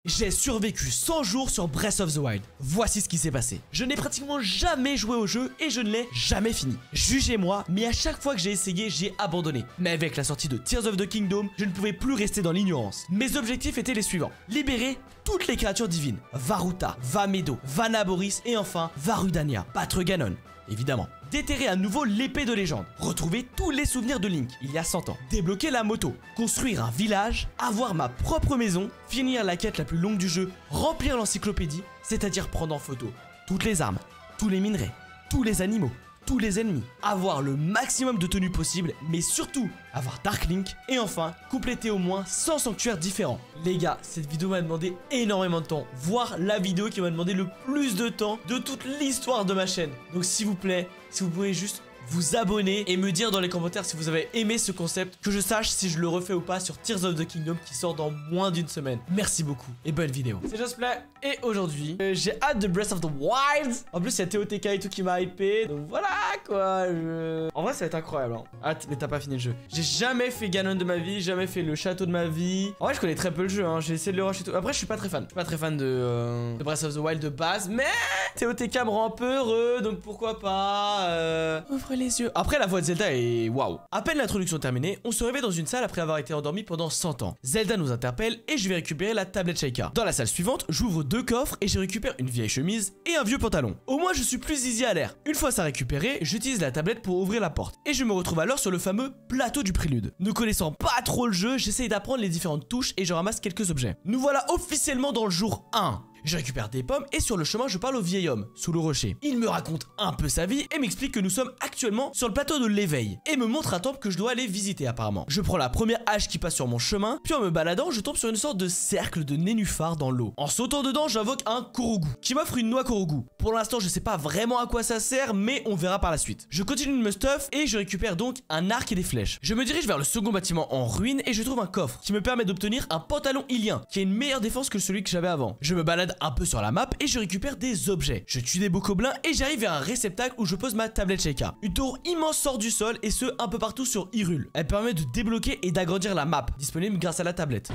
J'ai survécu 100 jours sur Breath of the Wild. Voici ce qui s'est passé. Je n'ai pratiquement jamais joué au jeu et je ne l'ai jamais fini. Jugez-moi, mais à chaque fois que j'ai essayé, j'ai abandonné. Mais avec la sortie de Tears of the Kingdom, je ne pouvais plus rester dans l'ignorance. Mes objectifs étaient les suivants. Libérer toutes les créatures divines. Varuta, Vamedo, Vanaboris et enfin Varudania. Battre Ganon, évidemment. Déterrer à nouveau l'épée de légende, retrouver tous les souvenirs de Link il y a 100 ans, débloquer la moto, construire un village, avoir ma propre maison, finir la quête la plus longue du jeu, remplir l'encyclopédie, c'est-à-dire prendre en photo toutes les armes, tous les minerais, tous les animaux, tous les ennemis, avoir le maximum de tenues possible, mais surtout avoir Dark Link et enfin compléter au moins 100 sanctuaires différents. Les gars, cette vidéo m'a demandé énormément de temps, voire la vidéo qui m'a demandé le plus de temps de toute l'histoire de ma chaîne. Donc s'il vous plaît, si vous pouvez juste vous abonner et me dire dans les commentaires si vous avez aimé ce concept, que je sache si je le refais ou pas sur Tears of the Kingdom qui sort dans moins d'une semaine. Merci beaucoup et bonne vidéo. C'est Josplay et aujourd'hui j'ai hâte de Breath of the Wild. En plus il y a TOTK et tout qui m'a hypé, donc voilà quoi. En vrai ça va être incroyable hein. Hâte, mais t'as pas fini le jeu. J'ai jamais fait Ganon de ma vie, jamais fait le château de ma vie. En vrai je connais très peu le jeu hein. J'ai essayé de le rush et tout. Après je suis pas très fan. Je suis pas très fan de Breath of the Wild de base, mais TOTK me rend un peu heureux, donc pourquoi pas ouvrez les yeux. Après la voix de Zelda est waouh. À peine l'introduction terminée, on se réveille dans une salle après avoir été endormi pendant 100 ans. Zelda nous interpelle et je vais récupérer la tablette Sheikah. Dans la salle suivante, j'ouvre 2 coffres et je récupère une vieille chemise et un vieux pantalon. Au moins je suis plus easy à l'air. Une fois ça récupéré, j'utilise la tablette pour ouvrir la porte et je me retrouve alors sur le fameux plateau du prélude. Ne connaissant pas trop le jeu, j'essaye d'apprendre les différentes touches et je ramasse quelques objets. Nous voilà officiellement dans le jour 1. Je récupère des pommes et sur le chemin je parle au vieil homme, sous le rocher. Il me raconte un peu sa vie et m'explique que nous sommes actuellement sur le plateau de l'éveil et me montre un temple que je dois aller visiter apparemment. Je prends la première hache qui passe sur mon chemin, puis en me baladant je tombe sur une sorte de cercle de nénuphars dans l'eau. En sautant dedans j'invoque un Korogu qui m'offre une noix Korogu. Pour l'instant je sais pas vraiment à quoi ça sert mais on verra par la suite. Je continue de me stuff et je récupère donc un arc et des flèches. Je me dirige vers le second bâtiment en ruine et je trouve un coffre qui me permet d'obtenir un pantalon ilien qui a une meilleure défense que celui que j'avais avant. Je me balade un peu sur la map et je récupère des objets. Je tue des bokoblins et j'arrive vers un réceptacle où je pose ma tablette Sheikah. Une tour immense sort du sol et ce un peu partout sur Hyrule. Elle permet de débloquer et d'agrandir la map, disponible grâce à la tablette.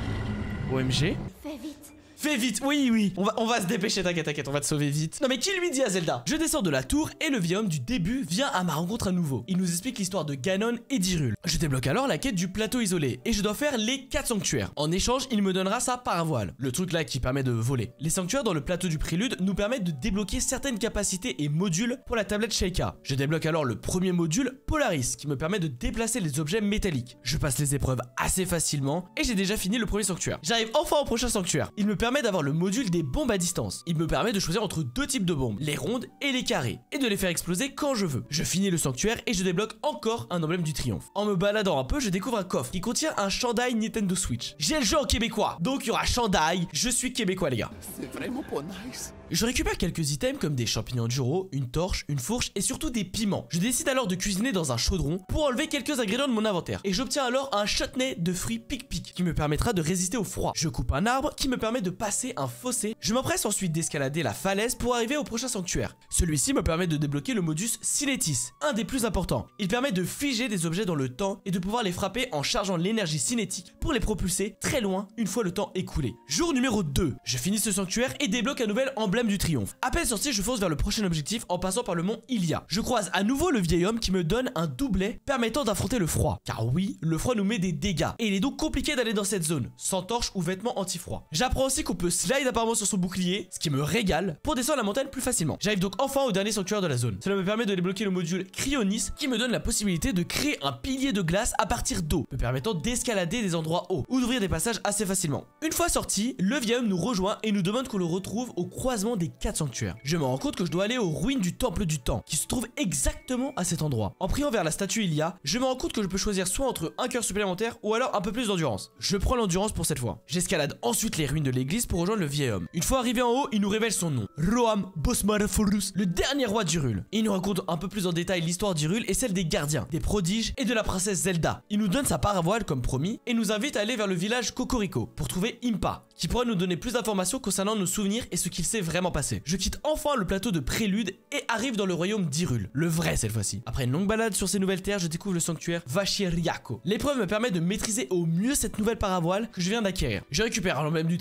OMG. Fais vite. Fais vite, oui, on va se dépêcher, t'inquiète, on va te sauver vite. Non mais qui lui dit à Zelda? Je descends de la tour et le vieil homme du début vient à ma rencontre à nouveau. Il nous explique l'histoire de Ganon et d'Hyrule. Je débloque alors la quête du plateau isolé et je dois faire les 4 sanctuaires. En échange, il me donnera sa paravoile, le truc là qui permet de voler. Les sanctuaires dans le plateau du prélude nous permettent de débloquer certaines capacités et modules pour la tablette Sheikah. Je débloque alors le premier module, Polaris, qui me permet de déplacer les objets métalliques. Je passe les épreuves assez facilement et j'ai déjà fini le premier sanctuaire. J'arrive enfin au prochain sanctuaire. Il me permet d'avoir le module des bombes à distance. Il me permet de choisir entre 2 types de bombes, les rondes et les carrées, et de les faire exploser quand je veux. Je finis le sanctuaire et je débloque encore un emblème du triomphe. En me baladant un peu, je découvre un coffre qui contient un chandail Nintendo Switch. J'ai le jeu en québécois, donc il y aura chandail. Je suis québécois les gars. C'est vraiment pas nice. Je récupère quelques items comme des champignons de Juro, une torche, une fourche et surtout des piments. Je décide alors de cuisiner dans un chaudron pour enlever quelques ingrédients de mon inventaire. Et j'obtiens alors un chutney de fruits pic-pic qui me permettra de résister au froid. Je coupe un arbre qui me permet de passer un fossé. Je m'empresse ensuite d'escalader la falaise pour arriver au prochain sanctuaire. Celui-ci me permet de débloquer le modus Cinétis, un des plus importants. Il permet de figer des objets dans le temps et de pouvoir les frapper en chargeant l'énergie cinétique pour les propulser très loin une fois le temps écoulé. Jour numéro 2. Je finis ce sanctuaire et débloque un nouvel emblème du triomphe. À peine sorti, je fonce vers le prochain objectif en passant par le mont Hylia. Je croise à nouveau le vieil homme qui me donne un doublet permettant d'affronter le froid. Car oui, le froid nous met des dégâts et il est donc compliqué d'aller dans cette zone sans torche ou vêtements anti-froid. J'apprends aussi qu'on peut slide apparemment sur son bouclier, ce qui me régale pour descendre la montagne plus facilement. J'arrive donc enfin au dernier sanctuaire de la zone. Cela me permet de débloquer le module Cryonis qui me donne la possibilité de créer un pilier de glace à partir d'eau, me permettant d'escalader des endroits hauts ou d'ouvrir des passages assez facilement. Une fois sorti, le vieil homme nous rejoint et nous demande qu'on le retrouve au croisement des 4 sanctuaires. Je me rends compte que je dois aller aux ruines du temple du temps qui se trouve exactement à cet endroit. En priant vers la statue Hylia, je me rends compte que je peux choisir soit entre un cœur supplémentaire ou alors un peu plus d'endurance. Je prends l'endurance pour cette fois. J'escalade ensuite les ruines de l'église pour rejoindre le vieil homme. Une fois arrivé en haut, il nous révèle son nom. Roam Bosmaraforus, le dernier roi d'Hyrule. Il nous raconte un peu plus en détail l'histoire d'Hyrule et celle des gardiens, des prodiges et de la princesse Zelda. Il nous donne sa paravoile comme promis et nous invite à aller vers le village Cocorico pour trouver Impa, qui pourra nous donner plus d'informations concernant nos souvenirs et ce qu'il s'est vraiment passé. Je quitte enfin le plateau de Prélude et arrive dans le royaume d'Hyrule, le vrai cette fois-ci. Après une longue balade sur ces nouvelles terres, je découvre le sanctuaire Vashiriako. L'épreuve me permet de maîtriser au mieux cette nouvelle paravoile que je viens d'acquérir. Je récupère l'emblème du triomphe à la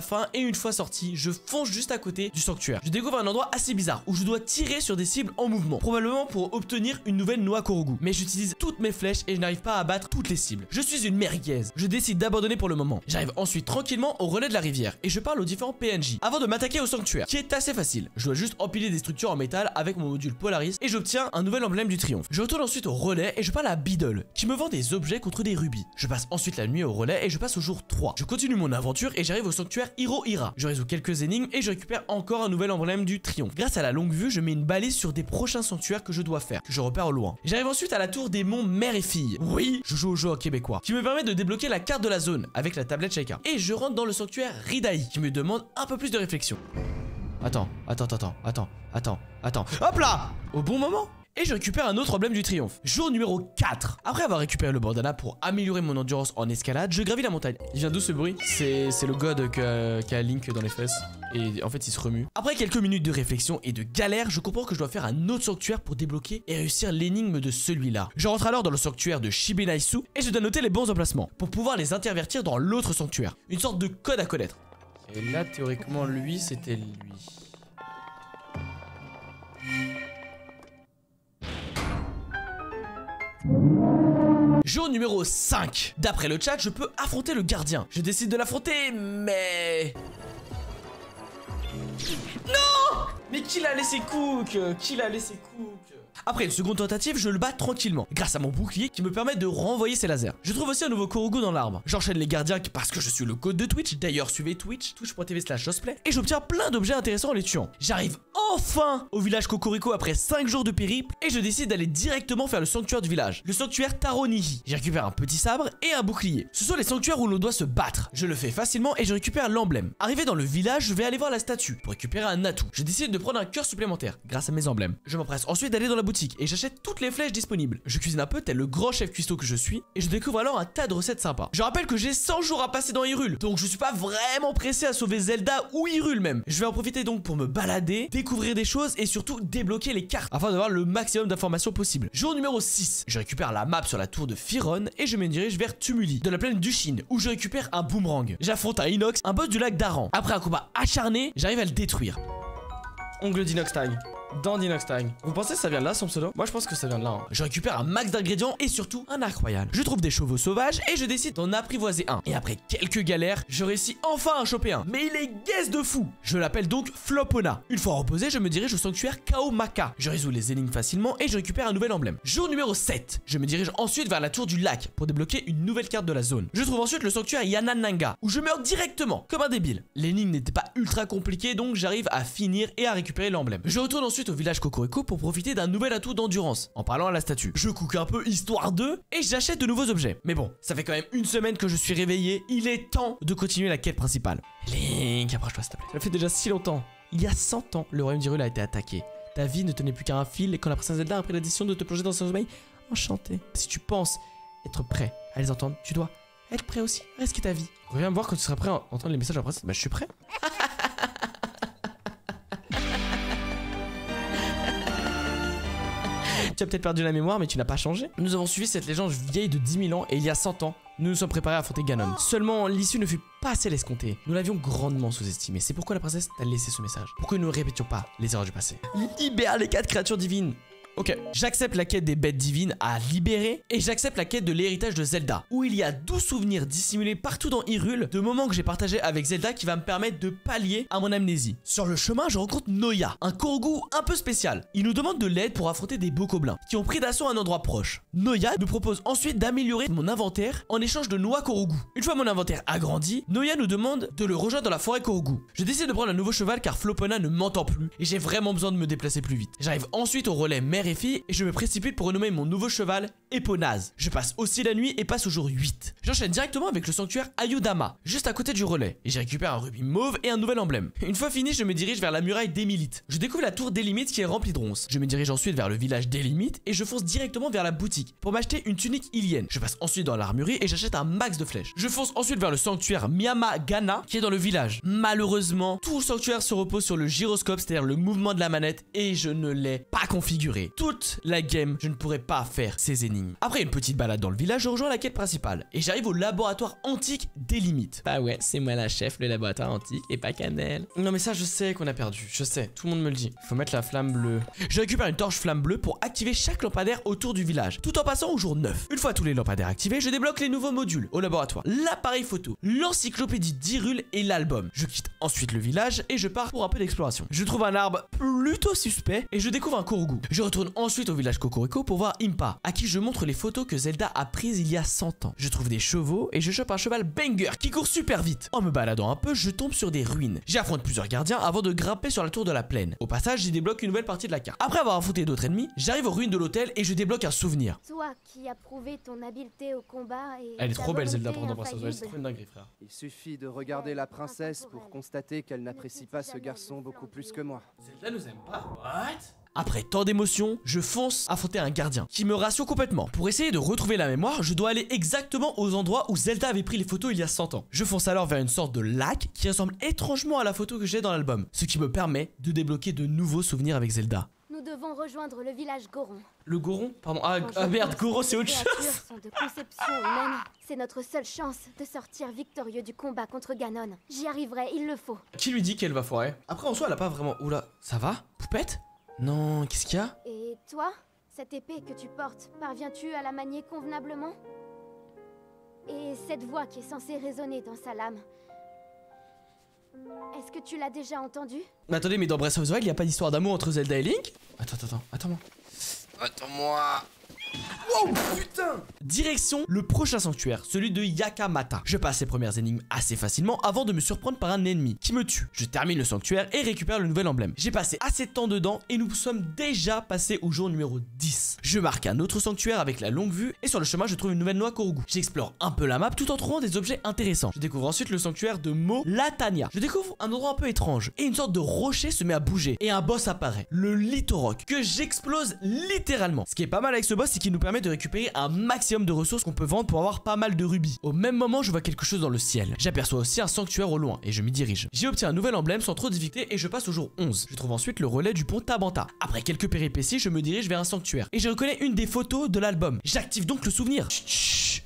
fin et une fois sorti, je fonce juste à côté du sanctuaire. Je découvre un endroit assez bizarre où je dois tirer sur des cibles en mouvement, probablement pour obtenir une nouvelle noix Korogu. Mais j'utilise toutes mes flèches et je n'arrive pas à abattre toutes les cibles. Je suis une merguez. Je décide d'abandonner pour le moment. J'arrive ensuite tranquillement au relais de la rivière et je parle aux différents PNJ avant de m'attaquer au sanctuaire, qui est assez facile. Je dois juste empiler des structures en métal avec mon module Polaris et j'obtiens un nouvel emblème du triomphe. Je retourne ensuite au relais et je parle à Beedle, qui me vend des objets contre des rubis. Je passe ensuite la nuit au relais et je passe au jour 3. Je continue mon aventure et j'arrive au sanctuaire Hirohira. Je résous quelques énigmes et je récupère encore un nouvel emblème du triomphe. Grâce à la longue vue, je mets une balise sur des prochains sanctuaires que je dois faire, que je repère au loin. J'arrive ensuite à la tour des monts mère et fille. Oui, je joue au jeu en québécois, qui me permet de débloquer la carte de la zone avec la tablette Shaika. Et je rentre dans le sanctuaire Ridai, qui me demande un peu plus de réflexion. Attends. Hop là! Au bon moment? Et je récupère un autre emblème du triomphe. Jour numéro 4. Après avoir récupéré le bandana pour améliorer mon endurance en escalade, je gravis la montagne. Il vient d'où ce bruit? C'est le god qu'a Link dans les fesses. Et en fait il se remue. Après quelques minutes de réflexion et de galère, je comprends que je dois faire un autre sanctuaire pour débloquer et réussir l'énigme de celui-là. Je rentre alors dans le sanctuaire de Shibenaisu et je dois noter les bons emplacements pour pouvoir les intervertir dans l'autre sanctuaire. Une sorte de code à connaître. Et là théoriquement lui c'était lui. Jour numéro 5. D'après le chat, je peux affronter le gardien. Je décide de l'affronter, mais... Non! Mais qui l'a laissé cook? Après une seconde tentative, je le bats tranquillement, grâce à mon bouclier qui me permet de renvoyer ses lasers. Je trouve aussi un nouveau Korogu dans l'arbre. J'enchaîne les gardiens parce que je suis le code de Twitch. D'ailleurs, suivez Twitch, twitch.tv/josplay. Et j'obtiens plein d'objets intéressants en les tuant. J'arrive enfin au village Cocorico après 5 jours de périple et je décide d'aller directement faire le sanctuaire du village, le sanctuaire Taronihi. J'y récupère un petit sabre et un bouclier. Ce sont les sanctuaires où l'on doit se battre. Je le fais facilement et je récupère l'emblème. Arrivé dans le village, je vais aller voir la statue pour récupérer un atout. Je décide de prendre un cœur supplémentaire grâce à mes emblèmes. Je m'empresse ensuite d'aller dans la boutique et j'achète toutes les flèches disponibles. Je cuisine un peu tel le grand chef cuistot que je suis et je découvre alors un tas de recettes sympas. Je rappelle que j'ai 100 jours à passer dans Hyrule, donc je suis pas vraiment pressé à sauver Zelda ou Hyrule même. Je vais en profiter donc pour me balader, découvrir des choses et surtout débloquer les cartes afin d'avoir le maximum d'informations possible. Jour numéro 6. Je récupère la map sur la tour de Firon et je me dirige vers Tumuli, de la plaine d'Ushin, où je récupère un boomerang. J'affronte un Inox, un boss du lac d'Aran. Après un combat acharné, j'arrive à le détruire. Ongle d'Inox Tag. Dans d'Inox Tag. Vous pensez que ça vient de là son pseudo? Moi je pense que ça vient de là. Je récupère un max d'ingrédients et surtout un arc royal. Je trouve des chevaux sauvages et je décide d'en apprivoiser un. Et après quelques galères, je réussis enfin à en choper un. Mais il est gaze de fou. Je l'appelle donc Flopona. Une fois reposé, je me dirige au sanctuaire Kaomaka. Je résous les énigmes facilement et je récupère un nouvel emblème. Jour numéro 7. Je me dirige ensuite vers la tour du lac pour débloquer une nouvelle carte de la zone. Je trouve ensuite le sanctuaire Yanananga où je meurs directement comme un débile. L'énigme n'était pas ultra compliquée donc j'arrive à finir et à récupérer l'emblème. Je retourne ensuite au village Cocorico pour profiter d'un nouvel atout d'endurance en parlant à la statue. Je cook un peu histoire d'eux et j'achète de nouveaux objets. Mais bon, ça fait quand même une semaine que je suis réveillé. Il est temps de continuer la quête principale. Link, approche-toi s'il te plaît. Ça fait déjà si longtemps. Il y a 100 ans, le royaume d'Hyrule a été attaqué. Ta vie ne tenait plus qu'à un fil et quand la princesse Zelda a pris la décision de te plonger dans son sommeil, enchanté. Si tu penses être prêt à les entendre, tu dois être prêt aussi à risquer ta vie. Reviens me voir quand tu seras prêt à entendre les messages de la princesse. Bah je suis prêt. Tu as peut-être perdu la mémoire mais tu n'as pas changé. Nous avons suivi cette légende vieille de 10 000 ans et il y a 100 ans, nous nous sommes préparés à affronter Ganon. Seulement l'issue ne fut pas assez escomptée. Nous l'avions grandement sous-estimé. C'est pourquoi la princesse t'a laissé ce message. Pourquoi nous ne répétions pas les erreurs du passé. Libère les 4 créatures divines. Ok, j'accepte la quête des bêtes divines à libérer et j'accepte la quête de l'héritage de Zelda où il y a 12 souvenirs dissimulés partout dans Hyrule de moments que j'ai partagés avec Zelda qui va me permettre de pallier à mon amnésie. Sur le chemin, je rencontre Noya, un Korogu un peu spécial. Il nous demande de l'aide pour affronter des bokoblins qui ont pris d'assaut un endroit proche. Noya nous propose ensuite d'améliorer mon inventaire en échange de noix Korogu. Une fois mon inventaire agrandi, Noya nous demande de le rejoindre dans la forêt Korogu. Je décide de prendre un nouveau cheval car Flopona ne m'entend plus et j'ai vraiment besoin de me déplacer plus vite. J'arrive ensuite au relais mère et fille et je me précipite pour renommer mon nouveau cheval Eponaz. Je passe aussi la nuit et passe au jour 8. J'enchaîne directement avec le sanctuaire Ayudama, juste à côté du relais, et j'y récupère un rubis mauve et un nouvel emblème. Une fois fini, je me dirige vers la muraille d'Emilite. Je découvre la tour d'Elimite qui est remplie de ronces. Je me dirige ensuite vers le village d'Elimite et je fonce directement vers la boutique pour m'acheter une tunique ilienne. Je passe ensuite dans l'armurerie et j'achète un max de flèches. Je fonce ensuite vers le sanctuaire Miyamagana qui est dans le village. Malheureusement, tout le sanctuaire se repose sur le gyroscope, c'est-à-dire le mouvement de la manette, et je ne l'ai pas configuré. toute la game, je ne pourrais pas faire ces énigmes. Après une petite balade dans le village, je rejoins la quête principale et j'arrive au laboratoire antique des limites. Bah ouais, c'est moi la chef, le laboratoire antique et pas Cannelle. Non mais ça je sais qu'on a perdu, je sais, tout le monde me le dit. Faut mettre la flamme bleue. Je récupère une torche flamme bleue pour activer chaque lampadaire autour du village, tout en passant au jour 9. Une fois tous les lampadaires activés, je débloque les nouveaux modules au laboratoire, l'appareil photo, l'encyclopédie d'Hyrule et l'album. Je quitte ensuite le village et je pars pour un peu d'exploration. Je trouve un arbre plutôt suspect et je découvre un Korugu. Je retourne ensuite au village Cocorico pour voir Impa, à qui je montre les photos que Zelda a prises il y a 100 ans. Je trouve des chevaux et je chope un cheval banger qui court super vite. En me baladant un peu, je tombe sur des ruines. J'affronte plusieurs gardiens avant de grimper sur la tour de la plaine. Au passage, j'y débloque une nouvelle partie de la carte. Après avoir affronté d'autres ennemis, j'arrive aux ruines de l'hôtel et je débloque un souvenir. Toi qui as prouvé ton habileté au combat et elle est trop belle Zelda pendant Breath of the Wild, c'est trop une dinguerie frère. Il suffit de regarder la princesse pour constater qu'elle n'apprécie pas ce garçon beaucoup plus que moi. Zelda nous aime pas? What? Après tant d'émotions, je fonce affronter un gardien qui me rassure complètement. Pour essayer de retrouver la mémoire, je dois aller exactement aux endroits où Zelda avait pris les photos il y a 100 ans. Je fonce alors vers une sorte de lac qui ressemble étrangement à la photo que j'ai dans l'album, ce qui me permet de débloquer de nouveaux souvenirs avec Zelda. Nous devons rejoindre le village Goron. Le Goron? Pardon, ah merde, Goron c'est autre chose. Les créatures sont de conception humaine. C'est notre seule chance de sortir victorieux du combat contre Ganon. J'y arriverai, il le faut. Qui lui dit qu'elle va foirer? Après en soi elle a pas vraiment... Oula, ça va? Poupette? Non, qu'est-ce qu'il y a? Et toi? Cette épée que tu portes, parviens-tu à la manier convenablement? Et cette voix qui est censée résonner dans sa lame, est-ce que tu l'as déjà entendue? Mais attendez, mais dans Breath of the Wild, il n'y a pas d'histoire d'amour entre Zelda et Link? Attends-moi. Attends-moi. Oh putain! Direction le prochain sanctuaire, celui de Yakamata. Je passe les premières énigmes assez facilement avant de me surprendre par un ennemi qui me tue. Je termine le sanctuaire et récupère le nouvel emblème. J'ai passé assez de temps dedans et nous sommes déjà passés au jour numéro 10. Je marque un autre sanctuaire avec la longue vue et sur le chemin je trouve une nouvelle noix Korugu. J'explore un peu la map tout en trouvant des objets intéressants. Je découvre ensuite le sanctuaire de Mo Latania. Je découvre un endroit un peu étrange et une sorte de rocher se met à bouger et un boss apparaît, le Litorok, que j'explose littéralement. Ce qui est pas mal avec ce boss, c'est qu'il nous permet de récupérer un maximum de ressources qu'on peut vendre pour avoir pas mal de rubis. Au même moment, je vois quelque chose dans le ciel. J'aperçois aussi un sanctuaire au loin et je m'y dirige. J'ai obtenu un nouvel emblème sans trop de difficulté et je passe au jour 11. Je trouve ensuite le relais du pont Tabanta. Après quelques péripéties, je me dirige vers un sanctuaire et je reconnais une des photos de l'album. J'active donc le souvenir. Chut.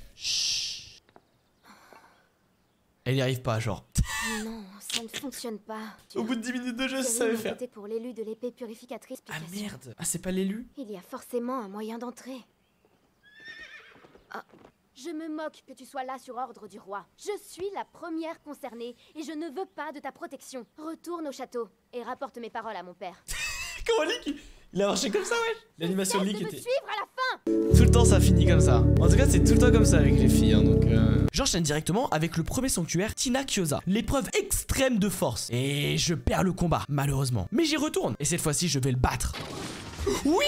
Elle n'y arrive pas, genre. Non, ça ne fonctionne pas. Au bout de 10 minutes de jeu, je savais faire. C'était pour l'élu de l'épée purificatrice. Ah merde. Ah, c'est pas l'élu? Il y a forcément un moyen d'entrer. Ah, je me moque que tu sois là sur ordre du roi. Je suis la première concernée et je ne veux pas de ta protection. Retourne au château et rapporte mes paroles à mon père. Comment Link il a marché comme ça, ouais. L'animation de Link était... suivre à la fin. Tout le temps ça finit comme ça. En tout cas c'est tout le temps comme ça avec les filles hein, donc J'enchaîne directement avec le premier sanctuaire, Tina Kyosa, l'épreuve extrême de force. Et je perds le combat malheureusement. Mais j'y retourne et cette fois-ci je vais le battre. Oui.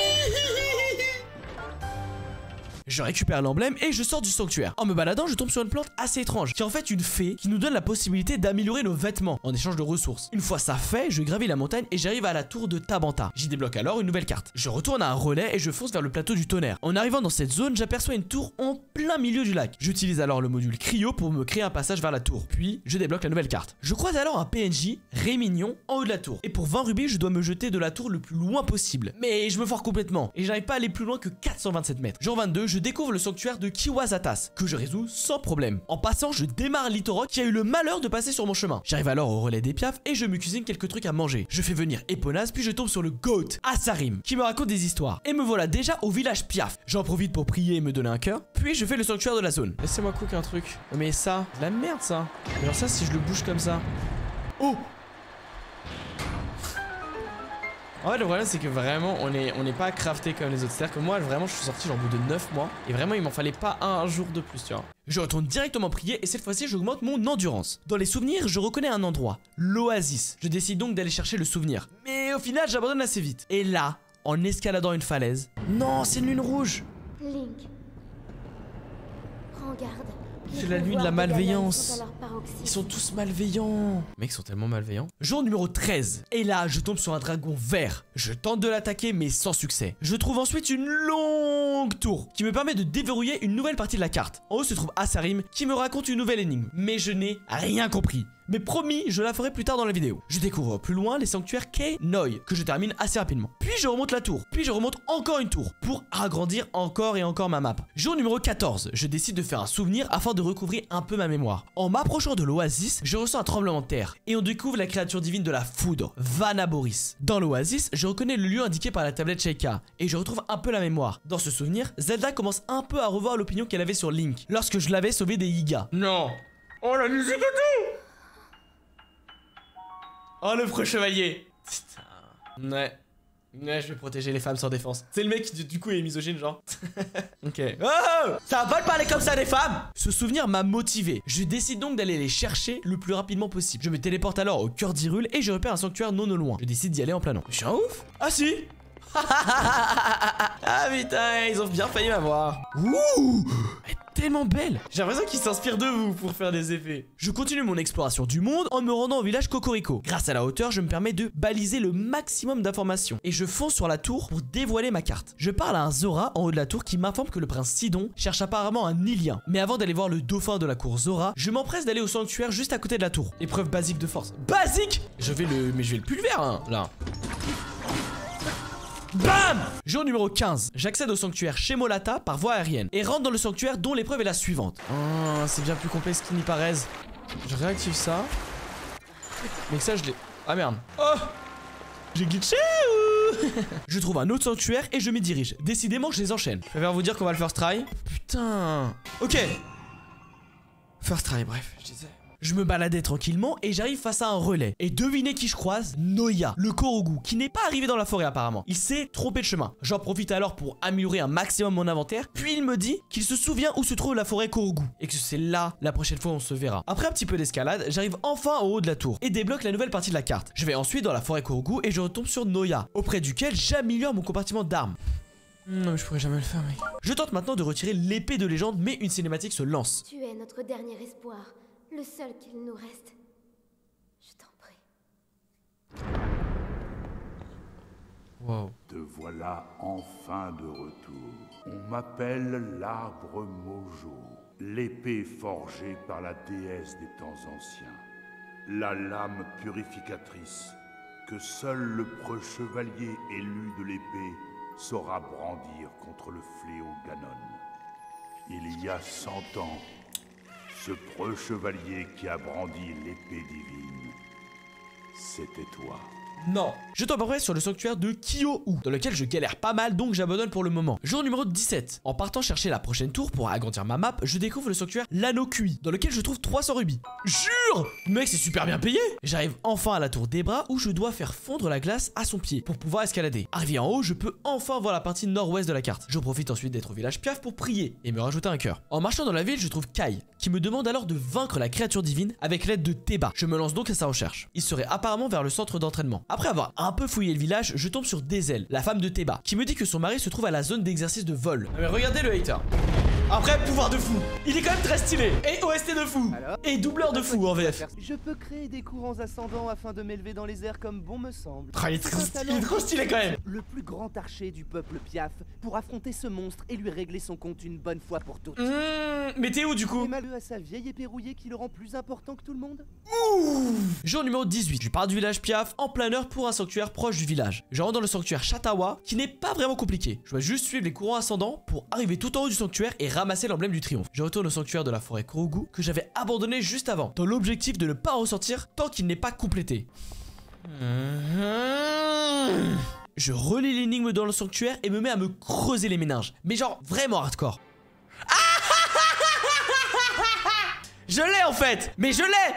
Je récupère l'emblème et je sors du sanctuaire. En me baladant, je tombe sur une plante assez étrange, qui est en fait une fée qui nous donne la possibilité d'améliorer nos vêtements en échange de ressources. Une fois ça fait, je gravis la montagne et j'arrive à la tour de Tabanta. J'y débloque alors une nouvelle carte. Je retourne à un relais et je fonce vers le plateau du tonnerre. En arrivant dans cette zone, j'aperçois une tour en plein milieu du lac. J'utilise alors le module Cryo pour me créer un passage vers la tour. Puis, je débloque la nouvelle carte. Je croise alors un PNJ, Rémignon, en haut de la tour. Et pour 20 rubis, je dois me jeter de la tour le plus loin possible. Mais je me foire complètement et j'arrive pas à aller plus loin que 427 mètres. Jour 22, je découvre le sanctuaire de Kiwazatas, que je résous sans problème. En passant, je démarre Litorok qui a eu le malheur de passer sur mon chemin. J'arrive alors au relais des Piaf et je me cuisine quelques trucs à manger. Je fais venir Eponaz, puis je tombe sur le GOAT, Asarim, qui me raconte des histoires. Et me voilà déjà au village Piaf. J'en profite pour prier et me donner un cœur, puis je fais le sanctuaire de la zone. Laissez-moi cook un truc. Mais ça, de la merde ça. Alors ça, si je le bouge comme ça. Oh! En fait le problème c'est que vraiment on n'est pas crafté comme les autres. C'est-à-dire que moi vraiment je suis sorti genre au bout de 9 mois. Et vraiment il m'en fallait pas un jour de plus tu vois. Je retourne directement prier et cette fois-ci j'augmente mon endurance. Dans les souvenirs je reconnais un endroit, l'oasis. Je décide donc d'aller chercher le souvenir. Mais au final j'abandonne assez vite. Et là, en escaladant une falaise... Non c'est une lune rouge. Link, prends garde. C'est la nuit de la malveillance. Ils sont tous malveillants. Les mecs sont tellement malveillants. Jour numéro 13. Et là, je tombe sur un dragon vert. Je tente de l'attaquer, mais sans succès. Je trouve ensuite une longue tour qui me permet de déverrouiller une nouvelle partie de la carte. En haut se trouve Asarim qui me raconte une nouvelle énigme. Mais je n'ai rien compris. Mais promis, je la ferai plus tard dans la vidéo. Je découvre plus loin les sanctuaires Kei Noi, que je termine assez rapidement. Puis je remonte la tour, puis je remonte encore une tour, pour agrandir encore et encore ma map. Jour numéro 14, je décide de faire un souvenir afin de recouvrir un peu ma mémoire. En m'approchant de l'oasis, je ressens un tremblement de terre, et on découvre la créature divine de la foudre, Vanaboris. Dans l'oasis, je reconnais le lieu indiqué par la tablette Sheikah, et je retrouve un peu la mémoire. Dans ce souvenir, Zelda commence un peu à revoir l'opinion qu'elle avait sur Link, lorsque je l'avais sauvé des Yiga. Non. Oh la musique et tout. Oh le preux chevalier. Putain. Ouais, je vais protéger les femmes sans défense. C'est le mec qui du coup est misogyne genre. Ok. Oh, ça va pas parler comme ça des femmes. Ce souvenir m'a motivé. Je décide donc d'aller les chercher le plus rapidement possible. Je me téléporte alors au cœur d'Hyrule et je repère un sanctuaire non au loin. Je décide d'y aller en planant. Je suis un ouf. Ah si. Ah putain, ils ont bien failli m'avoir. Ouh, elle est tellement belle. J'ai l'impression qu'ils s'inspirent de vous pour faire des effets. Je continue mon exploration du monde en me rendant au village Cocorico. Grâce à la hauteur, je me permets de baliser le maximum d'informations. Et je fonce sur la tour pour dévoiler ma carte. Je parle à un Zora en haut de la tour qui m'informe que le prince Sidon cherche apparemment un Nilien. Mais avant d'aller voir le dauphin de la cour Zora, je m'empresse d'aller au sanctuaire juste à côté de la tour. Épreuve basique de force. Basique. Je vais le pulver hein, là. Bam! Jour numéro 15, j'accède au sanctuaire Shemolata par voie aérienne et rentre dans le sanctuaire dont l'épreuve est la suivante. Oh, c'est bien plus complexe qu'il n'y paraît. Je réactive ça. Mais que ça je l'ai... Ah merde. Oh! J'ai glitché ou... Je trouve un autre sanctuaire et je m'y dirige. Décidément je les enchaîne. Je préfère vous dire qu'on va le first try. Putain. Ok. First try, bref, je disais. Je me baladais tranquillement et j'arrive face à un relais. Et devinez qui je croise? Noya, le Korogu, qui n'est pas arrivé dans la forêt apparemment. Il s'est trompé de chemin. J'en profite alors pour améliorer un maximum mon inventaire. Puis il me dit qu'il se souvient où se trouve la forêt Korogu. Et que c'est là, la prochaine fois on se verra. Après un petit peu d'escalade, j'arrive enfin au haut de la tour. Et débloque la nouvelle partie de la carte. Je vais ensuite dans la forêt Korogu et je retombe sur Noya, auprès duquel j'améliore mon compartiment d'armes. Non mais je pourrais jamais le faire mec. Je tente maintenant de retirer l'épée de légende mais une cinématique se lance. Tu es notre dernier espoir. Le seul qu'il nous reste. Je t'en prie. Wow. Te voilà enfin de retour. On m'appelle l'arbre Mojo, l'épée forgée par la déesse des temps anciens, la lame purificatrice que seul le preux chevalier élu de l'épée saura brandir contre le fléau Ganon. Il y a 100 ans, ce preux chevalier qui a brandi l'épée divine, c'était toi. Non. Je tombe après sur le sanctuaire de Kyo-U, dans lequel je galère pas mal donc j'abandonne pour le moment. Jour numéro 17. En partant chercher la prochaine tour pour agrandir ma map, je découvre le sanctuaire L'Anneau Cuit, dans lequel je trouve 300 rubis. Jure! Mec, c'est super bien payé! J'arrive enfin à la tour des bras où je dois faire fondre la glace à son pied pour pouvoir escalader. Arrivé en haut, je peux enfin voir la partie nord-ouest de la carte. Je profite ensuite d'être au village Piaf pour prier et me rajouter un cœur. En marchant dans la ville, je trouve Kai, qui me demande alors de vaincre la créature divine avec l'aide de Teba. Je me lance donc à sa recherche. Il serait apparemment vers le centre d'entraînement. Après avoir un peu fouillé le village, je tombe sur Dezel, la femme de Teba, qui me dit que son mari se trouve à la zone d'exercice de vol. Mais regardez le hater. Après, pouvoir de fou. Il est quand même très stylé. Et OST de fou. Alors, et doubleur de fou en VF. Je peux créer des courants ascendants afin de m'élever dans les airs comme bon me semble. Il est trop stylé quand même. Le plus grand archer du peuple Piaf pour affronter ce monstre et lui régler son compte une bonne fois pour toutes. Mais t'es où du coup? Et malheur à sa vieille épée rouillée qui le rend plus important que tout le monde. Ouh. Jour numéro 18. Je pars du village Piaf en pleine heure pour un sanctuaire proche du village. Je rentre dans le sanctuaire Chatawa qui n'est pas vraiment compliqué. Je dois juste suivre les courants ascendants pour arriver tout en haut du sanctuaire et ramasser l'emblème du triomphe. Je retourne au sanctuaire de la forêt Korogu que j'avais abandonné juste avant, dans l'objectif de ne pas ressortir tant qu'il n'est pas complété. Je relis l'énigme dans le sanctuaire et me mets à me creuser les méninges. Mais genre vraiment hardcore. Je l'ai en fait. Mais je l'ai.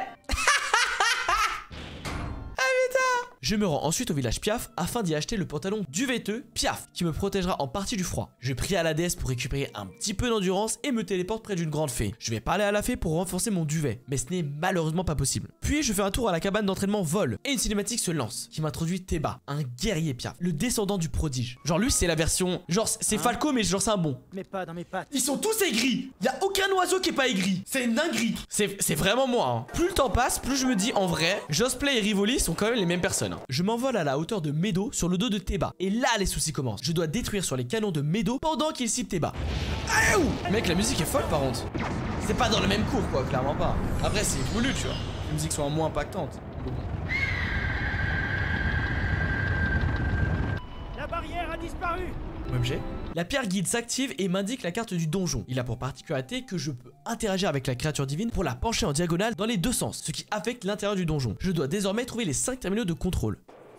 Je me rends ensuite au village Piaf afin d'y acheter le pantalon duveteux Piaf qui me protégera en partie du froid. Je prie à la déesse pour récupérer un petit peu d'endurance et me téléporte près d'une grande fée. Je vais parler à la fée pour renforcer mon duvet, mais ce n'est malheureusement pas possible. Puis je fais un tour à la cabane d'entraînement vol et une cinématique se lance qui m'introduit Teba, un guerrier Piaf, le descendant du prodige. Genre lui c'est la version, genre c'est Falco mais genre c'est un bon. Mais pas dans mes pattes. Ils sont tous aigris. Y a aucun oiseau qui est pas aigri. C'est une dinguerie. C'est vraiment moi hein. Plus le temps passe, plus je me dis en vrai, Josplay et Rivoli sont quand même les mêmes personnes. Je m'envole à la hauteur de Medo sur le dos de Teba. Et là les soucis commencent. Je dois détruire sur les canons de Medo pendant qu'il cible Teba. Mec la musique est folle par contre. C'est pas dans le même cours quoi, clairement pas. Après c'est voulu tu vois. les musiques soient moins impactantes. Mais bon. La barrière a disparu. Objet. La pierre guide s'active et m'indique la carte du donjon. Il a pour particularité que je peux interagir avec la créature divine pour la pencher en diagonale dans les deux sens, ce qui affecte l'intérieur du donjon. Je dois désormais trouver les 5 terminaux de contrôle.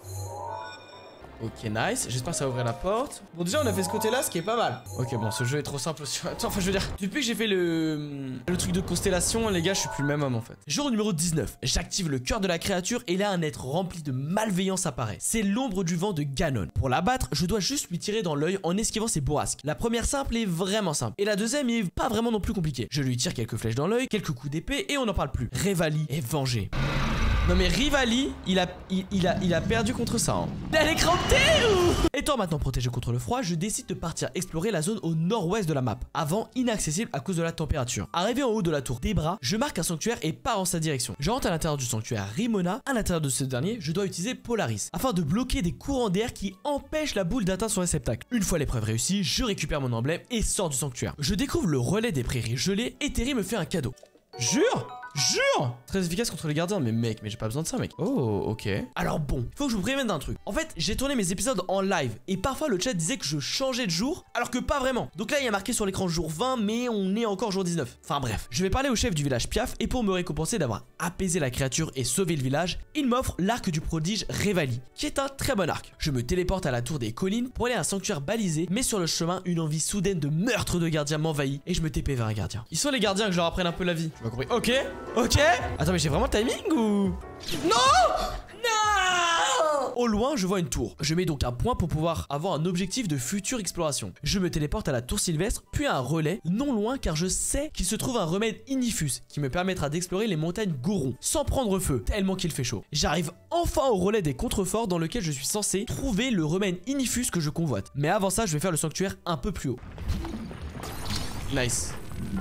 Ok, nice. J'espère que ça va ouvrir la porte. Bon, déjà, on a fait ce côté-là, ce qui est pas mal. Ok, bon, ce jeu est trop simple aussi. Attends, enfin, je veux dire, depuis que j'ai fait le truc de constellation, les gars, je suis plus le même homme, en fait. Jour numéro 19. J'active le cœur de la créature et là, un être rempli de malveillance apparaît. C'est l'ombre du vent de Ganon. Pour l'abattre, je dois juste lui tirer dans l'œil en esquivant ses bourrasques. La première simple est vraiment simple. Et la deuxième est pas vraiment non plus compliquée. Je lui tire quelques flèches dans l'œil, quelques coups d'épée et on n'en parle plus. Revali est vengé. Non mais Rivali, il a perdu contre ça. Hein. Elle est crampée ou... Étant maintenant protégé contre le froid, je décide de partir explorer la zone au nord-ouest de la map, avant inaccessible à cause de la température. Arrivé en haut de la tour Debra, je marque un sanctuaire et pars en sa direction. Je rentre à l'intérieur du sanctuaire Rimona. À l'intérieur de ce dernier, je dois utiliser Polaris, afin de bloquer des courants d'air qui empêchent la boule d'atteindre son réceptacle. Une fois l'épreuve réussie, je récupère mon emblème et sors du sanctuaire. Je découvre le relais des prairies gelées et Terry me fait un cadeau. Jure! Très efficace contre les gardiens, mais mec, mais j'ai pas besoin de ça, mec. Oh, ok. Alors bon, il faut que je vous prévienne d'un truc. En fait, j'ai tourné mes épisodes en live et parfois le chat disait que je changeais de jour, alors que pas vraiment. Donc là, il y a marqué sur l'écran jour 20, mais on est encore jour 19. Enfin bref, je vais parler au chef du village Piaf et pour me récompenser d'avoir apaisé la créature et sauvé le village, il m'offre l'arc du prodige Revali, qui est un très bon arc. Je me téléporte à la tour des collines pour aller à un sanctuaire balisé, mais sur le chemin, une envie soudaine de meurtre de gardiens m'envahit et je me TP vers un gardien. Ils sont les gardiens que je leur apprenne un peu la vie. Tu m'as compris? Ok. Attends, mais j'ai vraiment le timing ou... Non! Au loin, je vois une tour. Je mets donc un point pour pouvoir avoir un objectif de future exploration. Je me téléporte à la tour Sylvestre, puis à un relais, non loin car je sais qu'il se trouve un remède Inifus qui me permettra d'explorer les montagnes Goron sans prendre feu, tellement qu'il fait chaud. J'arrive enfin au relais des contreforts dans lequel je suis censé trouver le remède Inifus que je convoite. Mais avant ça, je vais faire le sanctuaire un peu plus haut. Nice.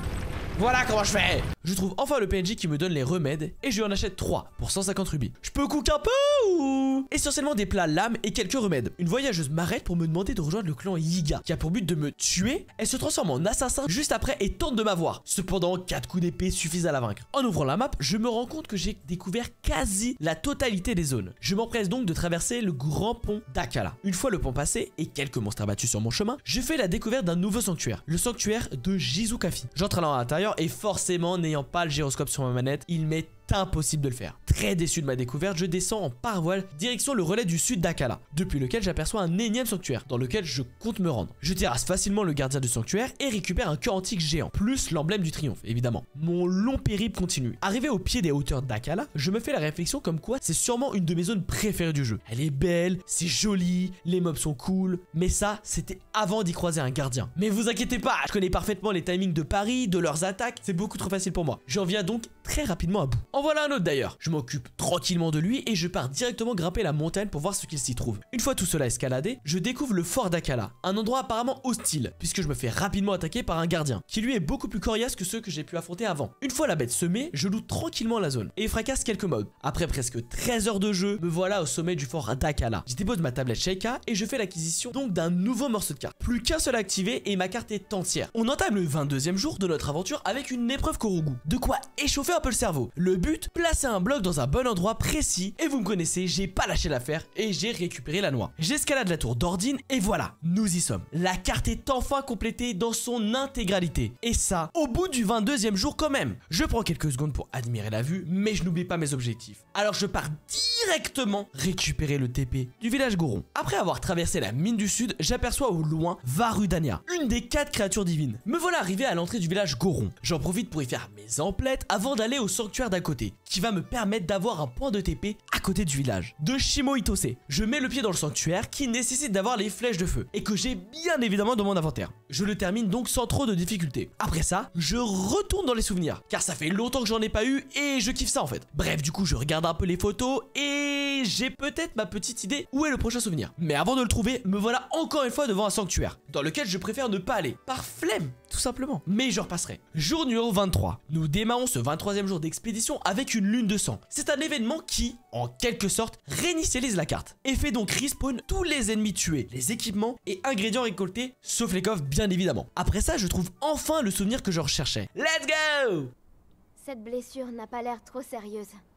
Voilà comment je fais. Je trouve enfin le PNJ qui me donne les remèdes et je lui en achète 3 pour 150 rubis. Je peux cook un peu ou... Essentiellement des plats lames et quelques remèdes. Une voyageuse m'arrête pour me demander de rejoindre le clan Yiga qui a pour but de me tuer. Elle se transforme en assassin juste après et tente de m'avoir. Cependant, 4 coups d'épée suffisent à la vaincre. En ouvrant la map, je me rends compte que j'ai découvert quasi la totalité des zones. Je m'empresse donc de traverser le grand pont d'Akala. Une fois le pont passé et quelques monstres abattus sur mon chemin, je fais la découverte d'un nouveau sanctuaire, le sanctuaire de Jizukafi. J'entre alors à l'intérieur et forcément, n'ayant pas le gyroscope sur ma manette, il m'est impossible de le faire. Très déçu de ma découverte, je descends en parvoile direction le relais du sud d'Akala, depuis lequel j'aperçois un énième sanctuaire dans lequel je compte me rendre. Je terrasse facilement le gardien du sanctuaire et récupère un cœur antique géant, plus l'emblème du triomphe, évidemment. Mon long périple continue. Arrivé au pied des hauteurs d'Akala, je me fais la réflexion comme quoi c'est sûrement une de mes zones préférées du jeu. Elle est belle, c'est joli, les mobs sont cool, mais ça, c'était avant d'y croiser un gardien. Mais vous inquiétez pas, je connais parfaitement les timings de Paris, de leurs attaques, c'est beaucoup trop facile pour moi. J'en viens donc très rapidement à bout. En voilà un autre d'ailleurs. Je m'occupe tranquillement de lui et je pars directement grimper la montagne pour voir ce qu'il s'y trouve. Une fois tout cela escaladé, je découvre le fort d'Akala, un endroit apparemment hostile, puisque je me fais rapidement attaquer par un gardien, qui lui est beaucoup plus coriace que ceux que j'ai pu affronter avant. Une fois la bête semée, je loot tranquillement la zone et fracasse quelques mobs. Après presque 13 heures de jeu, me voilà au sommet du fort d'Akala. Je dépose ma tablette Sheikah et je fais l'acquisition donc d'un nouveau morceau de carte. Plus qu'un seul à activer et ma carte est entière. On entame le 22e jour de notre aventure avec une épreuve Korogu. De quoi échauffer un peu le cerveau. Le but, placer un bloc dans un bon endroit précis et vous me connaissez, j'ai pas lâché l'affaire et j'ai récupéré la noix. J'escalade la tour d'Ordine et voilà, nous y sommes. La carte est enfin complétée dans son intégralité. Et ça, au bout du 22e jour quand même. Je prends quelques secondes pour admirer la vue, mais je n'oublie pas mes objectifs. Alors je pars directement récupérer le TP du village Goron. Après avoir traversé la mine du sud, j'aperçois au loin Varudania, une des 4 créatures divines. Me voilà arrivé à l'entrée du village Goron. J'en profite pour y faire mes emplettes avant d'aller au sanctuaire d'à côté, qui va me permettre d'avoir un point de TP à côté du village de Shimo Itose. Je mets le pied dans le sanctuaire qui nécessite d'avoir les flèches de feu et que j'ai bien évidemment dans mon inventaire. Je le termine donc sans trop de difficultés. Après ça, je retourne dans les souvenirs car ça fait longtemps que j'en ai pas eu et je kiffe ça en fait. Bref, du coup, je regarde un peu les photos et j'ai peut-être ma petite idée où est le prochain souvenir. Mais avant de le trouver, me voilà encore une fois devant un sanctuaire dans lequel je préfère ne pas aller par flemme tout simplement. Mais je repasserai. Jour numéro 23. Nous démarrons ce 23e jour d'expédition avec une lune de sang. C'est un événement qui, en quelque sorte, réinitialise la carte et fait donc respawn tous les ennemis tués, les équipements et ingrédients récoltés, sauf les coffres bien évidemment. Après ça, je trouve enfin le souvenir que je recherchais. Let's go! Cette blessure n'a pas l'air trop sérieuse.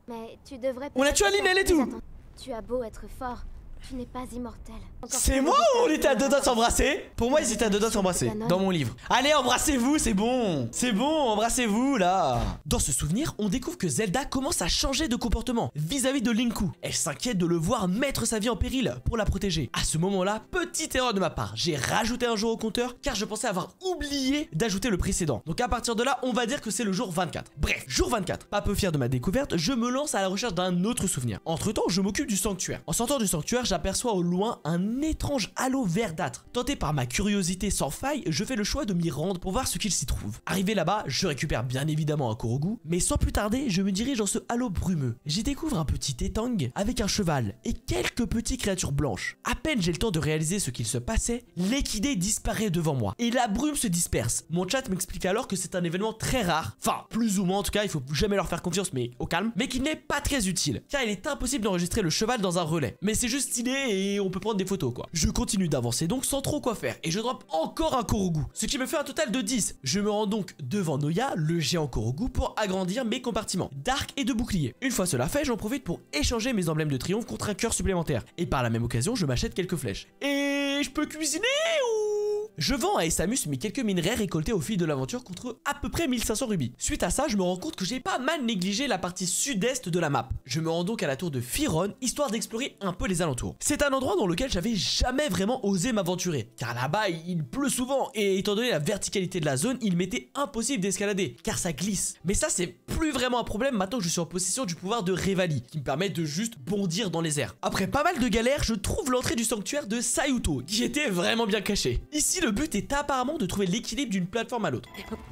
Mais tu devrais... On a tué Aline, elle et tout. Tu as beau être fort, tu n'es pas immortel. C'est moi ou on était à deux doigts de s'embrasser? Pour moi, ils étaient à deux doigts de s'embrasser, dans mon livre. Allez, embrassez-vous, c'est bon. C'est bon, embrassez-vous, là. Dans ce souvenir, on découvre que Zelda commence à changer de comportement vis-à-vis de Linku. Elle s'inquiète de le voir mettre sa vie en péril pour la protéger. À ce moment-là, petite erreur de ma part, j'ai rajouté un jour au compteur car je pensais avoir oublié d'ajouter le précédent. Donc à partir de là, on va dire que c'est le jour 24. Bref, jour 24. Pas peu fier de ma découverte, je me lance à la recherche d'un autre souvenir. Entre-temps, je m'occupe du sanctuaire. En sortant du sanctuaire, j'aperçois au loin un étrange halo verdâtre. Tenté par ma curiosité sans faille, je fais le choix de m'y rendre pour voir ce qu'il s'y trouve. Arrivé là-bas, je récupère bien évidemment un Korogu, mais sans plus tarder, je me dirige dans ce halo brumeux. J'y découvre un petit étang avec un cheval et quelques petites créatures blanches. À peine j'ai le temps de réaliser ce qu'il se passait, l'équidé disparaît devant moi et la brume se disperse. Mon chat m'explique alors que c'est un événement très rare, enfin plus ou moins en tout cas, il faut jamais leur faire confiance mais au calme, mais qui n'est pas très utile car il est impossible d'enregistrer le cheval dans un relais. Mais c'est juste stylé et on peut prendre des photos quoi. Je continue d'avancer donc sans trop quoi faire et je drop encore un Korogu, ce qui me fait un total de 10. Je me rends donc devant Noya, le géant Korogu, pour agrandir mes compartiments d'arc et de bouclier. Une fois cela fait, j'en profite pour échanger mes emblèmes de triomphe contre un cœur supplémentaire et par la même occasion je m'achète quelques flèches. Et je peux cuisiner ou... Je vends à Essamus mes quelques minerais récoltés au fil de l'aventure contre à peu près 1500 rubis. Suite à ça, je me rends compte que j'ai pas mal négligé la partie sud-est de la map. Je me rends donc à la tour de Firon, histoire d'explorer un peu les alentours. C'est un endroit dans lequel j'avais jamais vraiment osé m'aventurer, car là-bas il pleut souvent, et étant donné la verticalité de la zone, il m'était impossible d'escalader, car ça glisse. Mais ça c'est plus vraiment un problème maintenant que je suis en possession du pouvoir de Revali, qui me permet de juste bondir dans les airs. Après pas mal de galères, je trouve l'entrée du sanctuaire de Sayuto, qui était vraiment bien cachée. Ici le but est apparemment de trouver l'équilibre d'une plateforme à l'autre.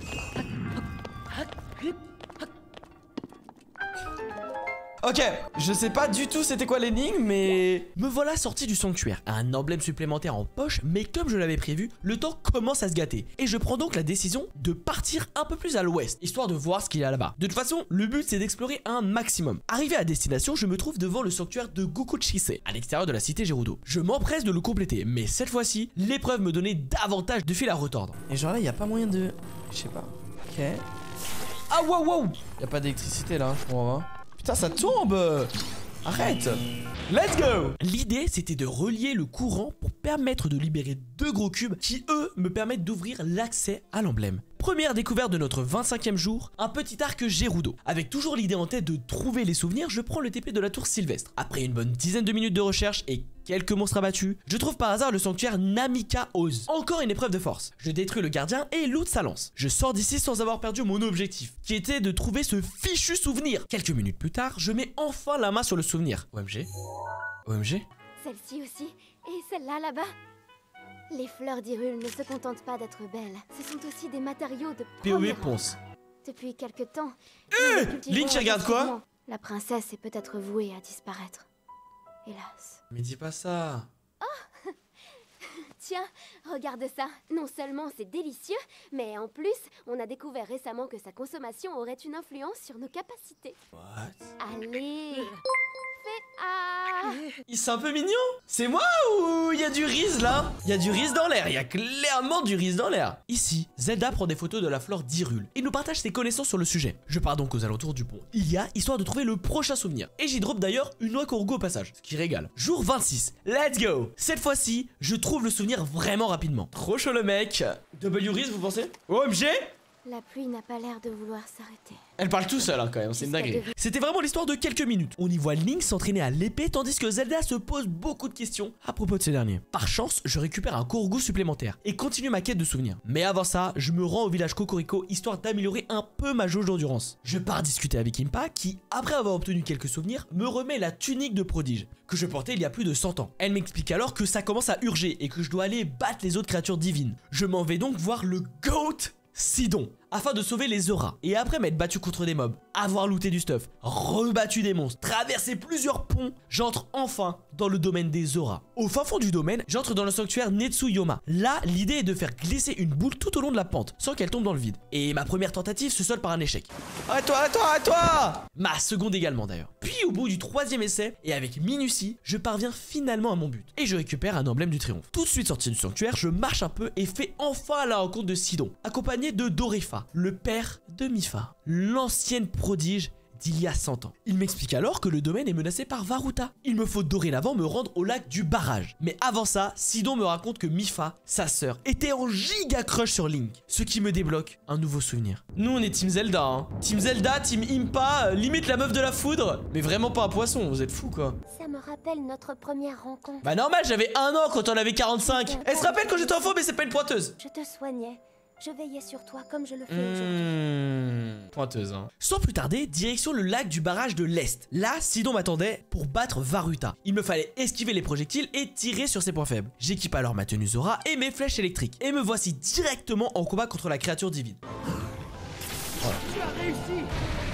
Ok, je sais pas du tout c'était quoi l'énigme, mais... Me voilà sorti du sanctuaire, un emblème supplémentaire en poche, mais comme je l'avais prévu, le temps commence à se gâter. Et je prends donc la décision de partir un peu plus à l'ouest, histoire de voir ce qu'il y a là-bas. De toute façon, le but c'est d'explorer un maximum. Arrivé à destination, je me trouve devant le sanctuaire de Gokuchise, à l'extérieur de la cité Gerudo. Je m'empresse de le compléter, mais cette fois-ci, l'épreuve me donnait davantage de fil à retordre. Et genre là, il y a pas moyen de... Je sais pas. Ok. Ah wow wow. Y a pas d'électricité là, je crois, hein. Putain, ça tombe! Arrête! Let's go! L'idée, c'était de relier le courant pour permettre de libérer deux gros cubes qui, eux, me permettent d'ouvrir l'accès à l'emblème. Première découverte de notre 25e jour, un petit arc Gerudo. Avec toujours l'idée en tête de trouver les souvenirs, je prends le TP de la tour Sylvestre. Après une bonne dizaine de minutes de recherche et quelques monstres abattus, je trouve par hasard le sanctuaire Namika Oz. Encore une épreuve de force. Je détruis le gardien et loot sa lance. Je sors d'ici sans avoir perdu mon objectif, qui était de trouver ce fichu souvenir. Quelques minutes plus tard, je mets enfin la main sur le souvenir. OMG. OMG. Celle-ci aussi, et celle-là là-bas. Les fleurs d'Hyrule ne se contentent pas d'être belles, ce sont aussi des matériaux de première Ponce. Depuis quelque temps, Lynch regarde quoi? La princesse est peut-être vouée à disparaître. Hélas. Mais dis pas ça. Oh. Tiens, regarde ça. Non seulement c'est délicieux, mais en plus, on a découvert récemment que sa consommation aurait une influence sur nos capacités. What? Allez. C'est un peu mignon. C'est moi ou il y a du riz là? Il y a du riz dans l'air, il y a clairement du riz dans l'air. Ici, Zelda prend des photos de la flore d'Hyrule et nous partage ses connaissances sur le sujet. Je pars donc aux alentours du pont Ilia, histoire de trouver le prochain souvenir. Et j'y drop d'ailleurs une noix Korogu au passage, ce qui régale. Jour 26, let's go. Cette fois-ci, je trouve le souvenir vraiment rapidement. Trop chaud le mec. W riz, vous pensez? OMG. La pluie n'a pas l'air de vouloir s'arrêter. Elle parle tout seule hein, quand même, c'est une dinguerie. C'était vraiment l'histoire de quelques minutes. On y voit Link s'entraîner à l'épée tandis que Zelda se pose beaucoup de questions à propos de ces derniers. Par chance, je récupère un Korogu supplémentaire et continue ma quête de souvenirs. Mais avant ça, je me rends au village Kokoriko histoire d'améliorer un peu ma jauge d'endurance. Je pars discuter avec Impa qui, après avoir obtenu quelques souvenirs, me remet la tunique de prodige que je portais il y a plus de 100 ans. Elle m'explique alors que ça commence à urger et que je dois aller battre les autres créatures divines. Je m'en vais donc voir le GOAT Sidon, afin de sauver les Zora. Et après m'être battu contre des mobs, avoir looté du stuff, rebattu des monstres, traversé plusieurs ponts, j'entre enfin dans le domaine des Zora. Au fin fond du domaine, j'entre dans le sanctuaire Netsuyoma. Là, l'idée est de faire glisser une boule tout au long de la pente, sans qu'elle tombe dans le vide. Et ma première tentative se solde par un échec. Arrête-toi. Ma seconde également d'ailleurs. Puis au bout du 3e essai, et avec minutie, je parviens finalement à mon but. Et je récupère un emblème du triomphe. Tout de suite sorti du sanctuaire, je marche un peu et fais enfin la rencontre de Sidon, accompagné de Dorefa, le père de Mipha, l'ancienne prodige d'il y a 100 ans. Il m'explique alors que le domaine est menacé par Vahruta. Il me faut dorénavant me rendre au lac du barrage. Mais avant ça, Sidon me raconte que Mipha, sa sœur, était en giga crush sur Link. Ce qui me débloque un nouveau souvenir. Nous on est Team Zelda, hein. Team Zelda, Team Impa, limite la meuf de la foudre. Mais vraiment pas un poisson, vous êtes fous quoi. Ça me rappelle notre première rencontre. Bah normal, j'avais 1 an quand on avait 45. Elle se rappelle quand j'étais enfant, mais c'est pas une pointeuse. Je te soignais. Je veillais sur toi comme je le fais aujourd'hui. Pointeuse, hein. Sans plus tarder, direction le lac du barrage de l'Est. Là, Sidon m'attendait pour battre Vahruta. Il me fallait esquiver les projectiles et tirer sur ses points faibles. J'équipe alors ma tenue Zora et mes flèches électriques. Et me voici directement en combat contre la créature divine. Voilà. Tu as réussi.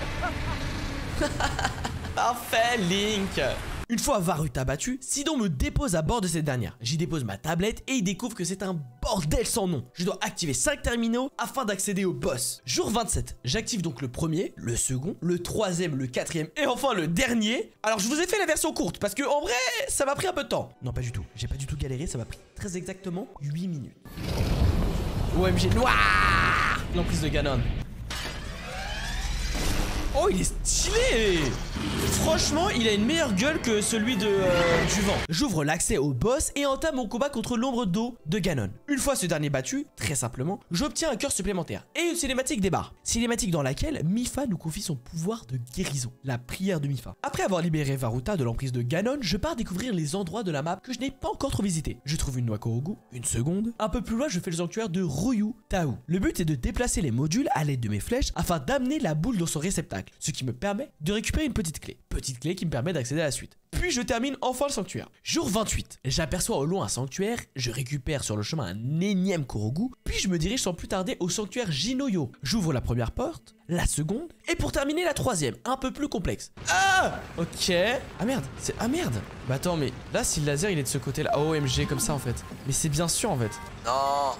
Parfait, Link. Une fois Vahruta battu, Sidon me dépose à bord de cette dernière. J'y dépose ma tablette et il découvre que c'est un bordel sans nom. Je dois activer 5 terminaux afin d'accéder au boss. Jour 27, j'active donc le premier, le second, le troisième, le quatrième et enfin le dernier. Alors je vous ai fait la version courte parce que en vrai, ça m'a pris un peu de temps. Non, pas du tout. J'ai pas du tout galéré, ça m'a pris très exactement 8 minutes. OMG noir. L'emprise de Ganon. Oh, il est stylé! Franchement, il a une meilleure gueule que celui de du vent. J'ouvre l'accès au boss et entame mon combat contre l'ombre d'eau de Ganon. Une fois ce dernier battu, très simplement, j'obtiens un cœur supplémentaire et une cinématique débarre. Cinématique dans laquelle Mipha nous confie son pouvoir de guérison, la prière de Mipha. Après avoir libéré Vahruta de l'emprise de Ganon, je pars découvrir les endroits de la map que je n'ai pas encore trop visités. Je trouve une noix Korogu, une seconde. Un peu plus loin, je fais le sanctuaire de Ryu Taou. Le but est de déplacer les modules à l'aide de mes flèches afin d'amener la boule dans son réceptacle, ce qui me permet de récupérer une petite clé. Petite clé qui me permet d'accéder à la suite. Puis je termine enfin le sanctuaire. Jour 28, j'aperçois au loin un sanctuaire, je récupère sur le chemin un énième Korogu, puis je me dirige sans plus tarder au sanctuaire Jinoyo. J'ouvre la première porte, la seconde, et pour terminer la troisième, un peu plus complexe. Ah! Ok. Ah merde, c'est... Ah merde. Bah attends, mais là si le laser il est de ce côté-là, OMG comme ça en fait. Mais c'est bien sûr en fait. Non,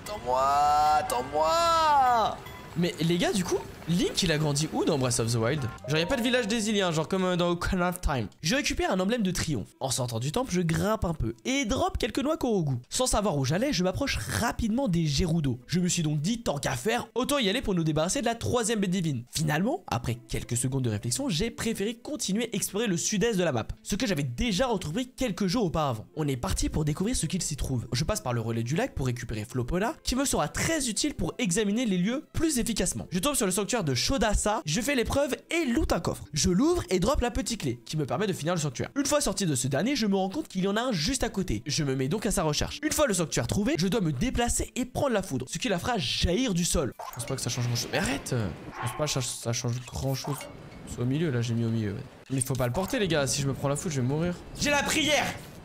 attends-moi. Mais les gars, du coup, Link il a grandi où dans Breath of the Wild? Genre y'a pas de village des Iliens, genre comme dans Ocarina of Time. Je récupère un emblème de triomphe. En sortant du temple, je grimpe un peu et drop quelques noix Korogu. Sans savoir où j'allais, je m'approche rapidement des Gerudo. Je me suis donc dit, tant qu'à faire, autant y aller pour nous débarrasser de la troisième bête divine. Finalement, après quelques secondes de réflexion, j'ai préféré continuer à explorer le sud-est de la map, ce que j'avais déjà entrepris quelques jours auparavant. On est parti pour découvrir ce qu'il s'y trouve. Je passe par le relais du lac pour récupérer Flopona, qui me sera très utile pour examiner les lieux plus efficacement. Je tombe sur le sanctuaire de Shodasa, je fais l'épreuve et loot un coffre. Je l'ouvre et drop la petite clé qui me permet de finir le sanctuaire. Une fois sorti de ce dernier, je me rends compte qu'il y en a un juste à côté. Je me mets donc à sa recherche. Une fois le sanctuaire trouvé, je dois me déplacer et prendre la foudre, ce qui la fera jaillir du sol. Je pense pas que ça change grand chose. Mais arrête! Je pense pas que ça change grand chose. C'est au milieu là, j'ai mis au milieu. Ouais. Mais faut pas le porter les gars, si je me prends la foudre, je vais mourir. J'ai la prière!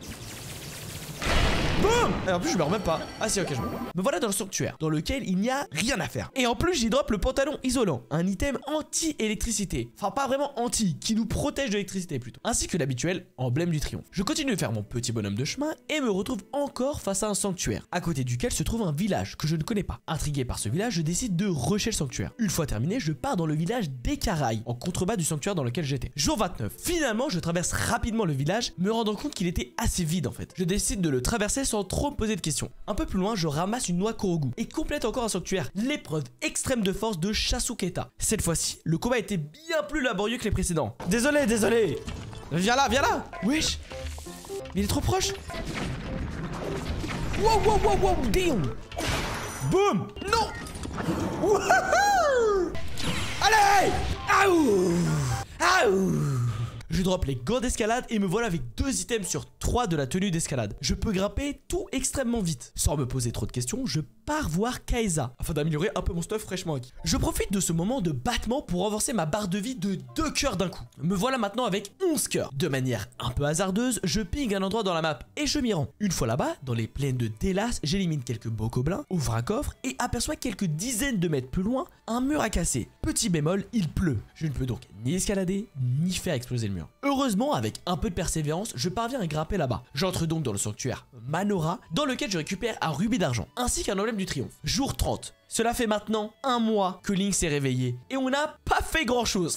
Boum! Et en plus je me remets pas. Ah si, ok, je me remets. Me voilà dans le sanctuaire, dans lequel il n'y a rien à faire. Et en plus j'y drop le pantalon isolant, un item anti-électricité. Enfin pas vraiment anti, qui nous protège de l'électricité plutôt. Ainsi que l'habituel emblème du triomphe. Je continue de faire mon petit bonhomme de chemin et me retrouve encore face à un sanctuaire, à côté duquel se trouve un village que je ne connais pas. Intrigué par ce village, je décide de rusher le sanctuaire. Une fois terminé, je pars dans le village d'Ekarai, en contrebas du sanctuaire dans lequel j'étais. Jour 29. Finalement, je traverse rapidement le village, me rendant compte qu'il était assez vide en fait. Je décide de le traverser sans trop me poser de questions. Un peu plus loin, je ramasse une noix Korogu et complète encore un sanctuaire, l'épreuve extrême de force de Shasuketa. Cette fois-ci, le combat était bien plus laborieux que les précédents. Désolé. Viens là. Wesh. Il est trop proche. Wow, damn. Boum. Non. Wouhou. Allez. Aouh. Je drop les gants d'escalade et me voilà avec 2 items sur 3 de la tenue d'escalade. Je peux grimper tout extrêmement vite. Sans me poser trop de questions, je pars voir Kaisa afin d'améliorer un peu mon stuff fraîchement acquis. Je profite de ce moment de battement pour renforcer ma barre de vie de 2 cœurs d'un coup. Me voilà maintenant avec 11 cœurs. De manière un peu hasardeuse, je ping un endroit dans la map et je m'y rends. Une fois là-bas, dans les plaines de Delas, j'élimine quelques bokoblins, ouvre un coffre et aperçois quelques dizaines de mètres plus loin un mur à casser. Petit bémol, il pleut. Je ne peux donc ni escalader, ni faire exploser le mur. Heureusement, avec un peu de persévérance, je parviens à grimper là-bas. J'entre donc dans le sanctuaire Manora, dans lequel je récupère un rubis d'argent, ainsi qu'un emblème du triomphe. Jour 30. Cela fait maintenant 1 mois que Link s'est réveillé, et on n'a pas fait grand chose. Enfin,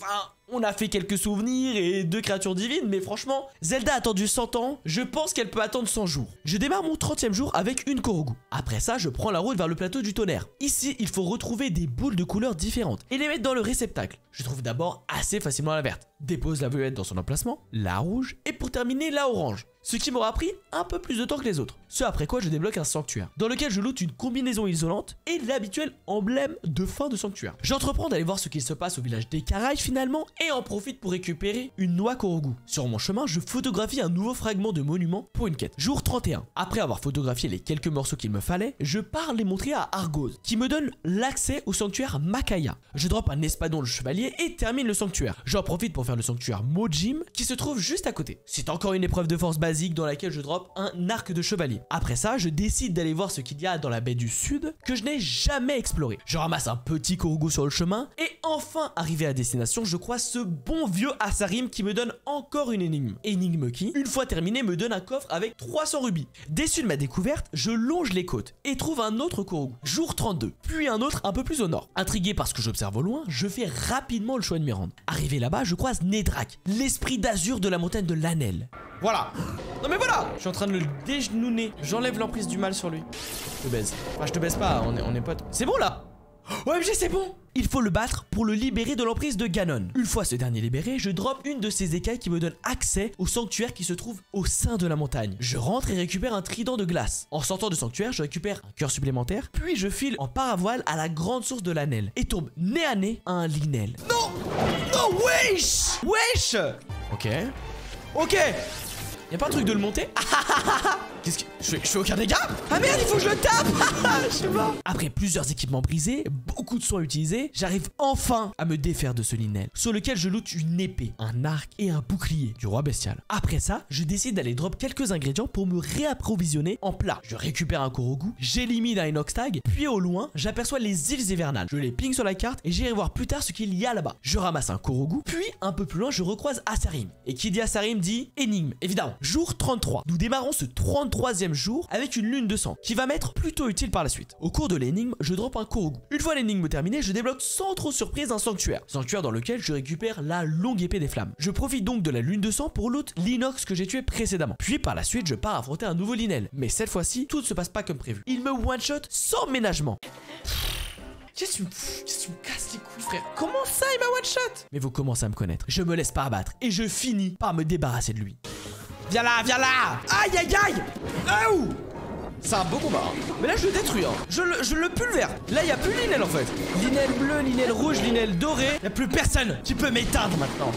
On a fait quelques souvenirs et 2 créatures divines, mais franchement, Zelda a attendu 100 ans, je pense qu'elle peut attendre 100 jours. Je démarre mon 30e jour avec une Korogu. Après ça, je prends la route vers le plateau du tonnerre. Ici, il faut retrouver des boules de couleurs différentes et les mettre dans le réceptacle. Je trouve d'abord assez facilement la verte. Dépose la violette dans son emplacement, la rouge et pour terminer la orange. Ce qui m'aura pris un peu plus de temps que les autres. Ce après quoi je débloque un sanctuaire, dans lequel je loot une combinaison isolante et l'habituel emblème de fin de sanctuaire. J'entreprends d'aller voir ce qu'il se passe au village d'Ekarai finalement et en profite pour récupérer une noix Korogu. Sur mon chemin, je photographie un nouveau fragment de monument pour une quête. Jour 31. Après avoir photographié les quelques morceaux qu'il me fallait, je pars les montrer à Argos, qui me donne l'accès au sanctuaire Makaya. Je drop un espadon le chevalier et termine le sanctuaire. J'en profite pour faire le sanctuaire Mojim, qui se trouve juste à côté. C'est encore une épreuve de force basique dans laquelle je drop un arc de chevalier. Après ça, je décide d'aller voir ce qu'il y a dans la baie du sud que je n'ai jamais exploré. Je ramasse un petit Korogu sur le chemin et enfin arrivé à destination, je croise ce bon vieux Asarim qui me donne encore une énigme. Énigme qui, une fois terminée, me donne un coffre avec 300 rubis. Déçu de ma découverte, je longe les côtes et trouve un autre Korogu. Jour 32, puis un autre un peu plus au nord. Intrigué par ce que j'observe au loin, je fais rapidement le choix de m'y rendre. Arrivé là-bas, je croise Nedrak, l'esprit d'azur de la montagne de l'Anel. Voilà. Non mais voilà. Je suis en train de le dégenouner. J'enlève l'emprise du mal sur lui. Je te baise. Enfin, je te baise pas, on est potes. C'est bon là. OMG, c'est bon. Il faut le battre pour le libérer de l'emprise de Ganon. Une fois ce dernier libéré, je drop une de ces écailles qui me donne accès au sanctuaire qui se trouve au sein de la montagne. Je rentre et récupère un trident de glace. En sortant du sanctuaire, je récupère un cœur supplémentaire, puis je file en paravoile à la grande source de l'Anel et tombe nez à nez à un Linel. Non. Non, wesh. Wesh. Ok. Ok. Y'a pas un truc de le monter? Qu'est-ce que... Je fais aucun dégât? Ah merde, il faut que je le tape. Je suis mort. Après plusieurs équipements brisés, beaucoup de soins utilisés, j'arrive enfin à me défaire de ce Linel, sur lequel je loot une épée, un arc et un bouclier du roi bestial. Après ça, je décide d'aller drop quelques ingrédients pour me réapprovisionner en plat. Je récupère un Korogu, j'élimine un Inoxtag, puis au loin, j'aperçois les îles hivernales. Je les ping sur la carte et j'irai voir plus tard ce qu'il y a là-bas. Je ramasse un Korogu, puis un peu plus loin, je recroise Asarim. Et qui dit Asarim dit énigme, évidemment. Jour 33. Nous démarrons ce 33e jour avec une lune de sang qui va m'être plutôt utile par la suite. Au cours de l'énigme, je drop un Korogu. Une fois l'énigme terminée, je débloque sans trop surprise un sanctuaire. Sanctuaire dans lequel je récupère la longue épée des flammes. Je profite donc de la lune de sang pour loot l'inox que j'ai tué précédemment. Puis par la suite, je pars affronter un nouveau Linel. Mais cette fois-ci, tout ne se passe pas comme prévu. Il me one-shot sans ménagement. Qu'est-ce que tu me casses les couilles, frère? Comment ça, il m'a one-shot? Mais vous commencez à me connaître. Je me laisse pas abattre et je finis par me débarrasser de lui. Viens là, viens là. Aïe, aïe, aïe. Ouh. C'est un beau combat, hein. Mais là je le détruis, hein. Je le pulvère. Là il y a plus Linel en fait. Linel bleu, Linel rouge, Linel doré. Il y a plus personne qui peut m'éteindre maintenant.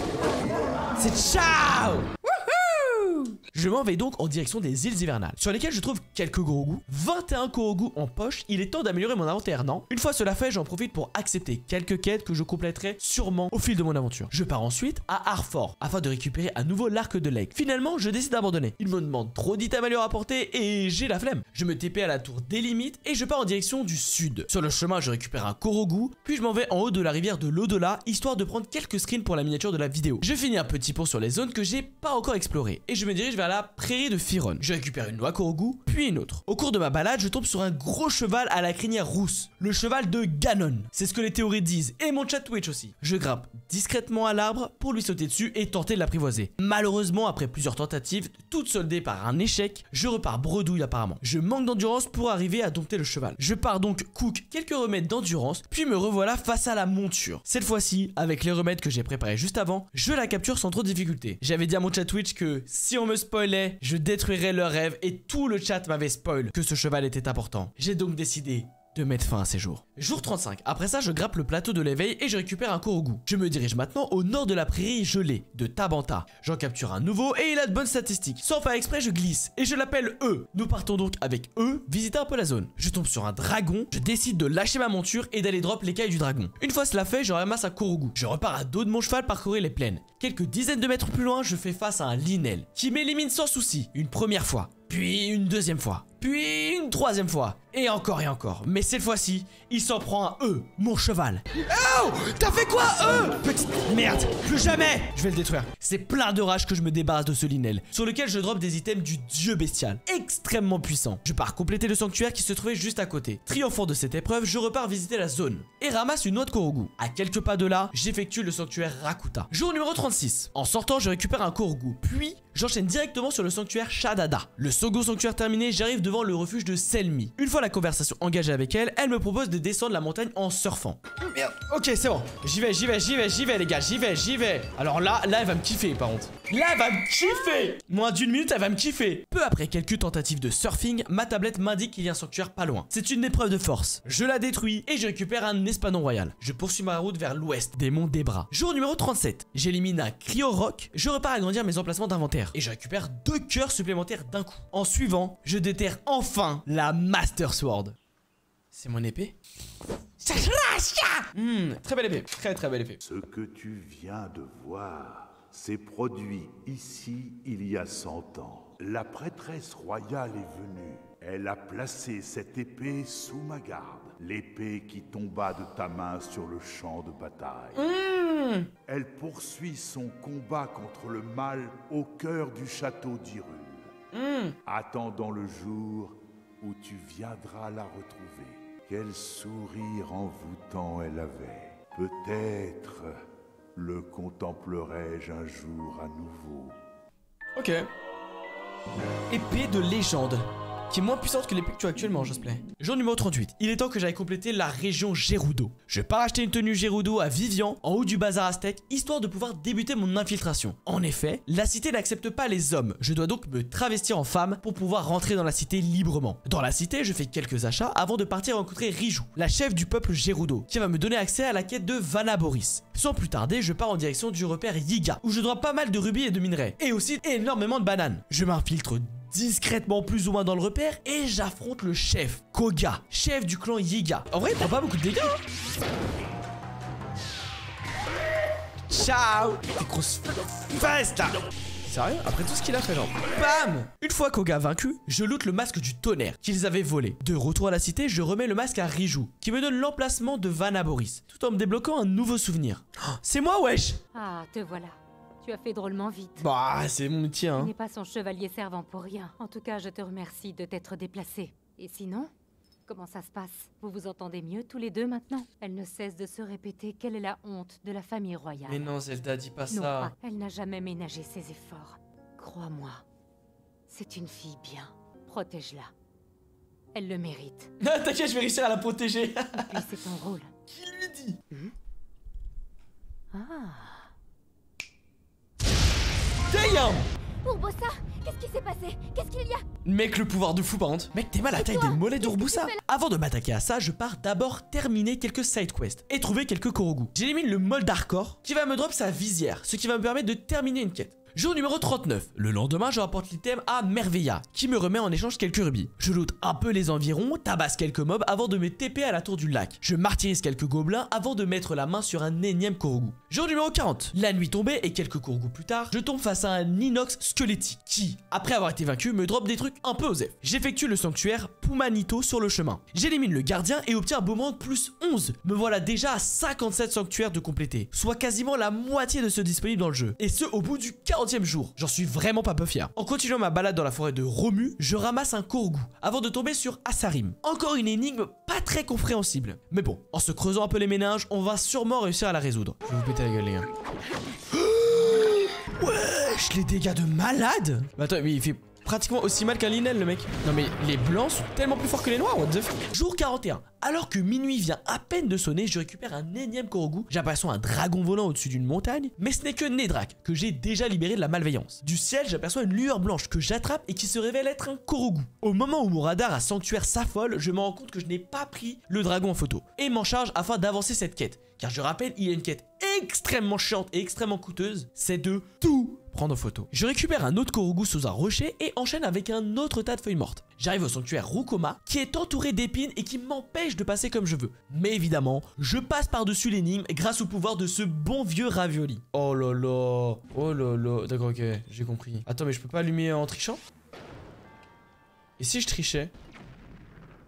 C'est ciao. Je m'en vais donc en direction des îles hivernales, sur lesquelles je trouve quelques Korogu, 21 Korogu en poche. Il est temps d'améliorer mon inventaire, non? Une fois cela fait, j'en profite pour accepter quelques quêtes que je compléterai sûrement au fil de mon aventure. Je pars ensuite à Arfort, afin de récupérer à nouveau l'arc de Lake. Finalement, je décide d'abandonner. Il me demande trop d'items à lui rapporter et j'ai la flemme. Je me TP à la tour des limites et je pars en direction du sud. Sur le chemin, je récupère un Korogu, puis je m'en vais en haut de la rivière de l'au-delà, histoire de prendre quelques screens pour la miniature de la vidéo. Je finis un petit pont sur les zones que j'ai pas encore explorées et je me dirige vers la prairie de Firon. Je récupère une noix Korogu, puis une autre. Au cours de ma balade, je tombe sur un gros cheval à la crinière rousse, le cheval de Ganon. C'est ce que les théories disent, et mon chat Twitch aussi. Je grimpe discrètement à l'arbre pour lui sauter dessus et tenter de l'apprivoiser. Malheureusement, après plusieurs tentatives, toutes soldées par un échec, je repars bredouille apparemment. Je manque d'endurance pour arriver à dompter le cheval. Je pars donc cook quelques remèdes d'endurance, puis me revoilà face à la monture. Cette fois-ci, avec les remèdes que j'ai préparés juste avant, je la capture sans trop de difficulté. J'avais dit à mon chat Twitch que si on me spoilait, je détruirais leur rêve et tout le chat m'avait spoil que ce cheval était important. J'ai donc décidé de mettre fin à ces jours. Jour 35. Après ça, je grappe le plateau de l'éveil et je récupère un Korogu. Je me dirige maintenant au nord de la prairie gelée de Tabanta. J'en capture un nouveau et il a de bonnes statistiques. Sans faire exprès, je glisse et je l'appelle E. Nous partons donc avec E visiter un peu la zone. Je tombe sur un dragon, je décide de lâcher ma monture et d'aller drop l'écaille du dragon. Une fois cela fait, je ramasse un Korogu. Je repars à dos de mon cheval parcourir les plaines. Quelques dizaines de mètres plus loin, je fais face à un Linel qui m'élimine sans souci une première fois, puis une deuxième fois, puis une troisième fois. Et encore. Mais cette fois-ci, il s'en prend à eux, mon cheval. Oh! T'as fait quoi, petite merde! Plus jamais! Je vais le détruire. C'est plein de rage que je me débarrasse de ce Linel, sur lequel je drop des items du dieu bestial, extrêmement puissant. Je pars compléter le sanctuaire qui se trouvait juste à côté. Triomphant de cette épreuve, je repars visiter la zone et ramasse une noix de Korogu. À quelques pas de là, j'effectue le sanctuaire Rakuta. Jour numéro 36. En sortant, je récupère un Korogu, puis j'enchaîne directement sur le sanctuaire Shadada. Le second sanctuaire terminé, j'arrive devant le refuge de Selmi. Une fois la conversation engagée avec elle, elle me propose de descendre la montagne en surfant. Merde. Ok, c'est bon. J'y vais les gars, j'y vais. Alors là elle va me kiffer par contre. Là elle va me kiffer. Moins d'une minute, elle va me kiffer. Peu après quelques tentatives de surfing, ma tablette m'indique qu'il y a un sanctuaire pas loin. C'est une épreuve de force. Je la détruis et je récupère un espadon royal. Je poursuis ma route vers l'ouest des monts Debra. Jour numéro 37. J'élimine un Cryo Rock. Je repars agrandir mes emplacements d'inventaire et je récupère 2 cœurs supplémentaires d'un coup. En suivant, je déterre enfin la Master Sword. C'est mon épée? Très belle épée, très belle épée. Ce que tu viens de voir s'est produit ici il y a 100 ans. La prêtresse royale est venue. Elle a placé cette épée sous ma garde. L'épée qui tomba de ta main sur le champ de bataille. Elle poursuit son combat contre le mal au cœur du château d'Hyrule. Attendant le jour où tu viendras la retrouver. Quel sourire envoûtant elle avait. Peut-être le contemplerai-je un jour à nouveau. Ok. Épée de légende, qui est moins puissante que l'épée que tu as actuellement, Josplay. Jour numéro 38. Il est temps que j'aille compléter la région Gerudo. Je pars acheter une tenue Gerudo à Vivian, en haut du bazar aztèque, histoire de pouvoir débuter mon infiltration. En effet, la cité n'accepte pas les hommes. Je dois donc me travestir en femme pour pouvoir rentrer dans la cité librement. Dans la cité, je fais quelques achats avant de partir rencontrer Riju, la chef du peuple Gerudo, qui va me donner accès à la quête de Vanaboris. Sans plus tarder, je pars en direction du repère Yiga, où je drop pas mal de rubis et de minerais, et aussi énormément de bananes. Je m'infiltre discrètement plus ou moins dans le repère et j'affronte le chef, Koga, chef du clan Yiga. En vrai, il prend pas beaucoup de dégâts, hein. Ciao. T'es grosse fesse là. Sérieux? Après tout ce qu'il a fait, genre BAM! Une fois Koga vaincu, je loot le masque du tonnerre qu'ils avaient volé. De retour à la cité, je remets le masque à Riju, qui me donne l'emplacement de Vanaboris, tout en me débloquant un nouveau souvenir. Oh, c'est moi, wesh! Ah, te voilà. Tu as fait drôlement vite. Bah, c'est mon métier, Tu hein. n'es pas son chevalier servant pour rien. En tout cas, je te remercie de t'être déplacé. Et sinon, comment ça se passe? Vous vous entendez mieux tous les deux maintenant? Elle ne cesse de se répéter quelle est la honte de la famille royale. Mais non, Zelda, dis pas Non, ça. elle n'a jamais ménagé ses efforts. Crois-moi, c'est une fille bien. Protège-la. Elle le mérite. T'inquiète, je vais réussir à la protéger. Et puis c'est ton rôle. Qui lui dit? Ah. Damn! Urbosa, qu'est-ce qui s'est passé? Qu'est-ce qu'il y a? Mec, le pouvoir de fou par contre. Mec, t'es mal à la taille des mollets d'Urbosa. Avant de m'attaquer à ça, je pars d'abord terminer quelques side quests et trouver quelques Korogu. J'élimine le mold hardcore qui va me drop sa visière, ce qui va me permettre de terminer une quête. Jour numéro 39. Le lendemain, je rapporte l'item à Merveilla, qui me remet en échange quelques rubis. Je loot un peu les environs, tabasse quelques mobs avant de me TP à la tour du lac. Je martyrise quelques gobelins avant de mettre la main sur un énième Korogu. Jour numéro 40. La nuit tombée et quelques Korogu plus tard, je tombe face à un inox squelettique qui, après avoir été vaincu, me drop des trucs un peu osef. J'effectue le sanctuaire Pumanito sur le chemin. J'élimine le gardien et obtiens un boomerang plus 11. Me voilà déjà à 57 sanctuaires de compléter, soit quasiment la moitié de ceux disponibles dans le jeu. Et ce au bout du 40e jour. J'en suis vraiment pas peu fier. En continuant ma balade dans la forêt de Romu, je ramasse un Korogu avant de tomber sur Asarim. Encore une énigme pas très compréhensible. Mais bon, en se creusant un peu les méninges, on va sûrement réussir à la résoudre. Je vais vous péter la gueule, les gars. Wesh, les dégâts de malade. Mais attends, mais il fait pratiquement aussi mal qu'un Linel, le mec. Non mais les blancs sont tellement plus forts que les noirs, what the fuck. Jour 41. Alors que minuit vient à peine de sonner, je récupère un énième Korogu. J'aperçois un dragon volant au-dessus d'une montagne, mais ce n'est que Nedrak, que j'ai déjà libéré de la malveillance. Du ciel, j'aperçois une lueur blanche que j'attrape et qui se révèle être un Korogu. Au moment où mon radar à sanctuaire s'affole, je me rends compte que je n'ai pas pris le dragon en photo et m'en charge afin d'avancer cette quête. Car je rappelle, il y a une quête extrêmement chiante et extrêmement coûteuse, c'est de tout prendre en photo. Je récupère un autre Korogu sous un rocher et enchaîne avec un autre tas de feuilles mortes. J'arrive au sanctuaire Rukoma qui est entouré d'épines et qui m'empêche de passer comme je veux. Mais évidemment, je passe par-dessus l'énigme grâce au pouvoir de ce bon vieux ravioli. Oh là là. Oh là là. D'accord, ok, j'ai compris. Attends, mais je peux pas allumer en trichant? Et si je trichais?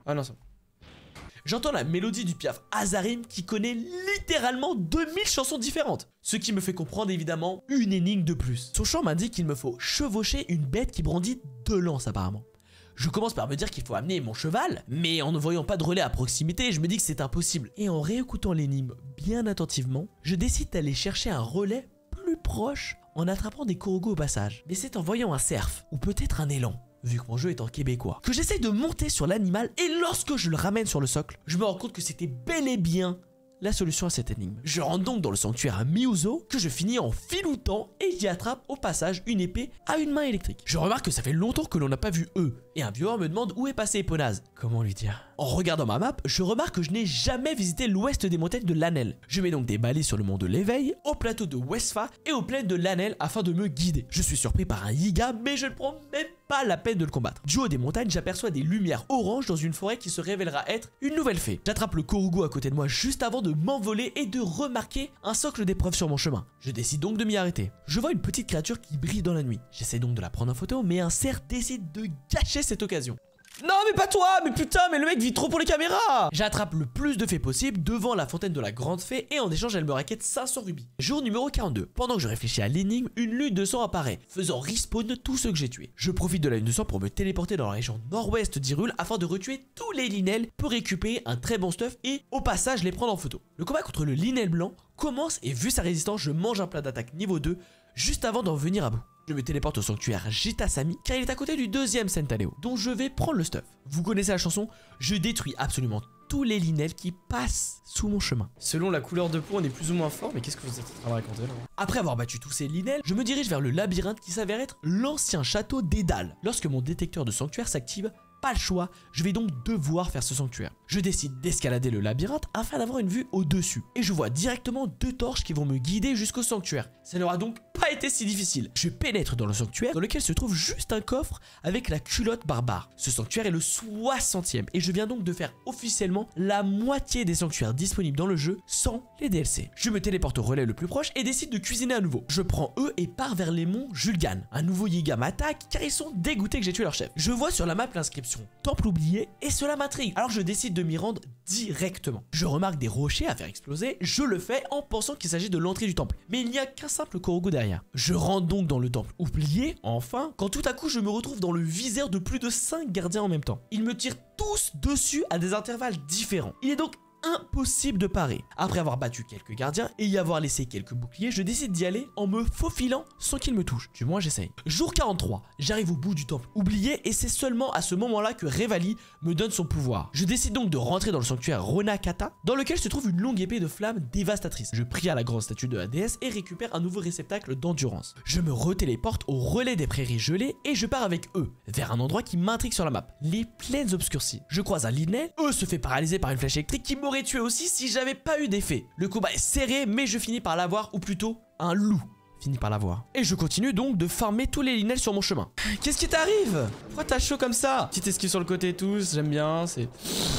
Ah non, ça. J'entends la mélodie du piaf Azarim qui connaît littéralement 2000 chansons différentes. Ce qui me fait comprendre évidemment une énigme de plus. Son chant m'indique qu'il me faut chevaucher une bête qui brandit 2 lances apparemment. Je commence par me dire qu'il faut amener mon cheval, mais en ne voyant pas de relais à proximité, je me dis que c'est impossible. Et en réécoutant l'énigme bien attentivement, je décide d'aller chercher un relais plus proche en attrapant des corogos au passage. Mais c'est en voyant un cerf, ou peut-être un élan, vu que mon jeu est en québécois, que j'essaie de monter sur l'animal et lorsque je le ramène sur le socle, je me rends compte que c'était bel et bien la solution à cette énigme. Je rentre donc dans le sanctuaire à Miuzo que je finis en filoutant et j'y attrape au passage une épée à une main électrique. Je remarque que ça fait longtemps que l'on n'a pas vu eux et un viewer me demande où est passé Eponaz. Comment lui dire? En regardant ma map, je remarque que je n'ai jamais visité l'ouest des montagnes de Lanel. Je mets donc des balais sur le mont de l'éveil, au plateau de Westfa et aux plaines de Lanel afin de me guider. Je suis surpris par un Yiga mais je ne prends même pas la peine de le combattre. Du haut des montagnes, j'aperçois des lumières oranges dans une forêt qui se révélera être une nouvelle fée. J'attrape le Korugo à côté de moi juste avant de m'envoler et de remarquer un socle d'épreuves sur mon chemin. Je décide donc de m'y arrêter. Je vois une petite créature qui brille dans la nuit. J'essaie donc de la prendre en photo, mais un cerf décide de gâcher cette occasion. Non mais pas toi, mais putain, mais le mec vit trop pour les caméras. J'attrape le plus de fées possible devant la fontaine de la grande fée et en échange elle me raquette 500 rubis. Jour numéro 42, pendant que je réfléchis à l'énigme, une lune de sang apparaît, faisant respawn tous ceux que j'ai tués. Je profite de la lune de sang pour me téléporter dans la région nord-ouest d'Hyrule afin de retuer tous les Linels pour récupérer un très bon stuff et au passage les prendre en photo. Le combat contre le Linel blanc commence et vu sa résistance, je mange un plat d'attaque niveau 2 juste avant d'en venir à bout. Je me téléporte au sanctuaire Jitasami car il est à côté du deuxième Sentaleo dont je vais prendre le stuff. Vous connaissez la chanson? Je détruis absolument tous les Linels qui passent sous mon chemin. Selon la couleur de peau, on est plus ou moins fort, mais qu'est-ce que vous êtes en train de raconter là? Après avoir battu tous ces Linels, je me dirige vers le labyrinthe qui s'avère être l'ancien château d'Edal. Lorsque mon détecteur de sanctuaire s'active, pas le choix, je vais donc devoir faire ce sanctuaire. Je décide d'escalader le labyrinthe afin d'avoir une vue au-dessus. Et je vois directement 2 torches qui vont me guider jusqu'au sanctuaire. Ça n'aura donc pas été si difficile. Je pénètre dans le sanctuaire dans lequel se trouve juste un coffre avec la culotte barbare. Ce sanctuaire est le 60e et je viens donc de faire officiellement la moitié des sanctuaires disponibles dans le jeu sans les DLC. Je me téléporte au relais le plus proche et décide de cuisiner à nouveau. Je prends eux et pars vers les monts Julgan. Un nouveau Yiga m'attaque car ils sont dégoûtés que j'ai tué leur chef. Je vois sur la map l'inscription temple oublié et cela m'intrigue. Alors je décide de m'y rendre directement. Je remarque des rochers à faire exploser, je le fais en pensant qu'il s'agit de l'entrée du temple. Mais il n'y a qu'un simple Korugo derrière. Je rentre donc dans le temple oublié, enfin, quand tout à coup je me retrouve dans le viseur de plus de 5 gardiens en même temps. Ils me tirent tous dessus à des intervalles différents. Il est donc impossible de parer. Après avoir battu quelques gardiens et y avoir laissé quelques boucliers, je décide d'y aller en me faufilant sans qu'ils me touchent. Du moins j'essaye. Jour 43, j'arrive au bout du temple oublié et c'est seulement à ce moment-là que Revali me donne son pouvoir. Je décide donc de rentrer dans le sanctuaire Ronakata, dans lequel se trouve une longue épée de flamme dévastatrice. Je prie à la grande statue de la déesse et récupère un nouveau réceptacle d'endurance. Je me retéléporte au relais des prairies gelées et je pars avec eux, vers un endroit qui m'intrigue sur la map, les plaines obscurcies. Je croise un Linel, eux se fait paralyser par une flèche électrique qui m'aurait tué aussi si j'avais pas eu d'effet. Le combat est serré mais je finis par l'avoir, ou plutôt un loup finit par l'avoir. Et je continue donc de farmer tous les Linels sur mon chemin. Qu'est-ce qui t'arrive? Pourquoi t'as chaud comme ça? Petite esquive sur le côté tous, j'aime bien, c'est...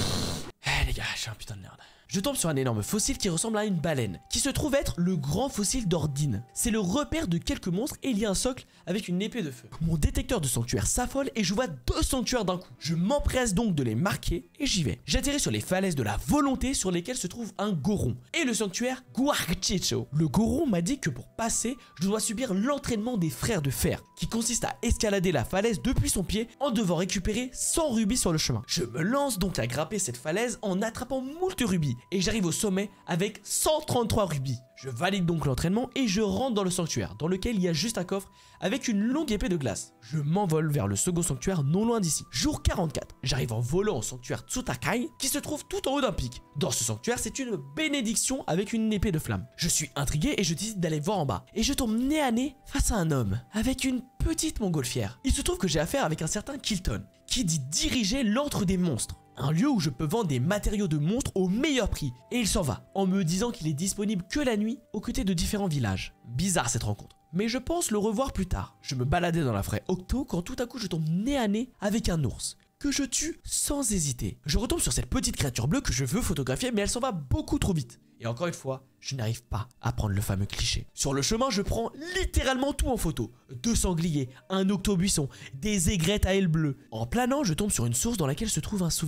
Eh les gars, je suis un putain de merde. Je tombe sur un énorme fossile qui ressemble à une baleine, qui se trouve être le grand fossile d'Ordine. C'est le repère de quelques monstres et il y a un socle avec une épée de feu. Mon détecteur de sanctuaire s'affole et je vois 2 sanctuaires d'un coup. Je m'empresse donc de les marquer et j'y vais. J'atterris sur les falaises de la volonté sur lesquelles se trouve un Goron et le sanctuaire Guarchicho. Le Goron m'a dit que pour passer, je dois subir l'entraînement des frères de fer, qui consiste à escalader la falaise depuis son pied en devant récupérer 100 rubis sur le chemin. Je me lance donc à grimper cette falaise en attrapant moult rubis. Et j'arrive au sommet avec 133 rubis. Je valide donc l'entraînement et je rentre dans le sanctuaire, dans lequel il y a juste un coffre avec une longue épée de glace. Je m'envole vers le second sanctuaire non loin d'ici. Jour 44, j'arrive en volant au sanctuaire Tsutakai qui se trouve tout en haut d'un pic. Dans ce sanctuaire, c'est une bénédiction avec une épée de flamme. Je suis intrigué et je décide d'aller voir en bas. Et je tombe nez à nez face à un homme avec une petite montgolfière. Il se trouve que j'ai affaire avec un certain Kilton qui dit diriger l'antre des monstres. Un lieu où je peux vendre des matériaux de monstres au meilleur prix. Et il s'en va, en me disant qu'il est disponible que la nuit, aux côtés de différents villages. Bizarre cette rencontre. Mais je pense le revoir plus tard. Je me baladais dans la forêt Octo quand tout à coup je tombe nez à nez avec un ours, que je tue sans hésiter. Je retombe sur cette petite créature bleue que je veux photographier, mais elle s'en va beaucoup trop vite. Et encore une fois, je n'arrive pas à prendre le fameux cliché. Sur le chemin, je prends littéralement tout en photo. 2 sangliers, un octobuisson, des aigrettes à ailes bleues. En planant, je tombe sur une source dans laquelle se trouve un souvenir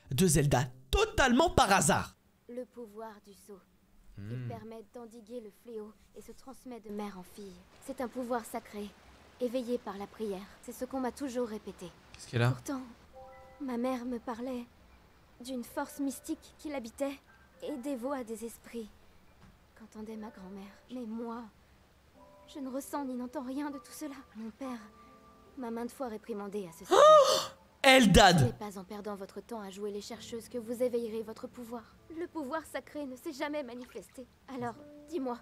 de Zelda totalement par hasard. Le pouvoir du sceau. Il permet d'endiguer le fléau et se transmet de mère en fille. C'est un pouvoir sacré, éveillé par la prière. C'est ce qu'on m'a toujours répété. Qu'est-ce qu'elle a? Pourtant, ma mère me parlait d'une force mystique qui l'habitait et des voix des esprits qu'entendait ma grand-mère. Mais moi, je ne ressens ni n'entends rien de tout cela. Mon père m'a maintes fois réprimandé à ce sujet. Ce Eldad. n'est pas en perdant votre temps à jouer les chercheuses que vous éveillerez votre pouvoir. Le pouvoir sacré ne s'est jamais manifesté. Alors, dis-moi,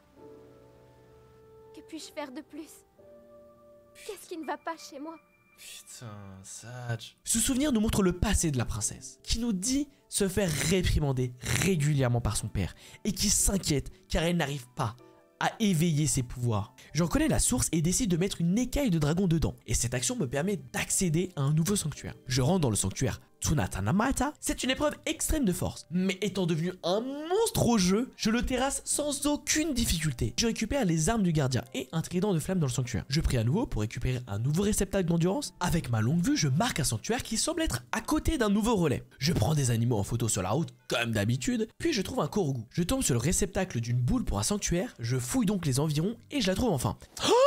que puis-je faire de plus? Qu'est-ce qui ne va pas chez moi? Putain, Sage. Ce souvenir nous montre le passé de la princesse, qui nous dit se faire réprimander régulièrement par son père et qui s'inquiète car elle n'arrive pas à éveiller ses pouvoirs. J'en connais la source et décide de mettre une écaille de dragon dedans. Et cette action me permet d'accéder à un nouveau sanctuaire. Je rentre dans le sanctuaire Tunatanamata. C'est une épreuve extrême de force. Mais étant devenu un monstre au jeu, je le terrasse sans aucune difficulté. Je récupère les armes du gardien et un trident de flamme dans le sanctuaire. Je prie à nouveau pour récupérer un nouveau réceptacle d'endurance. Avec ma longue vue, je marque un sanctuaire qui semble être à côté d'un nouveau relais. Je prends des animaux en photo sur la route comme d'habitude, puis je trouve un Korogu. Je tombe sur le réceptacle d'une boule pour un sanctuaire, je fouille donc les environs et je la trouve enfin.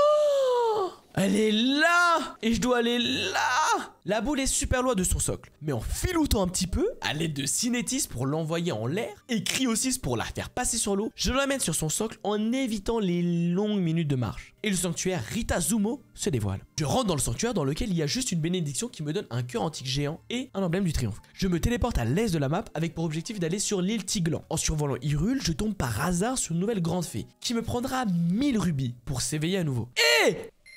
Elle est là! Et je dois aller là! La boule est super loin de son socle, mais en filoutant un petit peu, à l'aide de Cinétis pour l'envoyer en l'air, et Cryosis pour la faire passer sur l'eau, je l'amène sur son socle en évitant les longues minutes de marche. Et le sanctuaire Ritazumo se dévoile. Je rentre dans le sanctuaire dans lequel il y a juste une bénédiction qui me donne un cœur antique géant et un emblème du triomphe. Je me téléporte à l'est de la map avec pour objectif d'aller sur l'île Tiglan. En survolant Hyrule, je tombe par hasard sur une nouvelle grande fée, qui me prendra 1000 rubis pour s'éveiller à nouveau. Et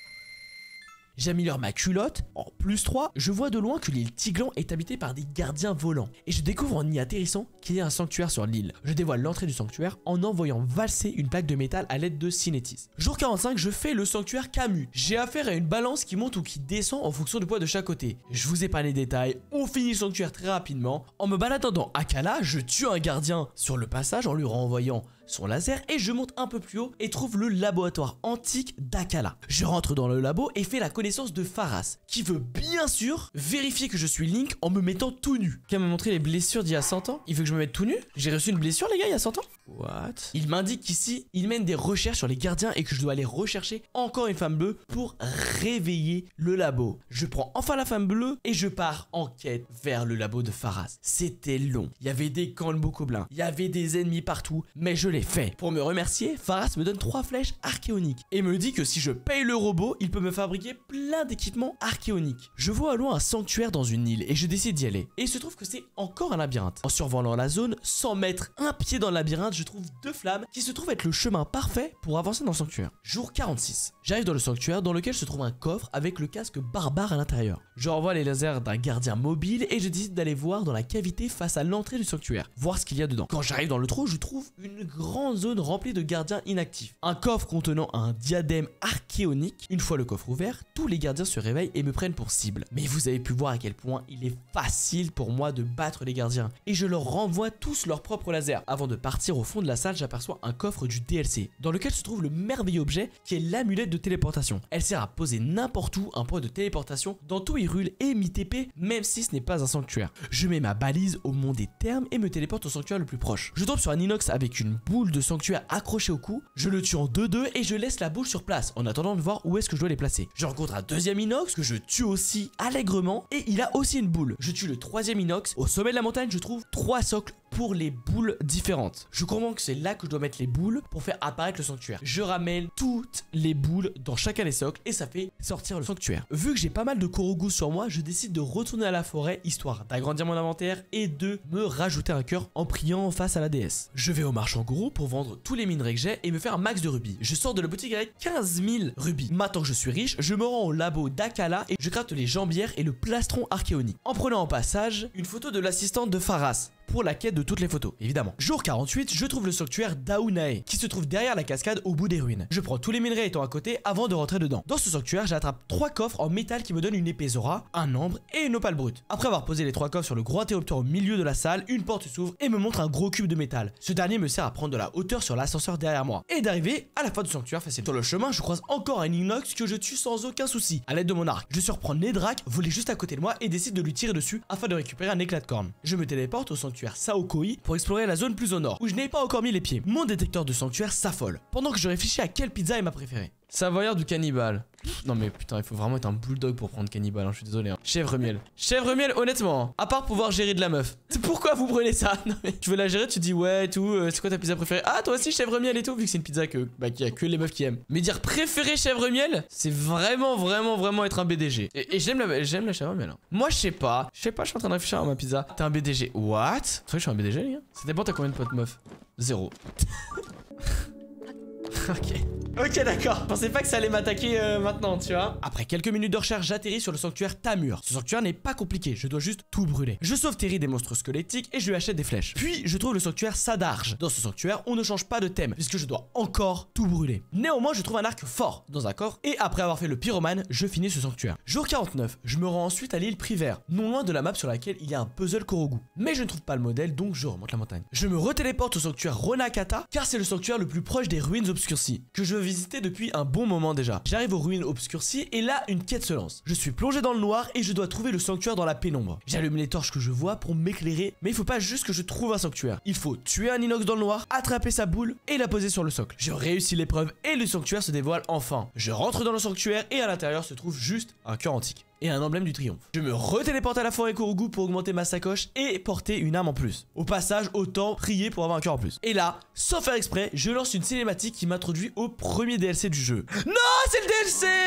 j'améliore ma culotte, en +3, je vois de loin que l'île Tiglan est habitée par des gardiens volants. Et je découvre en y atterrissant qu'il y a un sanctuaire sur l'île. Je dévoile l'entrée du sanctuaire en envoyant valser une plaque de métal à l'aide de Cinétis. Jour 45, je fais le sanctuaire Camus. J'ai affaire à une balance qui monte ou qui descend en fonction du poids de chaque côté. Je vous épargne les détails, on finit le sanctuaire très rapidement. En me baladant dans Akkala, je tue un gardien sur le passage en lui renvoyant son laser et je monte un peu plus haut et trouve le laboratoire antique d'Akkala. Je rentre dans le labo et fais la connaissance de Pharas, qui veut bien sûr vérifier que je suis Link en me mettant tout nu. Qui m'a montré les blessures d'il y a 100 ans? Il veut que je me mette tout nu? J'ai reçu une blessure les gars il y a 100 ans? What? Il m'indique qu'ici, il mène des recherches sur les gardiens et que je dois aller rechercher encore une femme bleue pour réveiller le labo. Je prends enfin la femme bleue et je pars en quête vers le labo de Pharas. C'était long, il y avait des camps de bokoblins, il y avait des ennemis partout, mais je l'ai fait. Pour me remercier, Pharas me donne 3 flèches archéoniques et me dit que si je paye le robot, il peut me fabriquer plein d'équipements archéoniques. Je vois à loin un sanctuaire dans une île et je décide d'y aller. Et il se trouve que c'est encore un labyrinthe. En survolant la zone, sans mettre un pied dans le labyrinthe, je trouve 2 flammes qui se trouvent être le chemin parfait pour avancer dans le sanctuaire. Jour 46. J'arrive dans le sanctuaire dans lequel se trouve un coffre avec le casque barbare à l'intérieur. Je renvoie les lasers d'un gardien mobile et je décide d'aller voir dans la cavité face à l'entrée du sanctuaire, voir ce qu'il y a dedans. Quand j'arrive dans le trou, je trouve une grande zone remplie de gardiens inactifs. Un coffre contenant un diadème archéonique. Une fois le coffre ouvert, tous les gardiens se réveillent et me prennent pour cible. Mais vous avez pu voir à quel point il est facile pour moi de battre les gardiens. Et je leur renvoie tous leurs propres lasers. Avant de partir au fond de la salle, j'aperçois un coffre du DLC, dans lequel se trouve le merveilleux objet qui est l'amulette de téléportation. Elle sert à poser n'importe où un point de téléportation dans tout Hyrule et m'y TP, même si ce n'est pas un sanctuaire. Je mets ma balise au mont des termes et me téléporte au sanctuaire le plus proche. Je tombe sur un inox avec une boule de sanctuaire accrochée au cou, je le tue en 2-2 et je laisse la boule sur place en attendant de voir où est-ce que je dois les placer. Je rencontre un deuxième inox que je tue aussi allègrement et il a aussi une boule. Je tue le troisième inox. Au sommet de la montagne, je trouve 3 socles pour les boules différentes. Je comprends que c'est là que je dois mettre les boules pour faire apparaître le sanctuaire. Je ramène toutes les boules dans chacun des socles et ça fait sortir le sanctuaire. Vu que j'ai pas mal de Korogus sur moi, je décide de retourner à la forêt histoire d'agrandir mon inventaire et de me rajouter un cœur en priant face à la déesse. Je vais au marchand gourou pour vendre tous les minerais que j'ai et me faire un max de rubis. Je sors de la boutique avec 15 000 rubis. Maintenant que je suis riche, je me rends au labo d'Akkala et je gratte les jambières et le plastron archéonique. En prenant en passage une photo de l'assistante de Pharas pour la quête de toutes les photos, évidemment. Jour 48, je trouve le sanctuaire d'Aunae, qui se trouve derrière la cascade au bout des ruines. Je prends tous les minerais étant à côté avant de rentrer dedans. Dans ce sanctuaire, j'attrape 3 coffres en métal qui me donnent une épée Zora, un ambre et une opale brute. Après avoir posé les 3 coffres sur le gros interrupteur au milieu de la salle, une porte s'ouvre et me montre un gros cube de métal. Ce dernier me sert à prendre de la hauteur sur l'ascenseur derrière moi et d'arriver à la fin du sanctuaire facile. Sur le chemin, je croise encore un inox que je tue sans aucun souci à l'aide de mon arc. Je surprends Nedrak volé juste à côté de moi et décide de lui tirer dessus afin de récupérer un éclat de corne. Je me téléporte au sanctuaire Saokoi pour explorer la zone plus au nord où je n'ai pas encore mis les pieds. Mon détecteur de sanctuaire s'affole pendant que je réfléchis à quelle pizza est ma préférée. Savoyard du cannibale. Non mais putain, il faut vraiment être un bulldog pour prendre cannibale, hein, je suis désolé. Hein. Chèvre miel. Chèvre miel, honnêtement, à part pouvoir gérer de la meuf. C'est pourquoi vous prenez ça? Non mais tu veux la gérer, tu dis ouais et tout, c'est quoi ta pizza préférée? Ah toi aussi chèvre miel et tout, vu que c'est une pizza que qui a que les meufs qui aiment. Mais dire préféré chèvre miel, c'est vraiment être un BDG. Et j'aime la chèvre miel. Hein. Moi je sais pas, je suis en train de réfléchir à ma pizza. T'es un BDG. What? C'est vrai que je suis un BDG les gars? Ça dépend, t'as combien de potes meufs? 0. Ok d'accord, je pensais pas que ça allait m'attaquer maintenant tu vois. Après quelques minutes de recherche, j'atterris sur le sanctuaire Tamur. Ce sanctuaire n'est pas compliqué, je dois juste tout brûler. Je sauve Terry des monstres squelettiques et je lui achète des flèches. Puis je trouve le sanctuaire Sadarge. Dans ce sanctuaire, on ne change pas de thème puisque je dois encore tout brûler. Néanmoins, je trouve un arc fort dans un coffre et après avoir fait le pyromane, je finis ce sanctuaire. Jour 49, je me rends ensuite à l'île Privaire, non loin de la map sur laquelle il y a un puzzle Korogu. Mais je ne trouve pas le modèle donc je remonte la montagne. Je me retéléporte au sanctuaire Ronakata car c'est le sanctuaire le plus proche des ruines obscurcies que je veux visiter depuis un bon moment déjà. J'arrive aux ruines obscurcies et là une quête se lance. Je suis plongé dans le noir et je dois trouver le sanctuaire dans la pénombre. J'allume les torches que je vois pour m'éclairer, mais il faut pas juste que je trouve un sanctuaire. Il faut tuer un inox dans le noir, attraper sa boule et la poser sur le socle. Je réussis l'épreuve et le sanctuaire se dévoile enfin. Je rentre dans le sanctuaire et à l'intérieur se trouve juste un cœur antique et un emblème du triomphe. Je me retéléporte à la forêt Korogu pour augmenter ma sacoche et porter une arme en plus. Au passage, autant prier pour avoir un cœur en plus. Et là, sans faire exprès, je lance une cinématique qui m'introduit au premier DLC du jeu. Non, c'est le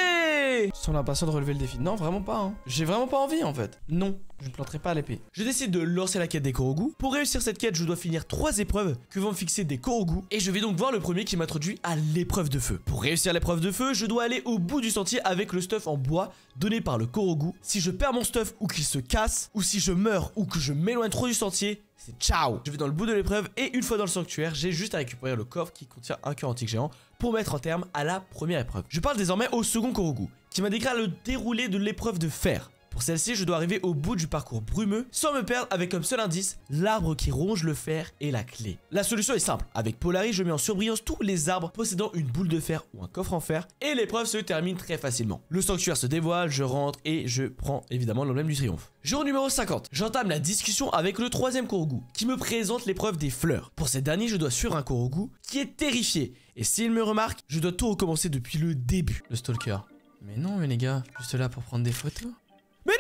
DLC! Je sens l'impatient de relever le défi. Non, vraiment pas, hein. J'ai vraiment pas envie, en fait. Non, je ne planterai pas à l'épée. Je décide de lancer la quête des Korogu. Pour réussir cette quête, je dois finir 3 épreuves que vont me fixer des Korogu. Et je vais donc voir le premier qui m'introduit à l'épreuve de feu. Pour réussir l'épreuve de feu, je dois aller au bout du sentier avec le stuff en bois donné par le Korogu. Si je perds mon stuff ou qu'il se casse, ou si je meurs ou que je m'éloigne trop du sentier, c'est ciao. Je vais dans le bout de l'épreuve et une fois dans le sanctuaire, j'ai juste à récupérer le coffre qui contient un cœur antique géant pour mettre un terme à la première épreuve. Je parle désormais au second Korogu, qui m'indiquera le déroulé de l'épreuve de fer. Pour celle-ci, je dois arriver au bout du parcours brumeux sans me perdre avec comme seul indice l'arbre qui ronge le fer et la clé. La solution est simple. Avec Polaris, je mets en surbrillance tous les arbres possédant une boule de fer ou un coffre en fer et l'épreuve se termine très facilement. Le sanctuaire se dévoile, je rentre et je prends évidemment l'emblème du triomphe. Jour numéro 50, j'entame la discussion avec le troisième Korogu qui me présente l'épreuve des fleurs. Pour cette dernière, je dois suivre un Korogu qui est terrifié et s'il me remarque, je dois tout recommencer depuis le début. Le stalker. Mais non mais les gars, juste là pour prendre des photos. Mais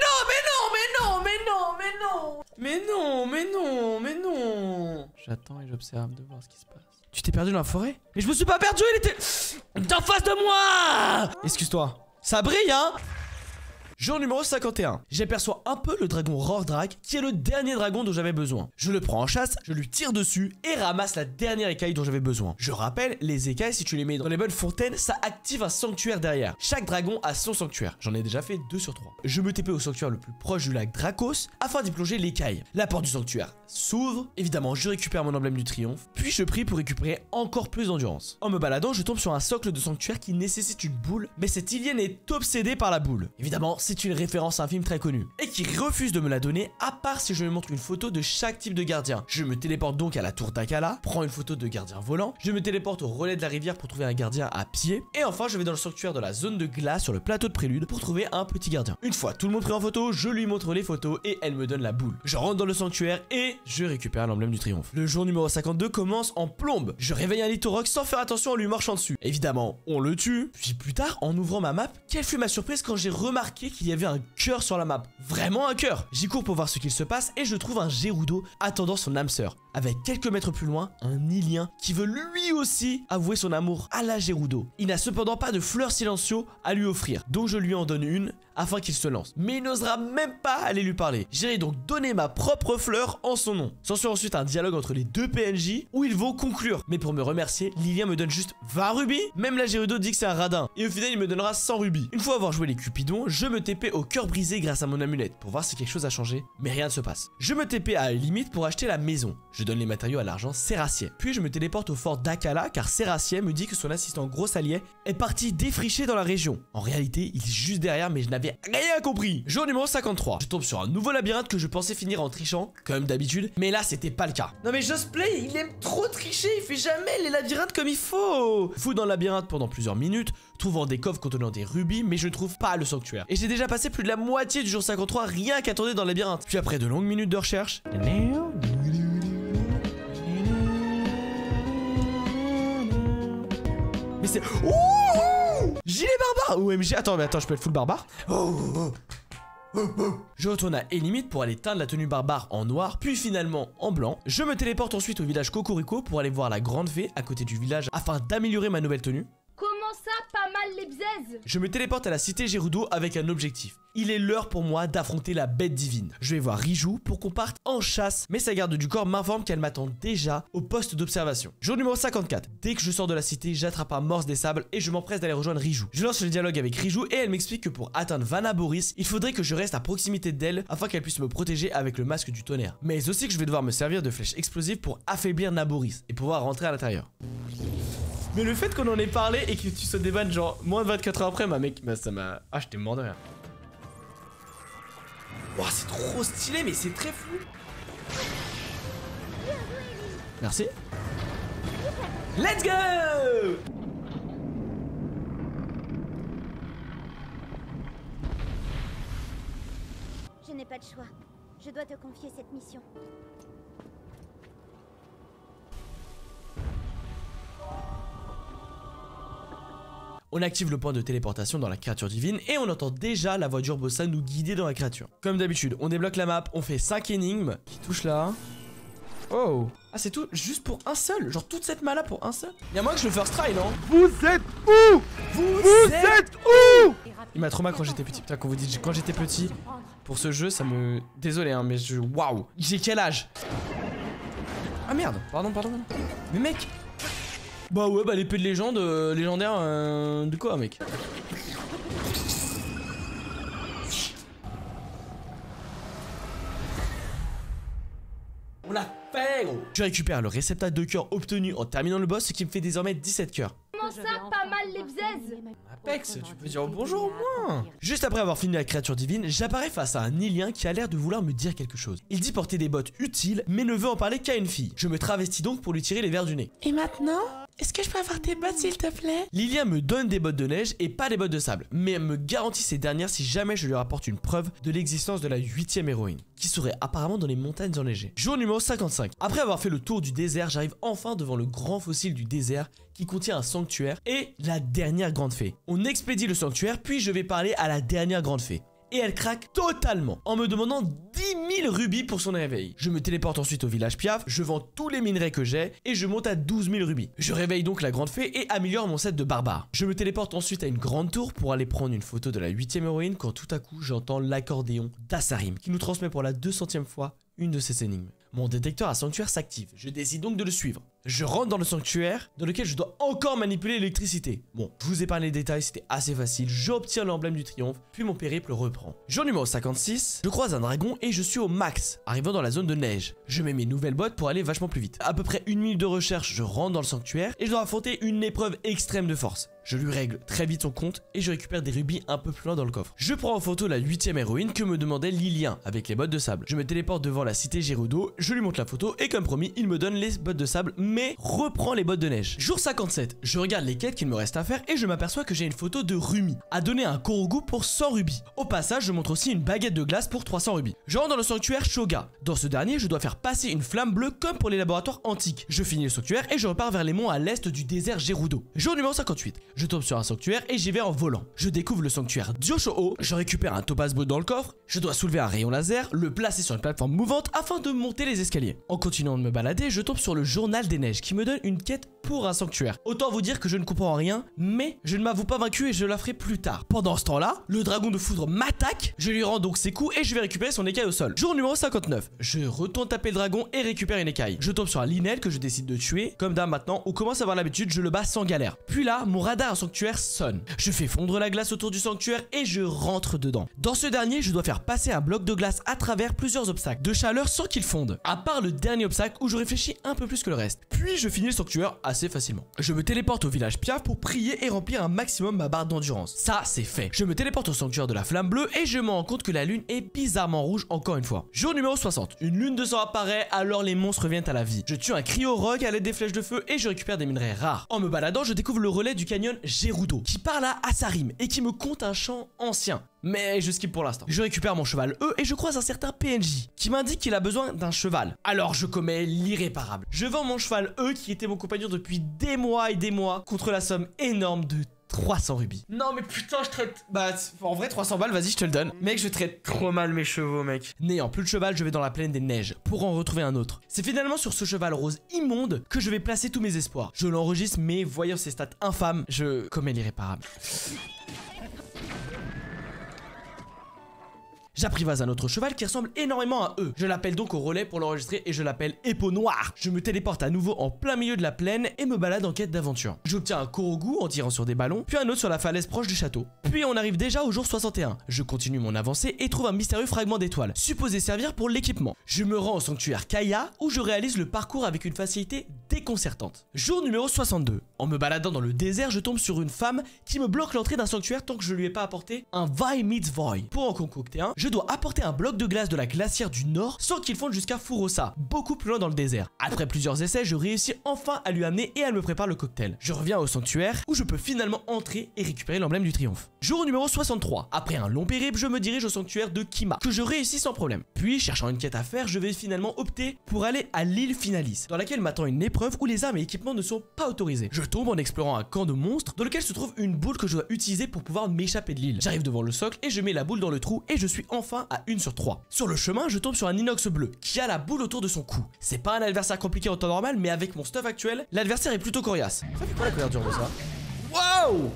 non. J'attends et j'observe de voir ce qui se passe. Tu t'es perdu dans la forêt? Mais je me suis pas perdu, il était en face de moi. Excuse-toi. Ça brille, hein? Jour numéro 51. J'aperçois un peu le dragon Rordrak, qui est le dernier dragon dont j'avais besoin. Je le prends en chasse, je lui tire dessus et ramasse la dernière écaille dont j'avais besoin. Je rappelle, les écailles, si tu les mets dans les bonnes fontaines, ça active un sanctuaire derrière. Chaque dragon a son sanctuaire. J'en ai déjà fait 2 sur 3. Je me TP au sanctuaire le plus proche du lac Dracos afin d'y plonger l'écaille. La porte du sanctuaire s'ouvre. Évidemment, je récupère mon emblème du triomphe. Puis je prie pour récupérer encore plus d'endurance. En me baladant, je tombe sur un socle de sanctuaire qui nécessite une boule, mais cette Ilienne est obsédée par la boule. Évidemment, c'est une référence à un film très connu et qui refuse de me la donner à part si je lui montre une photo de chaque type de gardien. Je me téléporte donc à la tour d'Akala, prends une photo de gardien volant, je me téléporte au relais de la rivière pour trouver un gardien à pied et enfin je vais dans le sanctuaire de la zone de glace sur le plateau de Prélude pour trouver un petit gardien. Une fois tout le monde pris en photo, je lui montre les photos et elle me donne la boule. Je rentre dans le sanctuaire et je récupère l'emblème du triomphe. Le jour numéro 52 commence en plombe. Je réveille un Litorok sans faire attention en lui marchant dessus. Évidemment, on le tue. Puis plus tard, en ouvrant ma map, quelle fut ma surprise quand j'ai remarqué qu'il y avait un cœur sur la map. Vraiment un cœur. J'y cours pour voir ce qu'il se passe et je trouve un Gerudo attendant son âme sœur. Avec quelques mètres plus loin, un Ilien qui veut lui aussi avouer son amour à la Gerudo. Il n'a cependant pas de fleurs silencio à lui offrir, donc je lui en donne une afin qu'il se lance. Mais il n'osera même pas aller lui parler. J'irai donc donner ma propre fleur en son nom. S'ensuit ensuite un dialogue entre les deux PNJ où ils vont conclure. Mais pour me remercier, Lilien me donne juste 20 rubis. Même la Gerudo dit que c'est un radin. Et au final, il me donnera 100 rubis. Une fois avoir joué les Cupidons, je me TP au cœur brisé grâce à mon amulette pour voir si quelque chose a changé. Mais rien ne se passe. Je me TP à la limite pour acheter la maison. Je donne les matériaux à l'argent Serrassier. Puis je me téléporte au fort d'Akala car Serrassier me dit que son assistant gros allié est parti défricher dans la région. En réalité, il est juste derrière mais je n'avais rien compris. Jour numéro 53. Je tombe sur un nouveau labyrinthe que je pensais finir en trichant, comme d'habitude. Mais là, c'était pas le cas. Non mais Justplay, il aime trop tricher. Il fait jamais les labyrinthes comme il faut. Fou dans le labyrinthe pendant plusieurs minutes, trouvant des coffres contenant des rubis, mais je ne trouve pas le sanctuaire. Et j'ai déjà passé plus de la moitié du jour 53 rien qu'à tourner dans le labyrinthe. Puis après de longues minutes de recherche... Mais c'est... Ouh, gilet barbare. OMG, attends, je peux être full barbare. Je retourne à Elimite pour aller teindre la tenue barbare en noir, puis finalement en blanc. Je me téléporte ensuite au village Cocorico pour aller voir la grande fée à côté du village afin d'améliorer ma nouvelle tenue. Comment ça, pas mal les bzaises? Je me téléporte à la cité Gerudo avec un objectif. Il est l'heure pour moi d'affronter la bête divine. Je vais voir Rijou pour qu'on parte en chasse, mais sa garde du corps m'informe qu'elle m'attend déjà au poste d'observation. Jour numéro 54. Dès que je sors de la cité, j'attrape un morse des sables et je m'empresse d'aller rejoindre Rijou. Je lance le dialogue avec Rijou et elle m'explique que pour atteindre Vanna Boris, il faudrait que je reste à proximité d'elle afin qu'elle puisse me protéger avec le masque du tonnerre. Mais aussi que je vais devoir me servir de flèches explosives pour affaiblir Naboris et pouvoir rentrer à l'intérieur. Mais le fait qu'on en ait parlé et que tu sois des vannes genre moins de 24 heures après, ma mec, bah ça m'a... Ah, j'étais mort de rire. Wow, c'est trop stylé, mais c'est très fou. Merci. Let's go! Je n'ai pas de choix. Je dois te confier cette mission. On active le point de téléportation dans la créature divine et on entend déjà la voix d'Urbosa nous guider dans la créature. Comme d'habitude, on débloque la map, on fait 5 énigmes qui touchent là. Oh. Ah, c'est tout juste pour un seul. Genre toute cette mala pour un seul. Y'a moins que je le first try, non? Vous êtes où? Vous êtes où? Il m'a trop mal quand j'étais petit. Putain, quand vous dites quand j'étais petit, pour ce jeu, ça me... Désolé, hein, mais je... Waouh. J'ai quel âge? Ah merde, pardon. Mais mec... Bah ouais, bah l'épée de légende, légendaire, de quoi, mec? On l'a fait, gros! Je récupère le réceptacle de cœur obtenu en terminant le boss, ce qui me fait désormais 17 cœurs. Comment ça, pas mal les bzaises? Apex, tu peux dire bonjour au moins. Juste après avoir fini la créature divine, j'apparais face à un Ilien qui a l'air de vouloir me dire quelque chose. Il dit porter des bottes utiles, mais ne veut en parler qu'à une fille. Je me travestis donc pour lui tirer les verres du nez. Et maintenant, est-ce que je peux avoir tes bottes s'il te plaît? L'Ilien me donne des bottes de neige et pas des bottes de sable, mais elle me garantit ces dernières si jamais je lui rapporte une preuve de l'existence de la 8ème héroïne, qui serait apparemment dans les montagnes enneigées. Jour numéro 55. Après avoir fait le tour du désert, j'arrive enfin devant le grand fossile du désert qui contient un sanctuaire et la dernière grande fée. On expédie le sanctuaire, puis je vais parler à la dernière grande fée. Et elle craque totalement en me demandant 10 000 rubis pour son réveil. Je me téléporte ensuite au village Piaf, je vends tous les minerais que j'ai et je monte à 12 000 rubis. Je réveille donc la grande fée et améliore mon set de barbare. Je me téléporte ensuite à une grande tour pour aller prendre une photo de la 8ème héroïne quand tout à coup j'entends l'accordéon d'Assarim qui nous transmet pour la 200ème fois une de ses énigmes. Mon détecteur à sanctuaire s'active, je décide donc de le suivre. Je rentre dans le sanctuaire dans lequel je dois encore manipuler l'électricité. Bon, je vous épargne les détails, c'était assez facile, j'obtiens l'emblème du triomphe, puis mon périple reprend. Jour numéro 56, je croise un dragon et je suis au max, arrivant dans la zone de neige. Je mets mes nouvelles bottes pour aller vachement plus vite. À peu près 1 minute de recherche, je rentre dans le sanctuaire et je dois affronter une épreuve extrême de force. Je lui règle très vite son compte et je récupère des rubis un peu plus loin dans le coffre. Je prends en photo la 8ème héroïne que me demandait Lilien avec les bottes de sable. Je me téléporte devant la cité Gerudo, je lui montre la photo et comme promis, il me donne les bottes de sable mais reprend les bottes de neige. Jour 57, je regarde les quêtes qu'il me reste à faire et je m'aperçois que j'ai une photo de Rumi à donner un Korogu pour 100 rubis. Au passage, je montre aussi une baguette de glace pour 300 rubis. Je rentre dans le sanctuaire Shoga. Dans ce dernier, je dois faire passer une flamme bleue comme pour les laboratoires antiques. Je finis le sanctuaire et je repars vers les monts à l'est du désert Gerudo. Jour numéro 58. Je tombe sur un sanctuaire et j'y vais en volant. Je découvre le sanctuaire Diosho-O, je récupère un topaz bleu dans le coffre, je dois soulever un rayon laser, le placer sur une plateforme mouvante afin de monter les escaliers. En continuant de me balader, je tombe sur le journal des neiges qui me donne une quête pour un sanctuaire. Autant vous dire que je ne comprends rien, mais je ne m'avoue pas vaincu et je la ferai plus tard. Pendant ce temps-là, le dragon de foudre m'attaque, je lui rends donc ses coups et je vais récupérer son écaille au sol. Jour numéro 59, je retourne taper le dragon et récupère une écaille. Je tombe sur un Linel que je décide de tuer. Comme d'hab maintenant, on commence à avoir l'habitude, je le bats sans galère. Puis là, mon radar sanctuaire sonne. Je fais fondre la glace autour du sanctuaire et je rentre dedans. Dans ce dernier, je dois faire passer un bloc de glace à travers plusieurs obstacles de chaleur sans qu'il fonde. À part le dernier obstacle où je réfléchis un peu plus que le reste. Puis je finis le sanctuaire assez facilement. Je me téléporte au village Piaf pour prier et remplir un maximum ma barre d'endurance. Ça, c'est fait. Je me téléporte au sanctuaire de la flamme bleue et je me rends compte que la lune est bizarrement rouge encore une fois. Jour numéro 60. Une lune de sang apparaît, alors les monstres reviennent à la vie. Je tue un cryo-rogue à l'aide des flèches de feu et je récupère des minerais rares. En me baladant, je découvre le relais du canyon Gerudo qui parle à Asarim et qui me conte un chant ancien. Mais je skip pour l'instant. Je récupère mon cheval E et je croise un certain PNJ qui m'indique qu'il a besoin d'un cheval. Alors je commets l'irréparable. Je vends mon cheval E qui était mon compagnon depuis des mois et des mois contre la somme énorme de 300 rubis. Non mais putain je traite... Bah en vrai 300 balles vas-y je te le donne. Mec je traite trop mal mes chevaux mec. N'ayant plus de cheval je vais dans la plaine des neiges pour en retrouver un autre. C'est finalement sur ce cheval rose immonde que je vais placer tous mes espoirs. Je l'enregistre mais voyant ses stats infâmes, je commets l'irréparable. J'apprivoise un autre cheval qui ressemble énormément à eux. Je l'appelle donc au relais pour l'enregistrer et je l'appelle Épau Noir. Je me téléporte à nouveau en plein milieu de la plaine et me balade en quête d'aventure. J'obtiens un Korogu en tirant sur des ballons, puis un autre sur la falaise proche du château. Puis on arrive déjà au jour 61. Je continue mon avancée et trouve un mystérieux fragment d'étoile, supposé servir pour l'équipement. Je me rends au sanctuaire Kaya où je réalise le parcours avec une facilité déconcertante. Jour numéro 62. En me baladant dans le désert, je tombe sur une femme qui me bloque l'entrée d'un sanctuaire tant que je lui ai pas apporté un Vi meets Void. Pour en concocter un, je dois apporter un bloc de glace de la glacière du nord sans qu'il fonde jusqu'à Furosa, beaucoup plus loin dans le désert. Après plusieurs essais, je réussis enfin à lui amener et elle me prépare le cocktail. Je reviens au sanctuaire où je peux finalement entrer et récupérer l'emblème du triomphe. Jour numéro 63. Après un long périple, je me dirige au sanctuaire de Kima, que je réussis sans problème. Puis, cherchant une quête à faire, je vais finalement opter pour aller à l'île Finalis, dans laquelle m'attend une épreuve où les armes et équipements ne sont pas autorisés. Je tombe en explorant un camp de monstres dans lequel se trouve une boule que je dois utiliser pour pouvoir m'échapper de l'île. J'arrive devant le socle et je mets la boule dans le trou et je suis enfin à 1 sur 3. Sur le chemin, je tombe sur un inox bleu qui a la boule autour de son cou. C'est pas un adversaire compliqué en temps normal, mais avec mon stuff actuel, l'adversaire est plutôt coriace. Ça fait quoi la couverture de ça? Wow!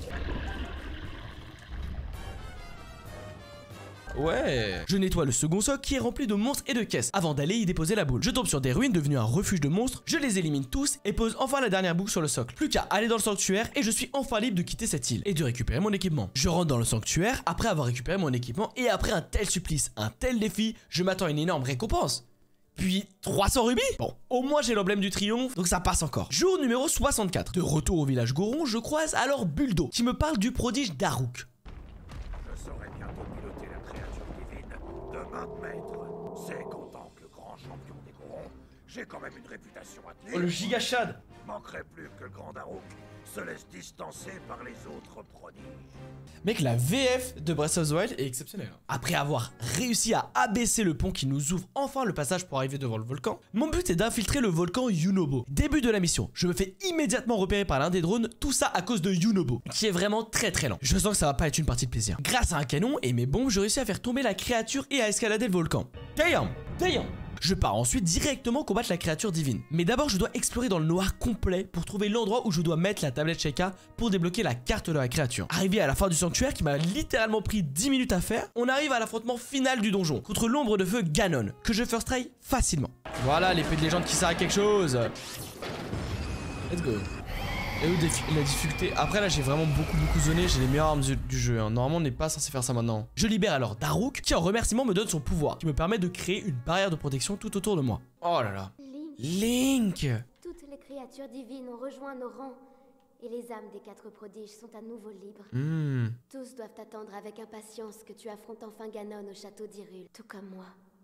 Ouais. Je nettoie le second socle qui est rempli de monstres et de caisses avant d'aller y déposer la boule. Je tombe sur des ruines devenues un refuge de monstres, je les élimine tous et pose enfin la dernière boucle sur le socle. Plus qu'à aller dans le sanctuaire et je suis enfin libre de quitter cette île et de récupérer mon équipement. Je rentre dans le sanctuaire après avoir récupéré mon équipement et après un tel supplice, un tel défi, je m'attends à une énorme récompense. Puis 300 rubis. Bon, au moins j'ai l'emblème du triomphe, donc ça passe encore. Jour numéro 64. De retour au village Goron, je croise alors Buldo qui me parle du prodige Daruk. Je saurai bientôt piloter la créature divine de 20 mètres. C'est qu'en tant que grand champion des Gorons, j'ai quand même une réputation à tenir. Oh le giga Shad. Manquerait plus que le grand Daruk se laisse distancer par les autres prodiges. Mec, la VF de Breath of the Wild est exceptionnelle. Après avoir réussi à abaisser le pont qui nous ouvre enfin le passage pour arriver devant le volcan, mon but est d'infiltrer le volcan Yunobo. Début de la mission, je me fais immédiatement repérer par l'un des drones, tout ça à cause de Yunobo, qui est vraiment très lent. Je sens que ça va pas être une partie de plaisir. Grâce à un canon et mes bombes, je réussis à faire tomber la créature et à escalader le volcan. Damn! Je pars ensuite directement combattre la créature divine. Mais d'abord je dois explorer dans le noir complet pour trouver l'endroit où je dois mettre la tablette Sheikah pour débloquer la carte de la créature. Arrivé à la fin du sanctuaire qui m'a littéralement pris 10 minutes à faire, on arrive à l'affrontement final du donjon contre l'ombre de feu Ganon, que je first try facilement. Voilà l'épée de légende qui sert à quelque chose. Let's go. Et où la difficulté? Après là j'ai vraiment beaucoup zoné, j'ai les meilleures armes du jeu hein. Normalement on n'est pas censé faire ça maintenant. Je libère alors Daruk qui en remerciement me donne son pouvoir qui me permet de créer une barrière de protection tout autour de moi. Oh là là. Link. Toutes les créatures divines ont rejoint nos rangs et les âmes des 4 prodiges sont à nouveau libres. Tous doivent attendre avec impatience que tu affrontes enfin Ganon au château d'Hyrule, tout comme moi.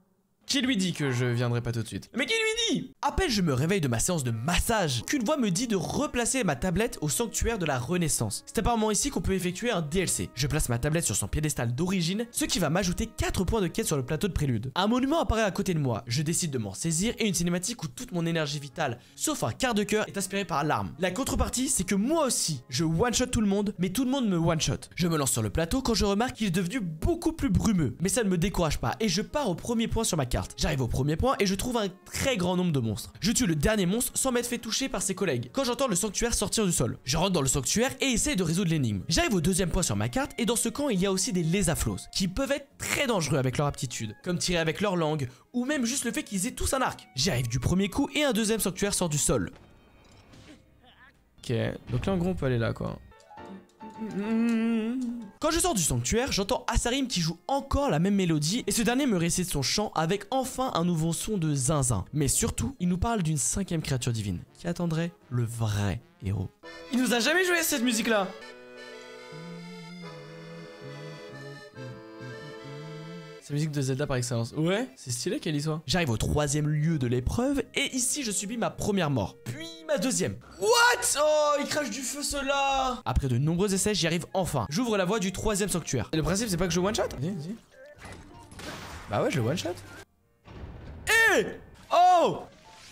Qui lui dit que je viendrai pas tout de suite? Mais qui lui dit? À peine je me réveille de ma séance de massage qu'une voix me dit de replacer ma tablette au sanctuaire de la Renaissance. C'est apparemment ici qu'on peut effectuer un DLC. Je place ma tablette sur son piédestal d'origine, ce qui va m'ajouter 4 points de quête sur le plateau de prélude. Un monument apparaît à côté de moi, je décide de m'en saisir et une cinématique où toute mon énergie vitale, sauf un quart de cœur, est aspirée par l'arme. La contrepartie, c'est que moi aussi, je one-shot tout le monde, mais tout le monde me one-shot. Je me lance sur le plateau quand je remarque qu'il est devenu beaucoup plus brumeux, mais ça ne me décourage pas et je pars au premier point sur ma carte. J'arrive au premier point et je trouve un très grand nombre de monstres. Je tue le dernier monstre sans m'être fait toucher par ses collègues quand j'entends le sanctuaire sortir du sol. Je rentre dans le sanctuaire et essaye de résoudre l'énigme. J'arrive au deuxième point sur ma carte et dans ce camp il y a aussi des lésaflos qui peuvent être très dangereux avec leur aptitude, comme tirer avec leur langue ou même juste le fait qu'ils aient tous un arc. J'y arrive du premier coup et un deuxième sanctuaire sort du sol. Ok, donc là en gros on peut aller là quoi. Quand je sors du sanctuaire, j'entends Asarim qui joue encore la même mélodie et ce dernier me récite son chant avec enfin un nouveau son de zinzin. Mais surtout, il nous parle d'une 5e créature divine qui attendrait le vrai héros. Il nous a jamais joué cette musique là. C'est la musique de Zelda par excellence. Ouais, c'est stylé qu'elle y soit. J'arrive au 3e lieu de l'épreuve et ici je subis ma première mort. Puis ma deuxième. What? Oh, il crache du feu cela. Après de nombreux essais, j'y arrive enfin. J'ouvre la voie du 3e sanctuaire. Et le principe c'est pas que je one shot? Vas-y. Bah ouais, je le one shot. Eh! Oh!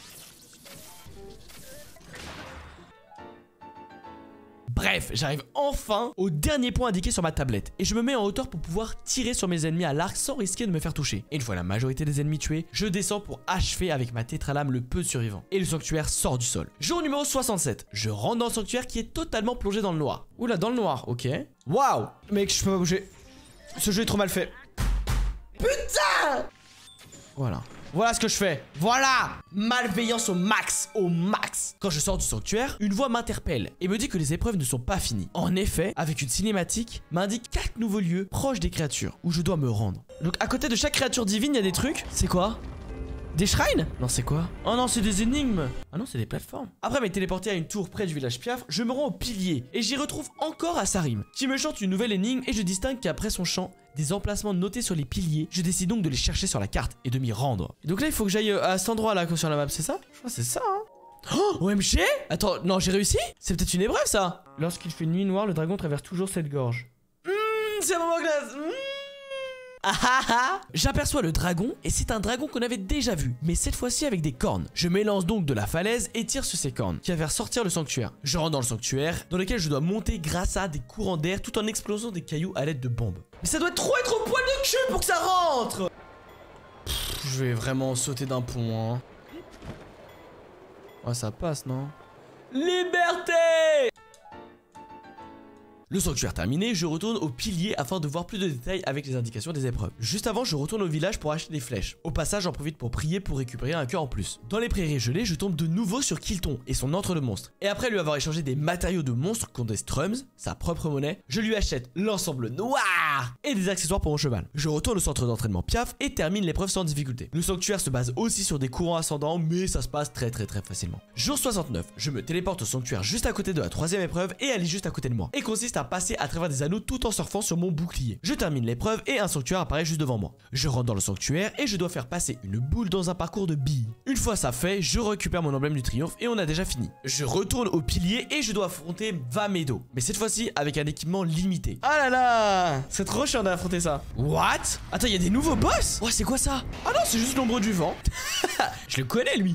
Bref, j'arrive enfin au dernier point indiqué sur ma tablette et je me mets en hauteur pour pouvoir tirer sur mes ennemis à l'arc sans risquer de me faire toucher. Et une fois la majorité des ennemis tués, je descends pour achever avec ma tétralame le peu de survivants. Et le sanctuaire sort du sol. Jour numéro 67, je rentre dans le sanctuaire qui est totalement plongé dans le noir. Oula, dans le noir, ok. Waouh! Mec, je peux pas bouger. Ce jeu est trop mal fait. Putain! Voilà. Voilà ce que je fais. Voilà! Malveillance au max, au max. Quand je sors du sanctuaire, une voix m'interpelle et me dit que les épreuves ne sont pas finies. En effet, avec une cinématique, m'indique 4 nouveaux lieux proches des créatures où je dois me rendre. Donc à côté de chaque créature divine, il y a des trucs. C'est quoi? Des shrines? Non, c'est quoi? Oh non, c'est des énigmes. Ah non, c'est des plateformes. Après m'être téléporté à une tour près du village Piaf, je me rends au pilier et j'y retrouve encore Asarim qui me chante une nouvelle énigme et je distingue qu'après son chant, des emplacements notés sur les piliers. Je décide donc de les chercher sur la carte et de m'y rendre. Et donc là, il faut que j'aille à cet endroit là sur la map, c'est ça? Je crois que c'est ça, hein. Oh, OMG! Attends, non, j'ai réussi? C'est peut-être une épreuve ça? Lorsqu'il fait nuit noire, le dragon traverse toujours cette gorge. C'est un moment glace. Ah ah ah! J'aperçois le dragon et c'est un dragon qu'on avait déjà vu, mais cette fois-ci avec des cornes. Je m'élance donc de la falaise et tire sur ces cornes, qui va faire sortir le sanctuaire. Je rentre dans le sanctuaire, dans lequel je dois monter grâce à des courants d'air tout en explosant des cailloux à l'aide de bombes. Mais ça doit trop être au poil de cul pour que ça rentre! Je vais vraiment sauter d'un pont, hein. Ouais, ça passe, non? Liberté! Le sanctuaire terminé, je retourne au pilier afin de voir plus de détails avec les indications des épreuves. Juste avant, je retourne au village pour acheter des flèches. Au passage, j'en profite pour prier pour récupérer un cœur en plus. Dans les prairies gelées, je tombe de nouveau sur Kilton et son antre de monstre. Et après lui avoir échangé des matériaux de monstre contre des strums, sa propre monnaie, je lui achète l'ensemble noir et des accessoires pour mon cheval. Je retourne au centre d'entraînement Piaf et termine l'épreuve sans difficulté. Le sanctuaire se base aussi sur des courants ascendants, mais ça se passe très facilement. Jour 69, je me téléporte au sanctuaire juste à côté de la 3e épreuve et elle est juste à côté de moi. Et consiste à passer à travers des anneaux tout en surfant sur mon bouclier. Je termine l'épreuve et un sanctuaire apparaît juste devant moi. Je rentre dans le sanctuaire et je dois faire passer une boule dans un parcours de billes. Une fois ça fait, je récupère mon emblème du triomphe et on a déjà fini. Je retourne au pilier et je dois affronter Vamedo. Mais cette fois-ci avec un équipement limité. Ah là là! C'est trop chiant d'affronter ça. What? Attends, il y a des nouveaux boss? Oh, c'est quoi ça? Ah non, c'est juste l'ombre du vent. Je le connais lui.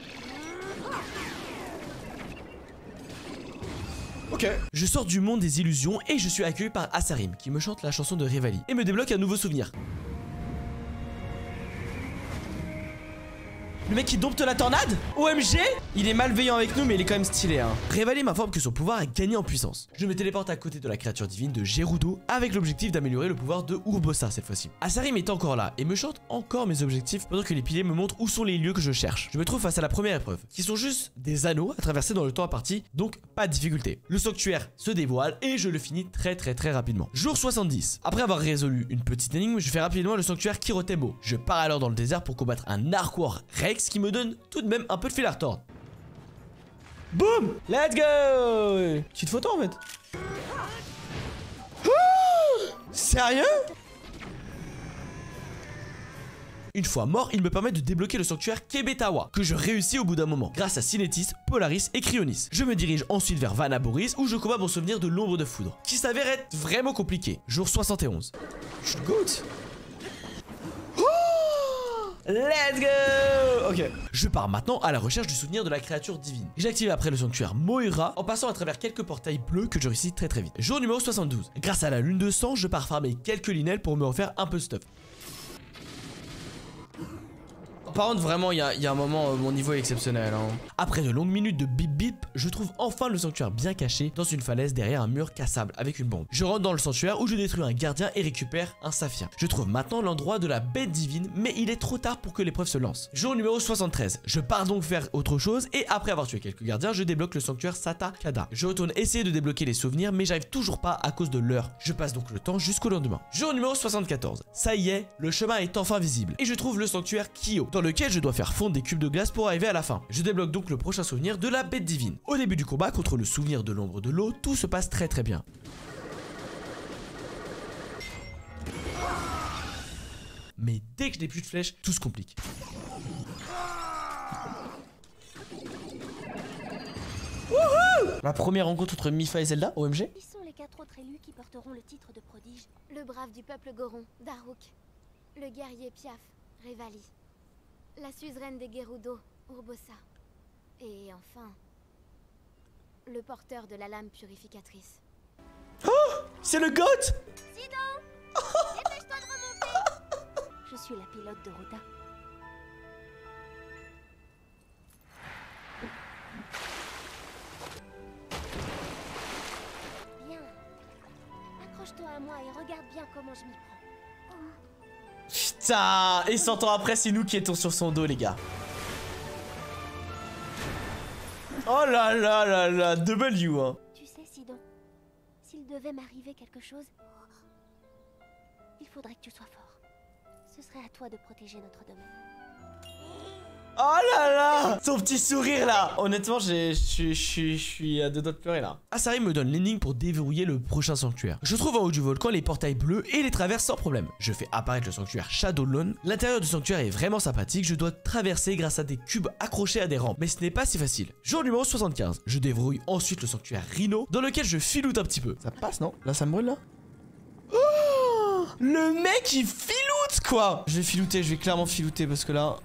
Ok. Je sors du monde des illusions et je suis accueilli par Asarim qui me chante la chanson de Revali et me débloque un nouveau souvenir. Le mec qui dompte la tornade? OMG! Il est malveillant avec nous mais il est quand même stylé, hein. Revali m'informe que son pouvoir a gagné en puissance. Je me téléporte à côté de la créature divine de Gerudo avec l'objectif d'améliorer le pouvoir de Urbosa cette fois-ci. Asarim est encore là et me chante encore mes objectifs pendant que les piliers me montrent où sont les lieux que je cherche. Je me trouve face à la première épreuve, qui sont juste des anneaux à traverser dans le temps imparti, donc pas de difficulté. Le sanctuaire se dévoile et je le finis très rapidement. Jour 70. Après avoir résolu une petite énigme, je fais rapidement le sanctuaire Kirotemo. Je pars alors dans le désert pour combattre un Narquois Rex qui me donne tout de même un peu de fil à retordre. Boum! Let's go! Petite photo en fait. Oh! Sérieux? Une fois mort, il me permet de débloquer le sanctuaire Kebetawa, que je réussis au bout d'un moment, grâce à Cinétis, Polaris et Cryonis. Je me dirige ensuite vers Vanaboris, où je combats mon souvenir de l'ombre de foudre, qui s'avère être vraiment compliqué. Jour 71. Je suis good. Let's go! Ok. Je pars maintenant à la recherche du souvenir de la créature divine. J'active après le sanctuaire Moira en passant à travers quelques portails bleus que je réussis très vite. Jour numéro 72. Grâce à la lune de sang, je pars farmer quelques linels pour me refaire un peu de stuff. Par contre, vraiment, il y a un moment, mon niveau est exceptionnel. Hein. Après de longues minutes de bip bip, je trouve enfin le sanctuaire bien caché dans une falaise derrière un mur cassable avec une bombe. Je rentre dans le sanctuaire où je détruis un gardien et récupère un saphir. Je trouve maintenant l'endroit de la bête divine, mais il est trop tard pour que l'épreuve se lance. Jour numéro 73. Je pars donc faire autre chose et après avoir tué quelques gardiens, je débloque le sanctuaire Satakada. Je retourne essayer de débloquer les souvenirs, mais j'arrive toujours pas à cause de l'heure. Je passe donc le temps jusqu'au lendemain. Jour numéro 74. Ça y est, le chemin est enfin visible et je trouve le sanctuaire Kyo, dans lequel je dois faire fondre des cubes de glace pour arriver à la fin. Je débloque donc le prochain souvenir de la bête divine. Au début du combat contre le souvenir de l'ombre de l'eau, tout se passe très bien. Mais dès que je n'ai plus de flèches, tout se complique. Wouhou! La première rencontre entre Mipha et Zelda, OMG. Qui sont les 4 autres élus qui porteront le titre de prodige? Le brave du peuple Goron, Daruk. Le guerrier Piaf, Revali. La suzeraine des Gerudo, Urbosa. Et enfin, le porteur de la lame purificatrice. Oh! C'est le GOAT! Sidon! Dépêche-toi de remonter! Je suis la pilote de Ruta. Bien. Accroche-toi à moi et regarde bien comment je m'y prends. Putain! Et 100 ans après, c'est nous qui étions sur son dos, les gars. Oh là là là là, W, hein. Tu sais, Sidon, s'il devait m'arriver quelque chose, il faudrait que tu sois fort. Ce serait à toi de protéger notre domaine. Oh là là! Son petit sourire là! Honnêtement, je suis à deux doigts de pleurer là. Asari me donne l'énigme pour déverrouiller le prochain sanctuaire. Je trouve en haut du volcan les portails bleus et les traverse sans problème. Je fais apparaître le sanctuaire Shadowlone. L'intérieur du sanctuaire est vraiment sympathique. Je dois traverser grâce à des cubes accrochés à des rampes. Mais ce n'est pas si facile. Jour numéro 75. Je déverrouille ensuite le sanctuaire Rhino dans lequel je filoute un petit peu. Ça passe, non? Là, ça me brûle là? Oh! Le mec il filoute quoi! Je vais filouter, je vais clairement filouter parce que là...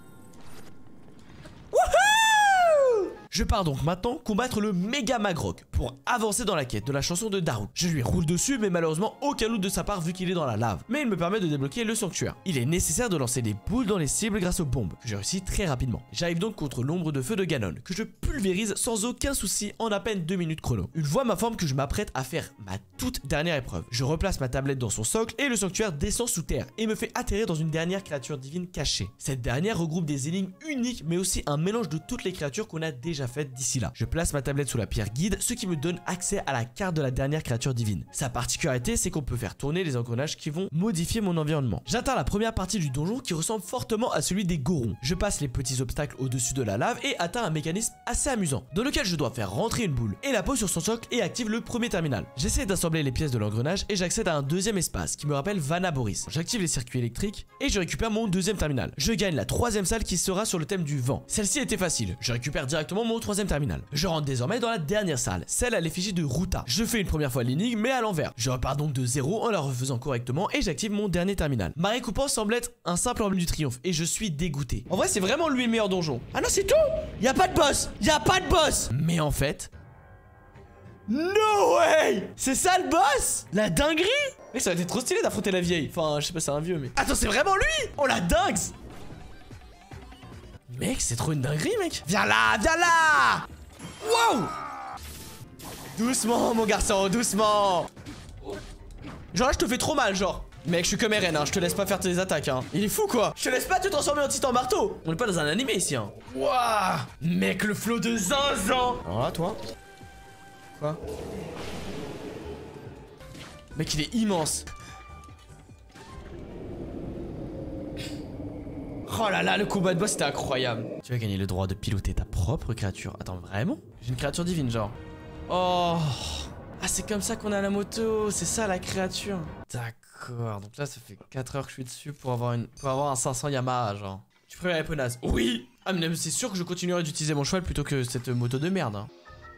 Je pars donc maintenant combattre le méga Magrok pour avancer dans la quête de la chanson de Daruk. Je lui roule dessus mais malheureusement aucun loot de sa part vu qu'il est dans la lave. Mais il me permet de débloquer le sanctuaire. Il est nécessaire de lancer des boules dans les cibles grâce aux bombes que j'ai réussi très rapidement. J'arrive donc contre l'ombre de feu de Ganon que je pulvérise sans aucun souci en à peine 2 minutes chrono. Une fois m'informe que je m'apprête à faire ma toute dernière épreuve. Je replace ma tablette dans son socle et le sanctuaire descend sous terre et me fait atterrir dans une dernière créature divine cachée. Cette dernière regroupe des énigmes uniques mais aussi un mélange de toutes les créatures qu'on a déjà faites d'ici là. Je place ma tablette sous la pierre guide, ce qui me donne accès à la carte de la dernière créature divine. Sa particularité, c'est qu'on peut faire tourner les engrenages qui vont modifier mon environnement. J'atteins la première partie du donjon qui ressemble fortement à celui des Gorons. Je passe les petits obstacles au-dessus de la lave et atteins un mécanisme assez amusant, dans lequel je dois faire rentrer une boule et la pose sur son socle et active le premier terminal. J'essaie d'assembler les pièces de l'engrenage et j'accède à un deuxième espace qui me rappelle Vanaboris. J'active les circuits électriques et je récupère mon deuxième terminal. Je gagne la troisième salle qui sera sur le thème du vent. Celle-ci était facile. Je récupère directement mon troisième terminal. Je rentre désormais dans la dernière salle, celle à l'effigie de Ruta. Je fais une première fois l'énigme mais à l'envers. Je repars donc de zéro en la refaisant correctement et j'active mon dernier terminal. Ma récompense semble être un simple emblème du triomphe et je suis dégoûté. En vrai c'est vraiment lui le meilleur donjon. Ah non c'est tout. Y'a pas de boss. Y'a pas de boss. Mais en fait... No way. C'est ça le boss. La dinguerie. Mais ça aurait été trop stylé d'affronter la vieille. Enfin je sais pas c'est un vieux mais... Attends c'est vraiment lui. Oh la dingue. Mec c'est trop une dinguerie mec. Viens là. Viens là. Wow! Doucement mon garçon, doucement. Genre là je te fais trop mal genre. Mec je suis comme Eren hein, je te laisse pas faire tes attaques hein. Il est fou quoi. Je te laisse pas te transformer en titan marteau. On est pas dans un animé ici hein. Wouah. Mec le flow de zinzin. Alors là toi. Quoi? Mec il est immense. Oh là là, le combat de boss c'était incroyable. Tu vas gagner le droit de piloter ta propre créature. Attends, vraiment? J'ai une créature divine, genre. Oh. Ah, c'est comme ça qu'on a la moto. C'est ça la créature. D'accord. D'accord, donc là ça fait 4 heures que je suis dessus pour avoir un 500 Yamaha genre. Tu préfères Epona? Oui. Ah mais c'est sûr que je continuerai d'utiliser mon cheval plutôt que cette moto de merde hein.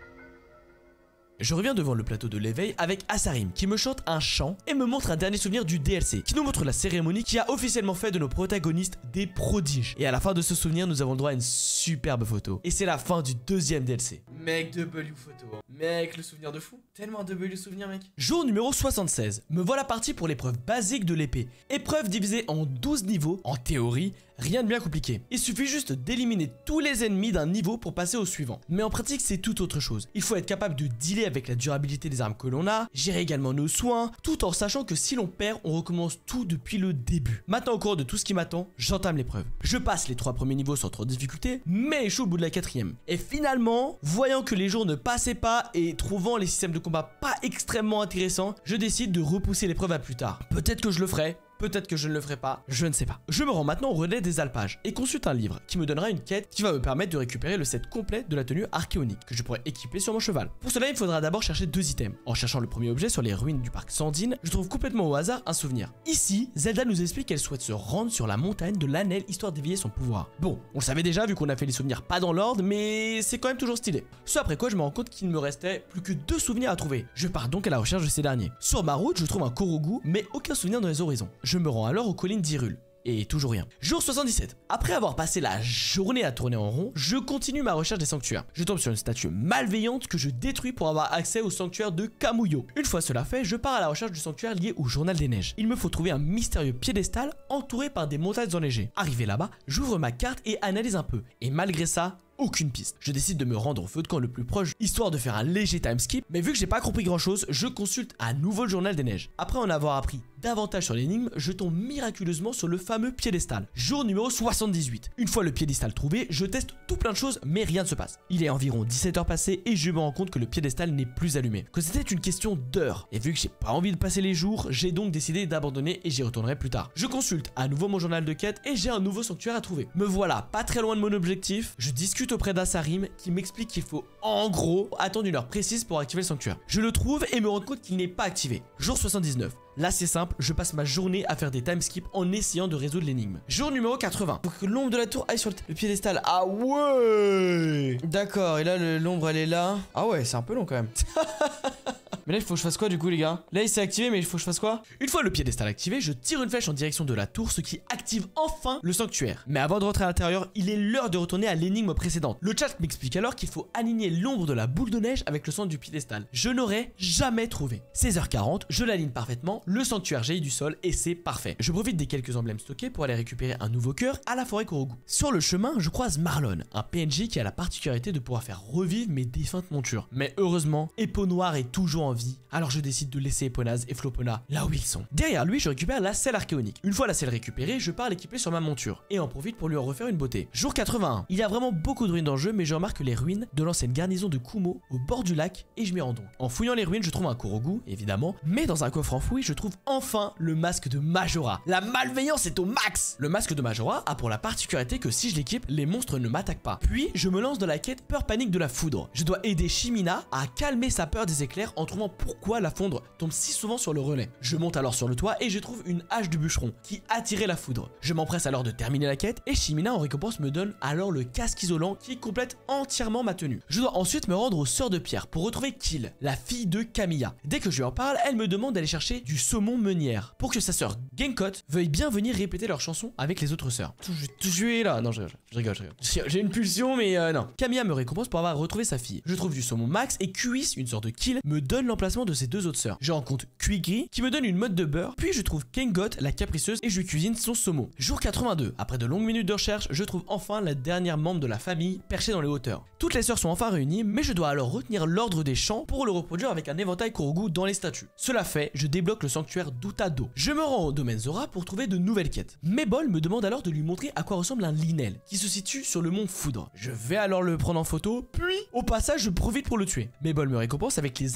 Je reviens devant le plateau de l'éveil avec Asarim qui me chante un chant et me montre un dernier souvenir du DLC qui nous montre la cérémonie qui a officiellement fait de nos protagonistes des prodiges. Et à la fin de ce souvenir, nous avons le droit à une superbe photo. Et c'est la fin du deuxième DLC. Mec, W photo. Mec, le souvenir de fou. Tellement un W souvenir, mec. Jour numéro 76. Me voilà parti pour l'épreuve basique de l'épée. Épreuve divisée en 12 niveaux. En théorie, rien de bien compliqué. Il suffit juste d'éliminer tous les ennemis d'un niveau pour passer au suivant. Mais en pratique, c'est tout autre chose. Il faut être capable de dealer avec la durabilité des armes que l'on a, gérer également nos soins, tout en sachant que si l'on perd, on recommence tout depuis le début. Maintenant, au cours de tout ce qui m'attend, j'entame l'épreuve. Je passe les 3 premiers niveaux sans trop de difficulté, mais échoue au bout de la 4e. Et finalement, voyant que les jours ne passaient pas et trouvant les systèmes de combat pas extrêmement intéressants, je décide de repousser l'épreuve à plus tard. Peut-être que je le ferai. Peut-être que je ne le ferai pas, je ne sais pas. Je me rends maintenant au relais des alpages et consulte un livre qui me donnera une quête qui va me permettre de récupérer le set complet de la tenue archéonique que je pourrais équiper sur mon cheval. Pour cela, il me faudra d'abord chercher 2 items. En cherchant le premier objet sur les ruines du parc Sandine, je trouve complètement au hasard un souvenir. Ici, Zelda nous explique qu'elle souhaite se rendre sur la montagne de l'Anel histoire d'éveiller son pouvoir. Bon, on le savait déjà vu qu'on a fait les souvenirs pas dans l'ordre, mais c'est quand même toujours stylé. Ce après quoi, je me rends compte qu'il ne me restait plus que 2 souvenirs à trouver. Je pars donc à la recherche de ces derniers. Sur ma route, je trouve un Korogu, mais aucun souvenir dans les horizons. Je me rends alors au collines d'Hyrule. Et toujours rien. Jour 77. Après avoir passé la journée à tourner en rond, je continue ma recherche des sanctuaires. Je tombe sur une statue malveillante que je détruis pour avoir accès au sanctuaire de Kamouyo. Une fois cela fait, je pars à la recherche du sanctuaire lié au journal des neiges. Il me faut trouver un mystérieux piédestal entouré par des montagnes enneigées. Arrivé là-bas, j'ouvre ma carte et analyse un peu. Et malgré ça, aucune piste. Je décide de me rendre au feu de camp le plus proche, histoire de faire un léger time skip, mais vu que j'ai pas compris grand chose, je consulte à nouveau le journal des neiges. Après en avoir appris davantage sur l'énigme, je tombe miraculeusement sur le fameux piédestal. Jour numéro 78. Une fois le piédestal trouvé, je teste tout plein de choses, mais rien ne se passe. Il est environ 17 heures passées et je me rends compte que le piédestal n'est plus allumé, que c'était une question d'heures. Et vu que j'ai pas envie de passer les jours, j'ai donc décidé d'abandonner et j'y retournerai plus tard. Je consulte à nouveau mon journal de quête et j'ai un nouveau sanctuaire à trouver. Me voilà pas très loin de mon objectif, je discute auprès d'Asarim qui m'explique qu'il faut en gros attendre une heure précise pour activer le sanctuaire. Je le trouve et me rends compte qu'il n'est pas activé. Jour 79. Là c'est simple, je passe ma journée à faire des time skips en essayant de résoudre l'énigme. Jour numéro 80. Faut que l'ombre de la tour aille sur le piédestal. Ah ouais. D'accord, et là l'ombre elle est là. Ah ouais, c'est un peu long quand même. Mais là il faut que je fasse quoi du coup les gars? Là il s'est activé mais il faut que je fasse quoi? Une fois le piédestal activé, je tire une flèche en direction de la tour, ce qui active enfin le sanctuaire. Mais avant de rentrer à l'intérieur, il est l'heure de retourner à l'énigme précédente. Le chat m'explique alors qu'il faut aligner l'ombre de la boule de neige avec le centre du piédestal. Je n'aurais jamais trouvé. 16h40, je l'aligne parfaitement, le sanctuaire jaillit du sol et c'est parfait. Je profite des quelques emblèmes stockés pour aller récupérer un nouveau cœur à la forêt Korogu. Sur le chemin, je croise Marlon, un PNJ qui a la particularité de pouvoir faire revivre mes défuntes montures. Mais heureusement, Epona Noir est toujours en vie, alors je décide de laisser Eponaz et Flopona là où ils sont. Derrière lui, je récupère la selle archéonique. Une fois la selle récupérée, je pars l'équiper sur ma monture et en profite pour lui en refaire une beauté. Jour 81. Il y a vraiment beaucoup de ruines dans le jeu, mais je remarque les ruines de l'ancienne garnison de Kumo au bord du lac et je m'y rends donc. En fouillant les ruines, je trouve un Korogu, évidemment, mais dans un coffre enfoui, je trouve enfin le masque de Majora. La malveillance est au max. Le masque de Majora a pour la particularité que si je l'équipe, les monstres ne m'attaquent pas. Puis, je me lance dans la quête peur panique de la foudre. Je dois aider Shimina à calmer sa peur des éclairs en trouvant pourquoi la foudre tombe si souvent sur le relais. Je monte alors sur le toit et je trouve une hache de bûcheron qui attirait la foudre. Je m'empresse alors de terminer la quête et Shimina en récompense me donne alors le casque isolant qui complète entièrement ma tenue. Je dois ensuite me rendre aux sœurs de pierre pour retrouver Kill, la fille de Camilla. Dès que je lui en parle, elle me demande d'aller chercher du saumon meunière pour que sa sœur Genkot veuille bien venir répéter leur chanson avec les autres sœurs. Je suis là. Non, je rigole. J'ai une pulsion, mais non. Camilla me récompense pour avoir retrouvé sa fille. Je trouve du saumon max et Kuis, une sorte de Kill, me donne l'emplacement de ses deux autres sœurs. Je rencontre Kuigri qui me donne une mode de beurre, puis je trouve Kengot, la capricieuse, et je lui cuisine son saumon. Jour 82. Après de longues minutes de recherche, je trouve enfin la dernière membre de la famille perchée dans les hauteurs. Toutes les sœurs sont enfin réunies, mais je dois alors retenir l'ordre des chants pour le reproduire avec un éventail Korogu dans les statues. Cela fait, je débloque le sanctuaire d'Utado. Je me rends au domaine Zora pour trouver de nouvelles quêtes. Mabel me demande alors de lui montrer à quoi ressemble un Linel, qui se situe sur le mont Foudre. Je vais alors le prendre en photo, puis au passage je profite pour le tuer. Mabel me récompense avec les incroyables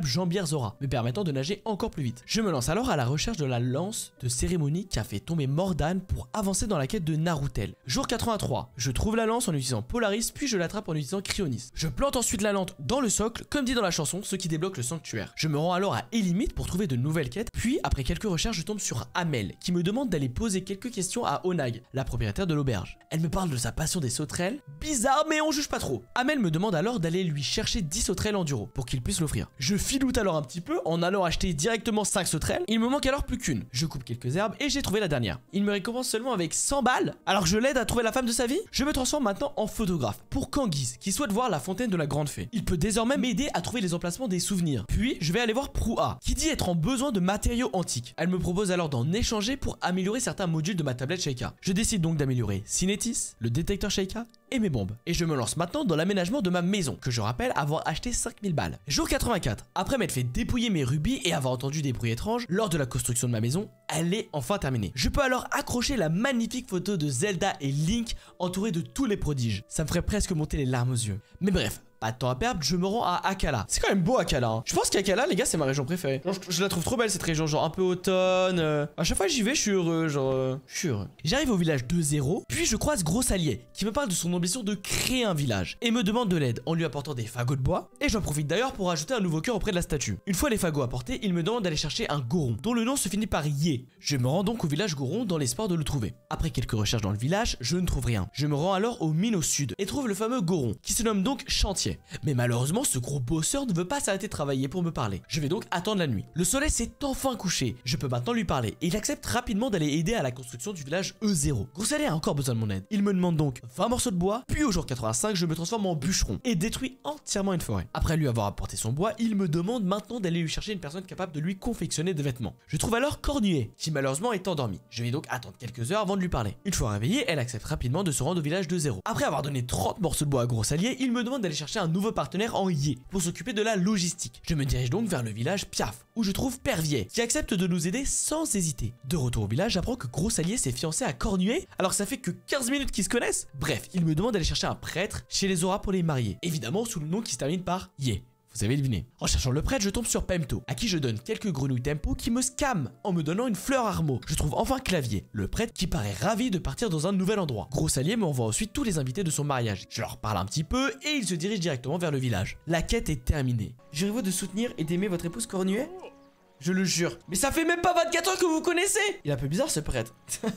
incroyable jambière Zora, me permettant de nager encore plus vite. Je me lance alors à la recherche de la lance de cérémonie qui a fait tomber Mordan pour avancer dans la quête de Narutel. Jour 83, je trouve la lance en utilisant Polaris, puis je l'attrape en utilisant Cryonis. Je plante ensuite la lance dans le socle, comme dit dans la chanson, ce qui débloque le sanctuaire. Je me rends alors à Elimite pour trouver de nouvelles quêtes, puis après quelques recherches, je tombe sur Amel, qui me demande d'aller poser quelques questions à Onag, la propriétaire de l'auberge. Elle me parle de sa passion des sauterelles, bizarre mais on juge pas trop. Amel me demande alors d'aller lui chercher 10 sauterelles enduro pour qu'il puisse l'offrir. Je filoute alors un petit peu en allant acheter directement 5 sauterelles, il me manque alors plus qu'une. Je coupe quelques herbes et j'ai trouvé la dernière. Il me récompense seulement avec 100 balles, alors que je l'aide à trouver la femme de sa vie. Je me transforme maintenant en photographe pour Kanguise, qui souhaite voir la fontaine de la grande fée. Il peut désormais m'aider à trouver les emplacements des souvenirs. Puis je vais aller voir Proua, qui dit être en besoin de matériaux antiques. Elle me propose alors d'en échanger pour améliorer certains modules de ma tablette Sheikah. Je décide donc d'améliorer Cinétis, le détecteur Sheikah et mes bombes. Et je me lance maintenant dans l'aménagement de ma maison, que je rappelle avoir acheté 5000 balles. Jour 84, après m'être fait dépouiller mes rubis et avoir entendu des bruits étranges lors de la construction de ma maison, elle est enfin terminée. Je peux alors accrocher la magnifique photo de Zelda et Link entourés de tous les prodiges. Ça me ferait presque monter les larmes aux yeux. Mais bref, pas de temps à perdre, je me rends à Akkala. C'est quand même beau Akkala, hein. Je pense qu'Akkala, les gars, c'est ma région préférée. Genre, je la trouve trop belle cette région, genre un peu automne. À chaque fois que j'y vais, je suis heureux, genre. Je suis heureux. J'arrive au village 2-0, puis je croise Grossalier, qui me parle de son ambition de créer un village et me demande de l'aide en lui apportant des fagots de bois. Et j'en profite d'ailleurs pour ajouter un nouveau cœur auprès de la statue. Une fois les fagots apportés, il me demande d'aller chercher un Goron, dont le nom se finit par Yé. Je me rends donc au village Goron dans l'espoir de le trouver. Après quelques recherches dans le village, je ne trouve rien. Je me rends alors aux mines au sud et trouve le fameux Goron, qui se nomme donc Chantier. Mais malheureusement, ce gros bosseur ne veut pas s'arrêter de travailler pour me parler. Je vais donc attendre la nuit. Le soleil s'est enfin couché. Je peux maintenant lui parler et il accepte rapidement d'aller aider à la construction du village E0. Grossalier a encore besoin de mon aide. Il me demande donc 20 morceaux de bois, puis au jour 85, je me transforme en bûcheron et détruis entièrement une forêt. Après lui avoir apporté son bois, il me demande maintenant d'aller lui chercher une personne capable de lui confectionner des vêtements. Je trouve alors Cornuet, qui malheureusement est endormi. Je vais donc attendre quelques heures avant de lui parler. Une fois réveillée, elle accepte rapidement de se rendre au village E0. Après avoir donné 30 morceaux de bois à Grossalier, il me demande d'aller chercher un nouveau partenaire en Yé pour s'occuper de la logistique. Je me dirige donc vers le village Piaf, où je trouve Pervier, qui accepte de nous aider sans hésiter. De retour au village, j'apprends que Grossalier s'est fiancé à Cornuet, alors que ça fait que 15 minutes qu'ils se connaissent. Bref, il me demande d'aller chercher un prêtre chez les Zora pour les marier, évidemment sous le nom qui se termine par Yé. Vous avez deviné. En cherchant le prêtre, je tombe sur Pemto, à qui je donne quelques grenouilles tempo qui me scamment en me donnant une fleur armo. Je trouve enfin Clavier, le prêtre qui paraît ravi de partir dans un nouvel endroit. Grossalier m'envoie ensuite tous les invités de son mariage. Je leur parle un petit peu et ils se dirigent directement vers le village. La quête est terminée. Jurez-vous de soutenir et d'aimer votre épouse Cornuet ? Je le jure. Mais ça fait même pas 24 ans que vous vous connaissez. Il est un peu bizarre ce prêtre.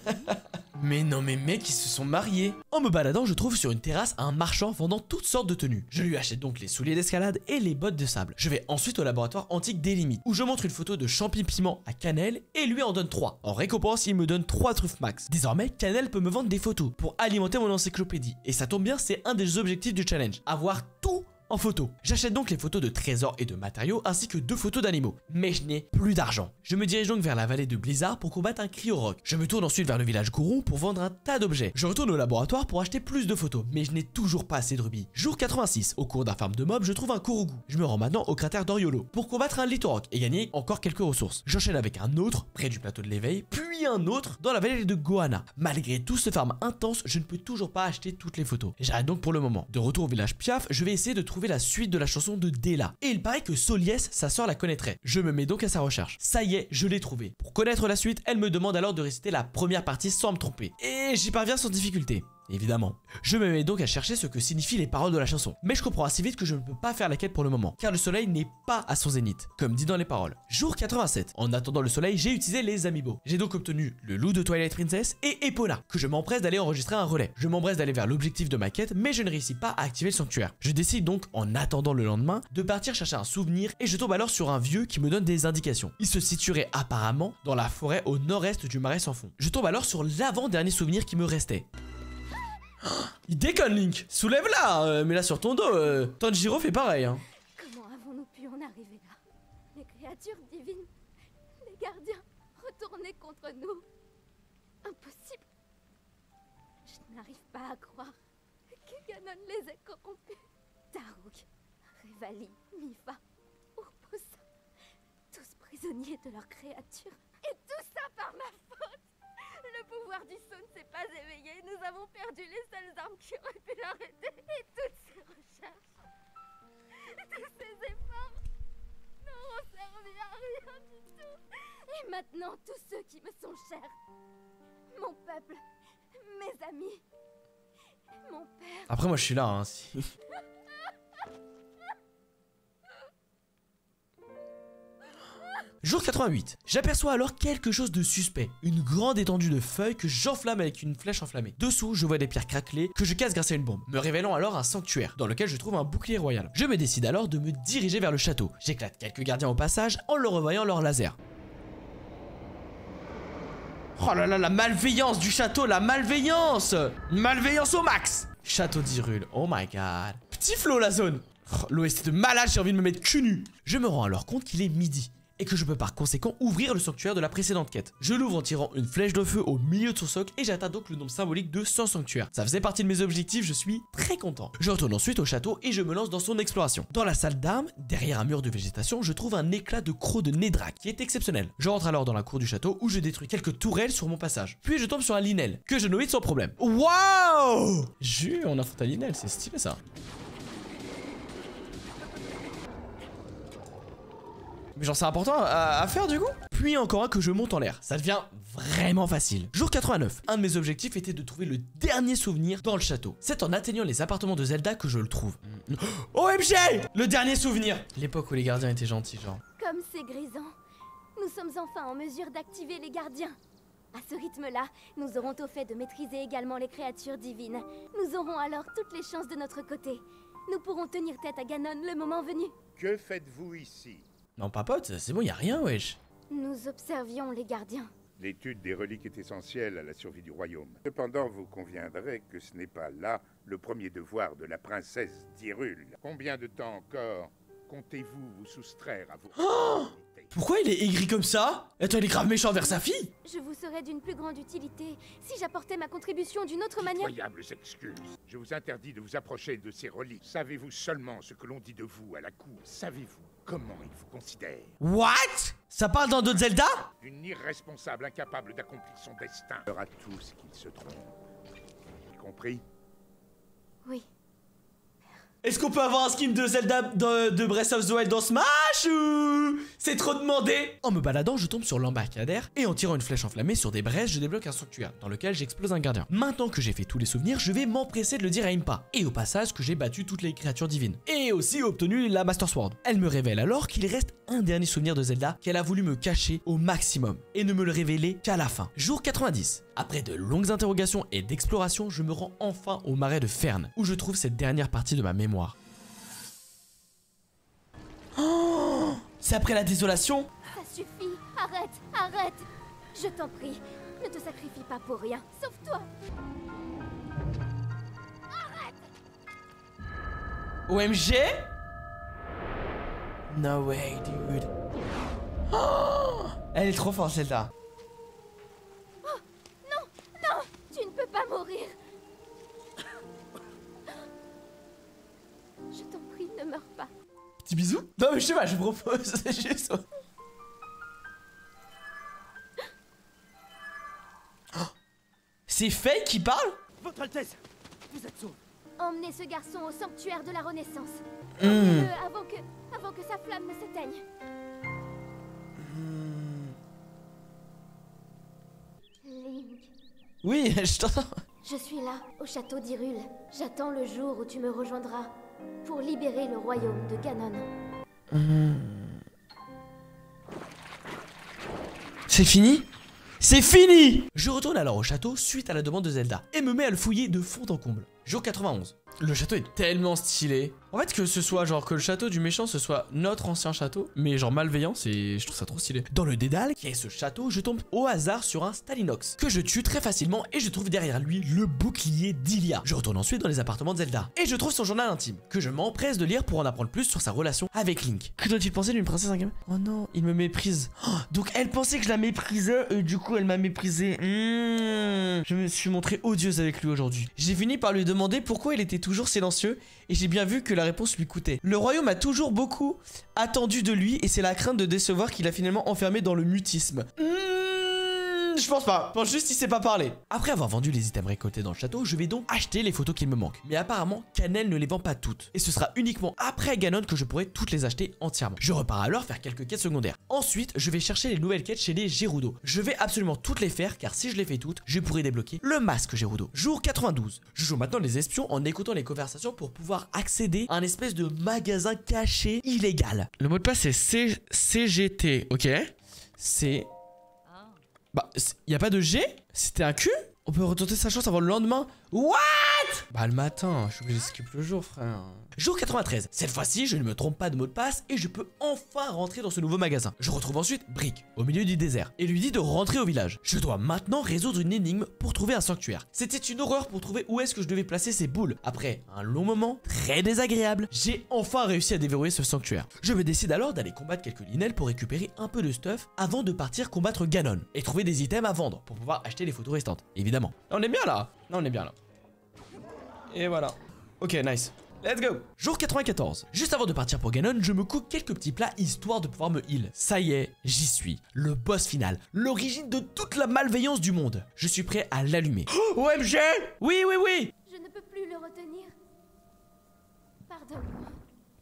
Mais non, mes mecs, ils se sont mariés. En me baladant, je trouve sur une terrasse un marchand vendant toutes sortes de tenues. Je lui achète donc les souliers d'escalade et les bottes de sable. Je vais ensuite au laboratoire antique d'Elimite, où je montre une photo de champi-piment à Cannelle et lui en donne 3. En récompense, il me donne 3 truffes max. Désormais, Cannelle peut me vendre des photos pour alimenter mon encyclopédie. Et ça tombe bien, c'est un des objectifs du challenge. Avoir tout en photo. J'achète donc les photos de trésors et de matériaux ainsi que 2 photos d'animaux. Mais je n'ai plus d'argent. Je me dirige donc vers la vallée de Blizzard pour combattre un Cryorock. Je me tourne ensuite vers le village Goron pour vendre un tas d'objets. Je retourne au laboratoire pour acheter plus de photos, mais je n'ai toujours pas assez de rubis. Jour 86, au cours d'un farm de mobs, je trouve un Korogu. Je me rends maintenant au cratère d'Oriolo pour combattre un Litorok et gagner encore quelques ressources. J'enchaîne avec un autre près du plateau de l'éveil, puis un autre dans la vallée de Gohana. Malgré tout ce farm intense, je ne peux toujours pas acheter toutes les photos. J'arrête donc pour le moment. De retour au village Piaf, je vais essayer de trouver la suite de la chanson de Della. Et il paraît que Soliès, sa sœur, la connaîtrait. Je me mets donc à sa recherche. Ça y est, je l'ai trouvée. Pour connaître la suite, elle me demande alors de réciter la première partie sans me tromper. Et j'y parviens sans difficulté. Évidemment. Je me mets donc à chercher ce que signifient les paroles de la chanson. Mais je comprends assez vite que je ne peux pas faire la quête pour le moment, car le soleil n'est pas à son zénith, comme dit dans les paroles. Jour 87. En attendant le soleil, j'ai utilisé les amiibo. J'ai donc obtenu le loup de Twilight Princess et Epona, que je m'empresse d'aller enregistrer un relais. Je m'empresse d'aller vers l'objectif de ma quête, mais je ne réussis pas à activer le sanctuaire. Je décide donc, en attendant le lendemain, de partir chercher un souvenir et je tombe alors sur un vieux qui me donne des indications. Il se situerait apparemment dans la forêt au nord-est du marais sans fond. Je tombe alors sur l'avant-dernier souvenir qui me restait. Il déconne Link. Soulève-la, mets-la sur ton dos. Tanjiro fait pareil hein. Comment avons-nous pu en arriver là? Les créatures divines, les gardiens, retournés contre nous. Impossible. Je n'arrive pas à croire que Ganon les ait corrompus. Daruk, Revali, Mifa, Urbosa, tous prisonniers de leurs créatures. Et tout ça par ma faute. Le pouvoir du saut ne s'est pas éveillé. Nous avons perdu les seules armes qui auraient pu l'arrêter. Et toutes ces recherches, tous ces efforts n'ont Et maintenant, tous ceux qui me sont chers. Mon peuple, mes amis, mon père. Après, moi, je suis là, hein. Si... Jour 88. J'aperçois alors quelque chose de suspect. Une grande étendue de feuilles que j'enflamme avec une flèche enflammée. Dessous, je vois des pierres craquelées que je casse grâce à une bombe, me révélant alors un sanctuaire dans lequel je trouve un bouclier royal. Je me décide alors de me diriger vers le château. J'éclate quelques gardiens au passage en leur revoyant leur laser. Oh là là, la malveillance du château, la malveillance! Malveillance au max! Château d'Hyrule, oh my god. Petit flow la zone. Oh, l'OST de malade, j'ai envie de me mettre cul nu. Je me rends alors compte qu'il est midi et que je peux par conséquent ouvrir le sanctuaire de la précédente quête. Je l'ouvre en tirant une flèche de feu au milieu de son socle et j'atteins donc le nombre symbolique de 100 sanctuaires. Ça faisait partie de mes objectifs, je suis très content. Je retourne ensuite au château et je me lance dans son exploration. Dans la salle d'armes, derrière un mur de végétation, je trouve un éclat de croc de Nedrak qui est exceptionnel. Je rentre alors dans la cour du château où je détruis quelques tourelles sur mon passage. Puis je tombe sur un Linel que je noïde sans problème. Waouh! On affronte un Linel, c'est stylé ça. Mais genre c'est important à faire du coup. Puis encore un que je monte en l'air, ça devient vraiment facile. Jour 89, un de mes objectifs était de trouver le dernier souvenir dans le château. C'est en atteignant les appartements de Zelda que je le trouve. OMG! Le dernier souvenir. L'époque où les gardiens étaient gentils genre. Comme c'est grisant, nous sommes enfin en mesure d'activer les gardiens. À ce rythme-là, nous aurons au fait de maîtriser également les créatures divines. Nous aurons alors toutes les chances de notre côté. Nous pourrons tenir tête à Ganon le moment venu. Que faites-vous ici? Non papote, c'est bon, y a rien wesh. Nous observions les gardiens. L'étude des reliques est essentielle à la survie du royaume. Cependant, vous conviendrez que ce n'est pas là le premier devoir de la princesse d'Hyrule. Combien de temps encore comptez-vous vous soustraire à vos responsabilités? Pourquoi il est aigri comme ça? Attends, il est grave méchant vers sa fille. Je vous serais d'une plus grande utilité si j'apportais ma contribution d'une autre manière. Incroyables excuses. Je vous interdis de vous approcher de ces reliques. Savez-vous seulement ce que l'on dit de vous à la cour? Savez-vous comment ils vous considèrent? What? Ça parle dans d'autres Zelda? Une irresponsable incapable d'accomplir son destin. À tous qu'ils se trompent. Y compris? Oui. Est-ce qu'on peut avoir un skin de Zelda de Breath of the Wild dans Smash ou... C'est trop demandé. En me baladant, je tombe sur l'embarcadère et en tirant une flèche enflammée sur des braises, je débloque un sanctuaire dans lequel j'explose un gardien. Maintenant que j'ai fait tous les souvenirs, je vais m'empresser de le dire à Impa. Et au passage que j'ai battu toutes les créatures divines. Et aussi obtenu la Master Sword. Elle me révèle alors qu'il reste un dernier souvenir de Zelda qu'elle a voulu me cacher au maximum et ne me le révéler qu'à la fin. Jour 90. Après de longues interrogations et d'explorations, je me rends enfin au marais de Fern, où je trouve cette dernière partie de ma mémoire. Oh, c'est après la désolation? Ça suffit. Arrête, arrête. Je t'en prie, ne te sacrifie pas pour rien. Sauve-toi. OMG? No way, dude. Oh, elle est trop forte, celle-là. Non, tu ne peux pas mourir. Je t'en prie, ne meurs pas. Petit bisou? Non, mais je sais pas, je propose juste. Oh, c'est Faye qui parle? Votre Altesse, vous êtes sauve. Emmenez ce garçon au sanctuaire de la Renaissance. Emmenez-le avant que sa flamme ne s'éteigne. Link. Oui, je t'entends. Je suis là, au château d'Hyrule. J'attends le jour où tu me rejoindras pour libérer le royaume de Ganon. C'est fini? C'est fini! Je retourne alors au château suite à la demande de Zelda et me mets à le fouiller de fond en comble. Jour 91. Le château est tellement stylé. En fait, que ce soit genre que le château du méchant ce soit notre ancien château, mais genre malveillant, je trouve ça trop stylé. Dans le dédale qui est ce château, je tombe au hasard sur un Stalinox que je tue très facilement et je trouve derrière lui le bouclier d'Ilia. Je retourne ensuite dans les appartements de Zelda et je trouve son journal intime que je m'empresse de lire pour en apprendre plus sur sa relation avec Link. Que doit-il penser d'une princesse en game? Oh non, il me méprise. Oh, donc elle pensait que je la méprisais et du coup elle m'a méprisé. Je me suis montré odieuse avec lui aujourd'hui. J'ai fini par lui demander pourquoi il était toujours silencieux et j'ai bien vu que la réponse lui coûtait. Le royaume a toujours beaucoup attendu de lui et c'est la crainte de décevoir qu'il a finalement enfermé dans le mutisme. Je pense pas. Je pense juste qu'il sait pas parler. Après avoir vendu les items récoltés dans le château, je vais donc acheter les photos qu'il me manquent. Mais apparemment, Cannelle ne les vend pas toutes. Et ce sera uniquement après Ganon que je pourrai toutes les acheter entièrement. Je repars alors faire quelques quêtes secondaires. Ensuite, je vais chercher les nouvelles quêtes chez les Gerudo. Je vais absolument toutes les faire car si je les fais toutes, je pourrai débloquer le masque Gerudo. Jour 92. Je joue maintenant les espions en écoutant les conversations pour pouvoir accéder à un espèce de magasin caché illégal. Le mot de passe c'est CGT, ok? C'est... Bah, y a pas de G? C'était un Q? On peut retenter sa chance avant le lendemain? What? Bah le matin, je suis obligé de skip le jour, frère. Jour 93. Cette fois-ci, je ne me trompe pas de mot de passe et je peux enfin rentrer dans ce nouveau magasin. Je retrouve ensuite Brick, au milieu du désert, et lui dit de rentrer au village. Je dois maintenant résoudre une énigme pour trouver un sanctuaire. C'était une horreur pour trouver où est-ce que je devais placer ces boules. Après un long moment, très désagréable, j'ai enfin réussi à déverrouiller ce sanctuaire. Je me décide alors d'aller combattre quelques linels pour récupérer un peu de stuff avant de partir combattre Ganon. Et trouver des items à vendre pour pouvoir acheter les photos restantes, évidemment. On est bien là. Là, on est bien là. Et voilà. Ok, nice. Let's go. Jour 94. Juste avant de partir pour Ganon, je me cook quelques petits plats histoire de pouvoir me heal. Ça y est, j'y suis. Le boss final. L'origine de toute la malveillance du monde. Je suis prêt à l'allumer. Oh, OMG! Oui, oui, oui! Je ne peux plus le retenir. Pardonne-moi.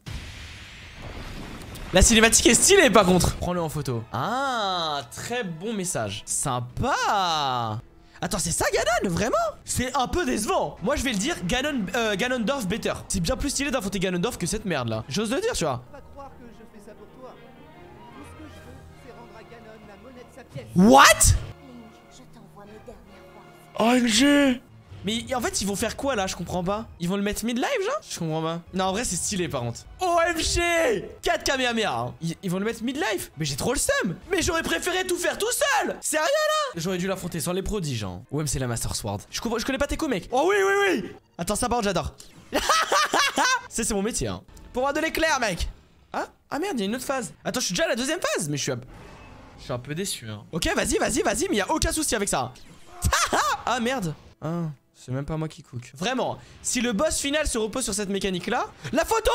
La cinématique est stylée par contre. Prends-le en photo. Ah, très bon message. Sympa. Attends, c'est ça Ganon, vraiment? C'est un peu décevant. Moi je vais le dire, Ganondorf better. C'est bien plus stylé d'affronter Ganondorf que cette merde là. J'ose le dire, tu vois. Pas croire que je fais ça pour toi. Tout ce que je veux, c'est rendre à Ganon la monnaie de sa pièce. What? Link, je t'envoie mes dernières voix. OMG. Mais en fait ils vont faire quoi là? Je comprends pas. Ils vont le mettre mid-live genre? Je comprends pas. Non en vrai c'est stylé par contre. OMG 4 Kamehameha hein. Ils vont le mettre mid-life? Mais j'ai trop le seum. Mais j'aurais préféré tout faire tout seul. Sérieux là? J'aurais dû l'affronter sans les prodiges hein. Ouais mais c'est la Master Sword. Je connais pas tes coups mec. Oh oui oui oui. Attends ça par contre j'adore. C'est mon métier hein. Pour avoir de l'éclair mec. Ah merde il y a une autre phase. Attends je suis déjà à la deuxième phase. Mais je suis un peu déçu hein. Ok vas-y mais y a aucun souci avec ça. Ah merde. Ah c'est même pas moi qui cook. Vraiment, si le boss final se repose sur cette mécanique là. La photo!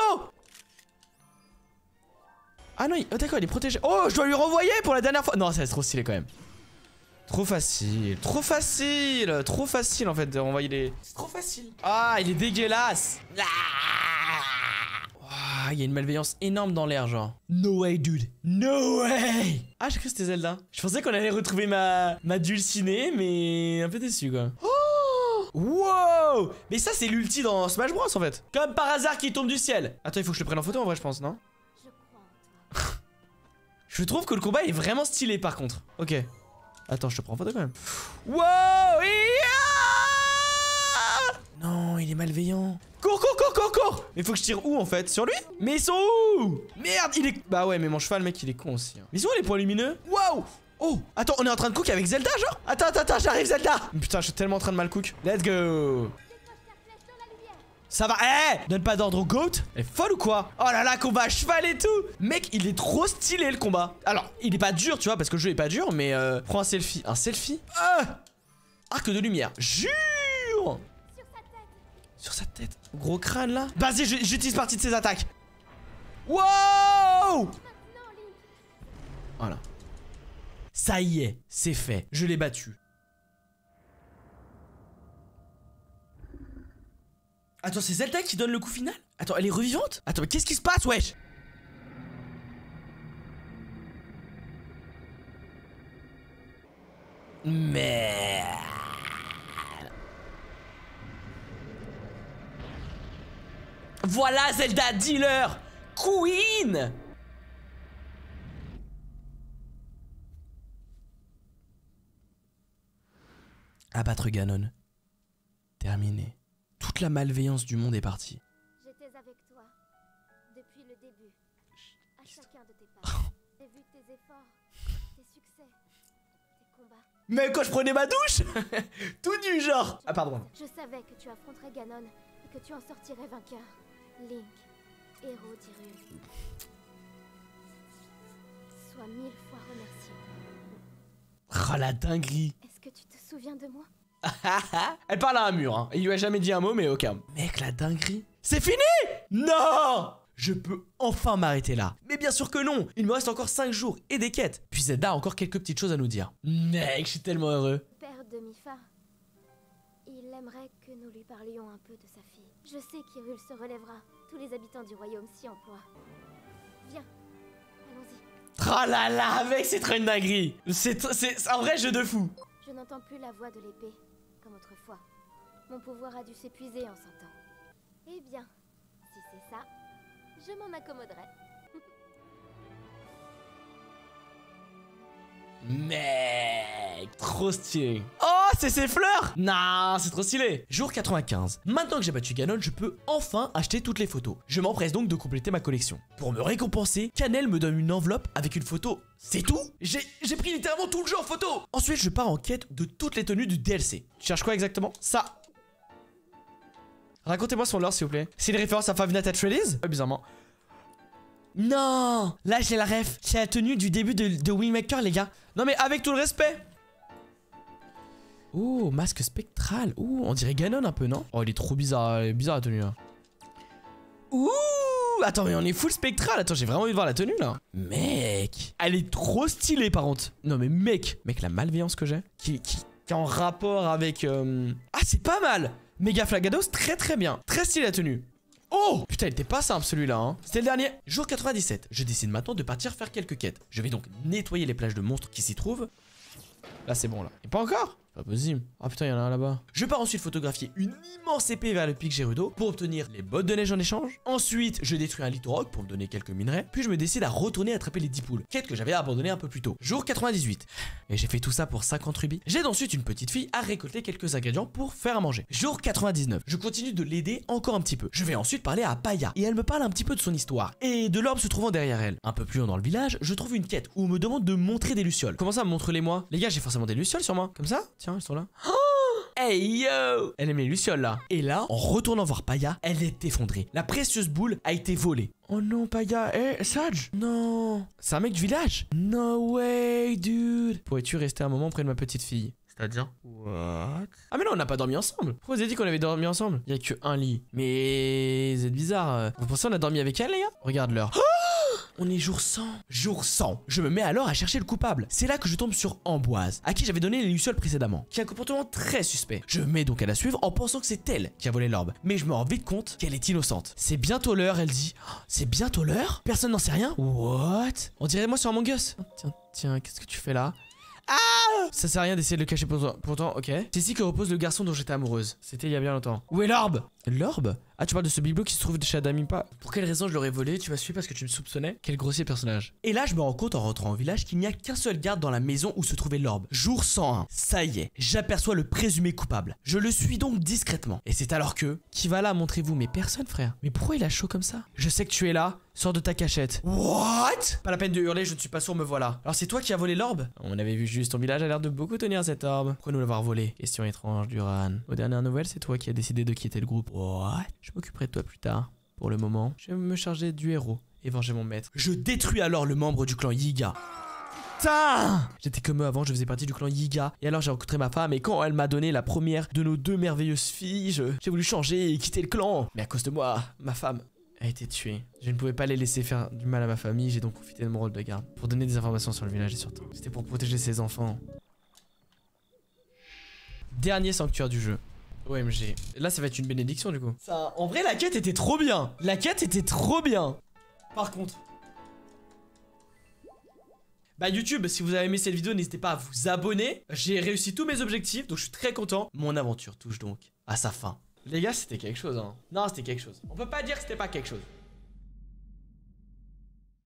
Ah non, d'accord, il est protégé. Oh, je dois lui renvoyer pour la dernière fois. Non, c'est trop stylé quand même. Trop facile en fait de renvoyer les... C'est trop facile. Ah, il est dégueulasse. Il y a une malveillance énorme dans l'air genre. No way dude, no way. Ah j'ai cru que c'était Zelda. Je pensais qu'on allait retrouver ma Dulcinée mais un peu déçu quoi. Wow! Mais ça c'est l'ulti dans Smash Bros en fait. Comme par hasard qui tombe du ciel. Attends il faut que je le prenne en photo en vrai je pense non? Je crois en toi. Je trouve que le combat est vraiment stylé par contre. Ok. Attends je te prends en photo quand même. Wow! Non il est malveillant. Cours! Mais faut que je tire où en fait? Sur lui? Mais ils sont où? Merde il est... Bah ouais mais mon cheval mec il est con aussi hein. Mais ils sont où les points lumineux? Wow! Oh! Attends on est en train de cook avec Zelda genre? Attends j'arrive Zelda! Putain je suis tellement en train de mal cook. Let's go! Ça va? Donne pas d'ordre au goat? Elle est folle ou quoi? Oh là là combat à cheval et tout! Mec il est trop stylé le combat. Alors il est pas dur tu vois parce que le jeu est pas dur mais prends un selfie. Un selfie? Arc de lumière. Jure! Sur sa tête. Gros crâne là. Vas-y j'utilise partie de ses attaques. Wow! Voilà. Ça y est, c'est fait. Je l'ai battu. Attends, c'est Zelda qui donne le coup final? Attends, elle est revivante? Attends, mais qu'est-ce qui se passe, wesh? Merde. Voilà Zelda Dealer Queen. Abattre Ganon. Terminé. Toute la malveillance du monde est partie. J'étais avec toi depuis le début. À chacun de tes pas. J'ai vu tes efforts, tes succès, tes combats. Mais quand je prenais ma douche. Tout nu genre. Ah pardon. Je savais que tu affronterais Ganon et que tu en sortirais vainqueur. Link, héros d'Hyrule. Sois 1000 fois remercié. Oh la dinguerie. Est-ce que tu te souviens de moi? Elle parle à un mur hein. Il lui a jamais dit un mot mais aucun. Mec la dinguerie. C'est fini? Non. Je peux enfin m'arrêter là. Mais bien sûr que non. Il me reste encore 5 jours et des quêtes. Puis Zelda a encore quelques petites choses à nous dire. Mec, je suis tellement heureux. Père de Mipha, il aimerait que nous lui parlions un peu de sa fille. Je sais qu'Hyrule se relèvera. Tous les habitants du royaume s'y emploient. Viens, allons-y. Oh là là, mec, c'est trop une dinguerie. C'est un vrai jeu de fou. Je n'entends plus la voix de l'épée, comme autrefois. Mon pouvoir a dû s'épuiser en 100 ans. Eh bien, si c'est ça, je m'en accommoderai. Mec, trop stylé. Oh, c'est ses fleurs. Non, c'est trop stylé. Jour 95. Maintenant que j'ai battu Ganon, je peux enfin acheter toutes les photos. Je m'empresse donc de compléter ma collection. Pour me récompenser, Cannelle me donne une enveloppe avec une photo. C'est tout? J'ai pris littéralement tout le jeu en photo. Ensuite, je pars en quête de toutes les tenues du DLC. Tu cherches quoi exactement? Ça. Racontez-moi son lore, s'il vous plaît. C'est une référence à Five Nights at Freddy's? Bizarrement. Non, là j'ai la ref. C'est la tenue du début de Wingmaker, les gars. Non mais avec tout le respect. Oh, masque spectral. Ouh, on dirait Ganon un peu, non? Oh, il est trop bizarre, bizarre la tenue là. Ouh, attends, mais on est full spectral. Attends, j'ai vraiment envie de voir la tenue là. Mec, elle est trop stylée par contre. Non mais mec, la malveillance que j'ai, qui est en rapport avec... Ah, c'est pas mal. Méga Flagados, très bien. Très stylé la tenue. Oh putain, il était pas simple celui-là, hein. C'était le dernier. Jour 97. Je décide maintenant de partir faire quelques quêtes. Je vais donc nettoyer les plages de monstres qui s'y trouvent. Là, c'est bon, là. Et pas encore? Pas possible. Ah putain, il y en a un là-bas. Je pars ensuite photographier une immense épée vers le pic Gerudo pour obtenir les bottes de neige en échange. Ensuite, je détruis un Litorock pour me donner quelques minerais. Puis je me décide à retourner attraper les 10 poules. Quête que j'avais abandonnée un peu plus tôt. Jour 98. Et j'ai fait tout ça pour 50 rubis. J'aide ensuite une petite fille à récolter quelques ingrédients pour faire à manger. Jour 99. Je continue de l'aider encore un petit peu. Je vais ensuite parler à Paya et elle me parle un petit peu de son histoire et de l'orbe se trouvant derrière elle. Un peu plus loin dans le village, je trouve une quête où on me demande de montrer des lucioles. Comment ça, montre-les-moi? Les gars, j'ai forcément des lucioles sur moi. Comme ça? Tiens, elles sont là. Hey yo! Elle aime les lucioles là. Et là, en retournant voir Paya, elle est effondrée. La précieuse boule a été volée. Oh non, Paya. Eh, Sage! Non! C'est un mec du village? No way, dude! Pourrais-tu rester un moment près de ma petite fille? C'est-à-dire? What? Ah mais non, on n'a pas dormi ensemble. Pourquoi vous avez dit qu'on avait dormi ensemble? Il y a que un lit. Mais vous êtes bizarre. Vous pensez qu'on a dormi avec elle, les gars? Regarde l'heure. On est jour 100. Jour 100. Je me mets alors à chercher le coupable. C'est là que je tombe sur Amboise, à qui j'avais donné les lucioles précédemment, qui a un comportement très suspect. Je me mets donc à la suivre en pensant que c'est elle qui a volé l'orbe. Mais je me rends vite compte qu'elle est innocente. C'est bientôt l'heure, elle dit. Oh, c'est bientôt l'heure? Personne n'en sait rien? What? On dirait moi sur Among Us. Tiens, qu'est-ce que tu fais là? Ah! Ça sert à rien d'essayer de le cacher pourtant, ok. C'est ici que repose le garçon dont j'étais amoureuse. C'était il y a bien longtemps. Où est l'orbe? L'orbe? Ah, tu parles de ce bibelot qui se trouve chez Adamipa. Pour quelle raison je l'aurais volé? Tu m'as suivi parce que tu me soupçonnais? Quel grossier personnage. Et là, je me rends compte en rentrant au village qu'il n'y a qu'un seul garde dans la maison où se trouvait l'orbe. Jour 101. Ça y est, j'aperçois le présumé coupable. Je le suis donc discrètement. Et c'est alors que... Qui va là? Montrez-vous. Mais personne, frère. Mais pourquoi il a chaud comme ça? Je sais que tu es là. Sors de ta cachette. What? Pas la peine de hurler, je ne suis pas sourd, me voilà. Alors c'est toi qui as volé l'orbe? On avait vu juste, ton village a l'air de beaucoup tenir cette orbe. Pourquoi nous l'avoir volé? Question étrange, Duran. Aux dernières nouvelles, c'est toi qui as décidé de quitter le groupe. What? Je m'occuperai de toi plus tard. Pour le moment, je vais me charger du héros et venger mon maître. Je détruis alors le membre du clan Yiga. Putain! J'étais comme eux avant, je faisais partie du clan Yiga. Et alors j'ai rencontré ma femme et quand elle m'a donné la première de nos 2 merveilleuses filles, j'ai voulu changer et quitter le clan. Mais à cause de moi, ma femme a été tuée. Je ne pouvais pas les laisser faire du mal à ma famille, j'ai donc profité de mon rôle de garde pour donner des informations sur le village et surtout, c'était pour protéger ses enfants. Dernier sanctuaire du jeu. OMG. Là ça va être une bénédiction du coup. Ça, en vrai la quête était trop bien. La quête était trop bien. Par contre... Bah YouTube, si vous avez aimé cette vidéo, n'hésitez pas à vous abonner. J'ai réussi tous mes objectifs, donc je suis très content. Mon aventure touche donc à sa fin. Les gars, c'était quelque chose, hein. Non, c'était quelque chose. On peut pas dire que c'était pas quelque chose.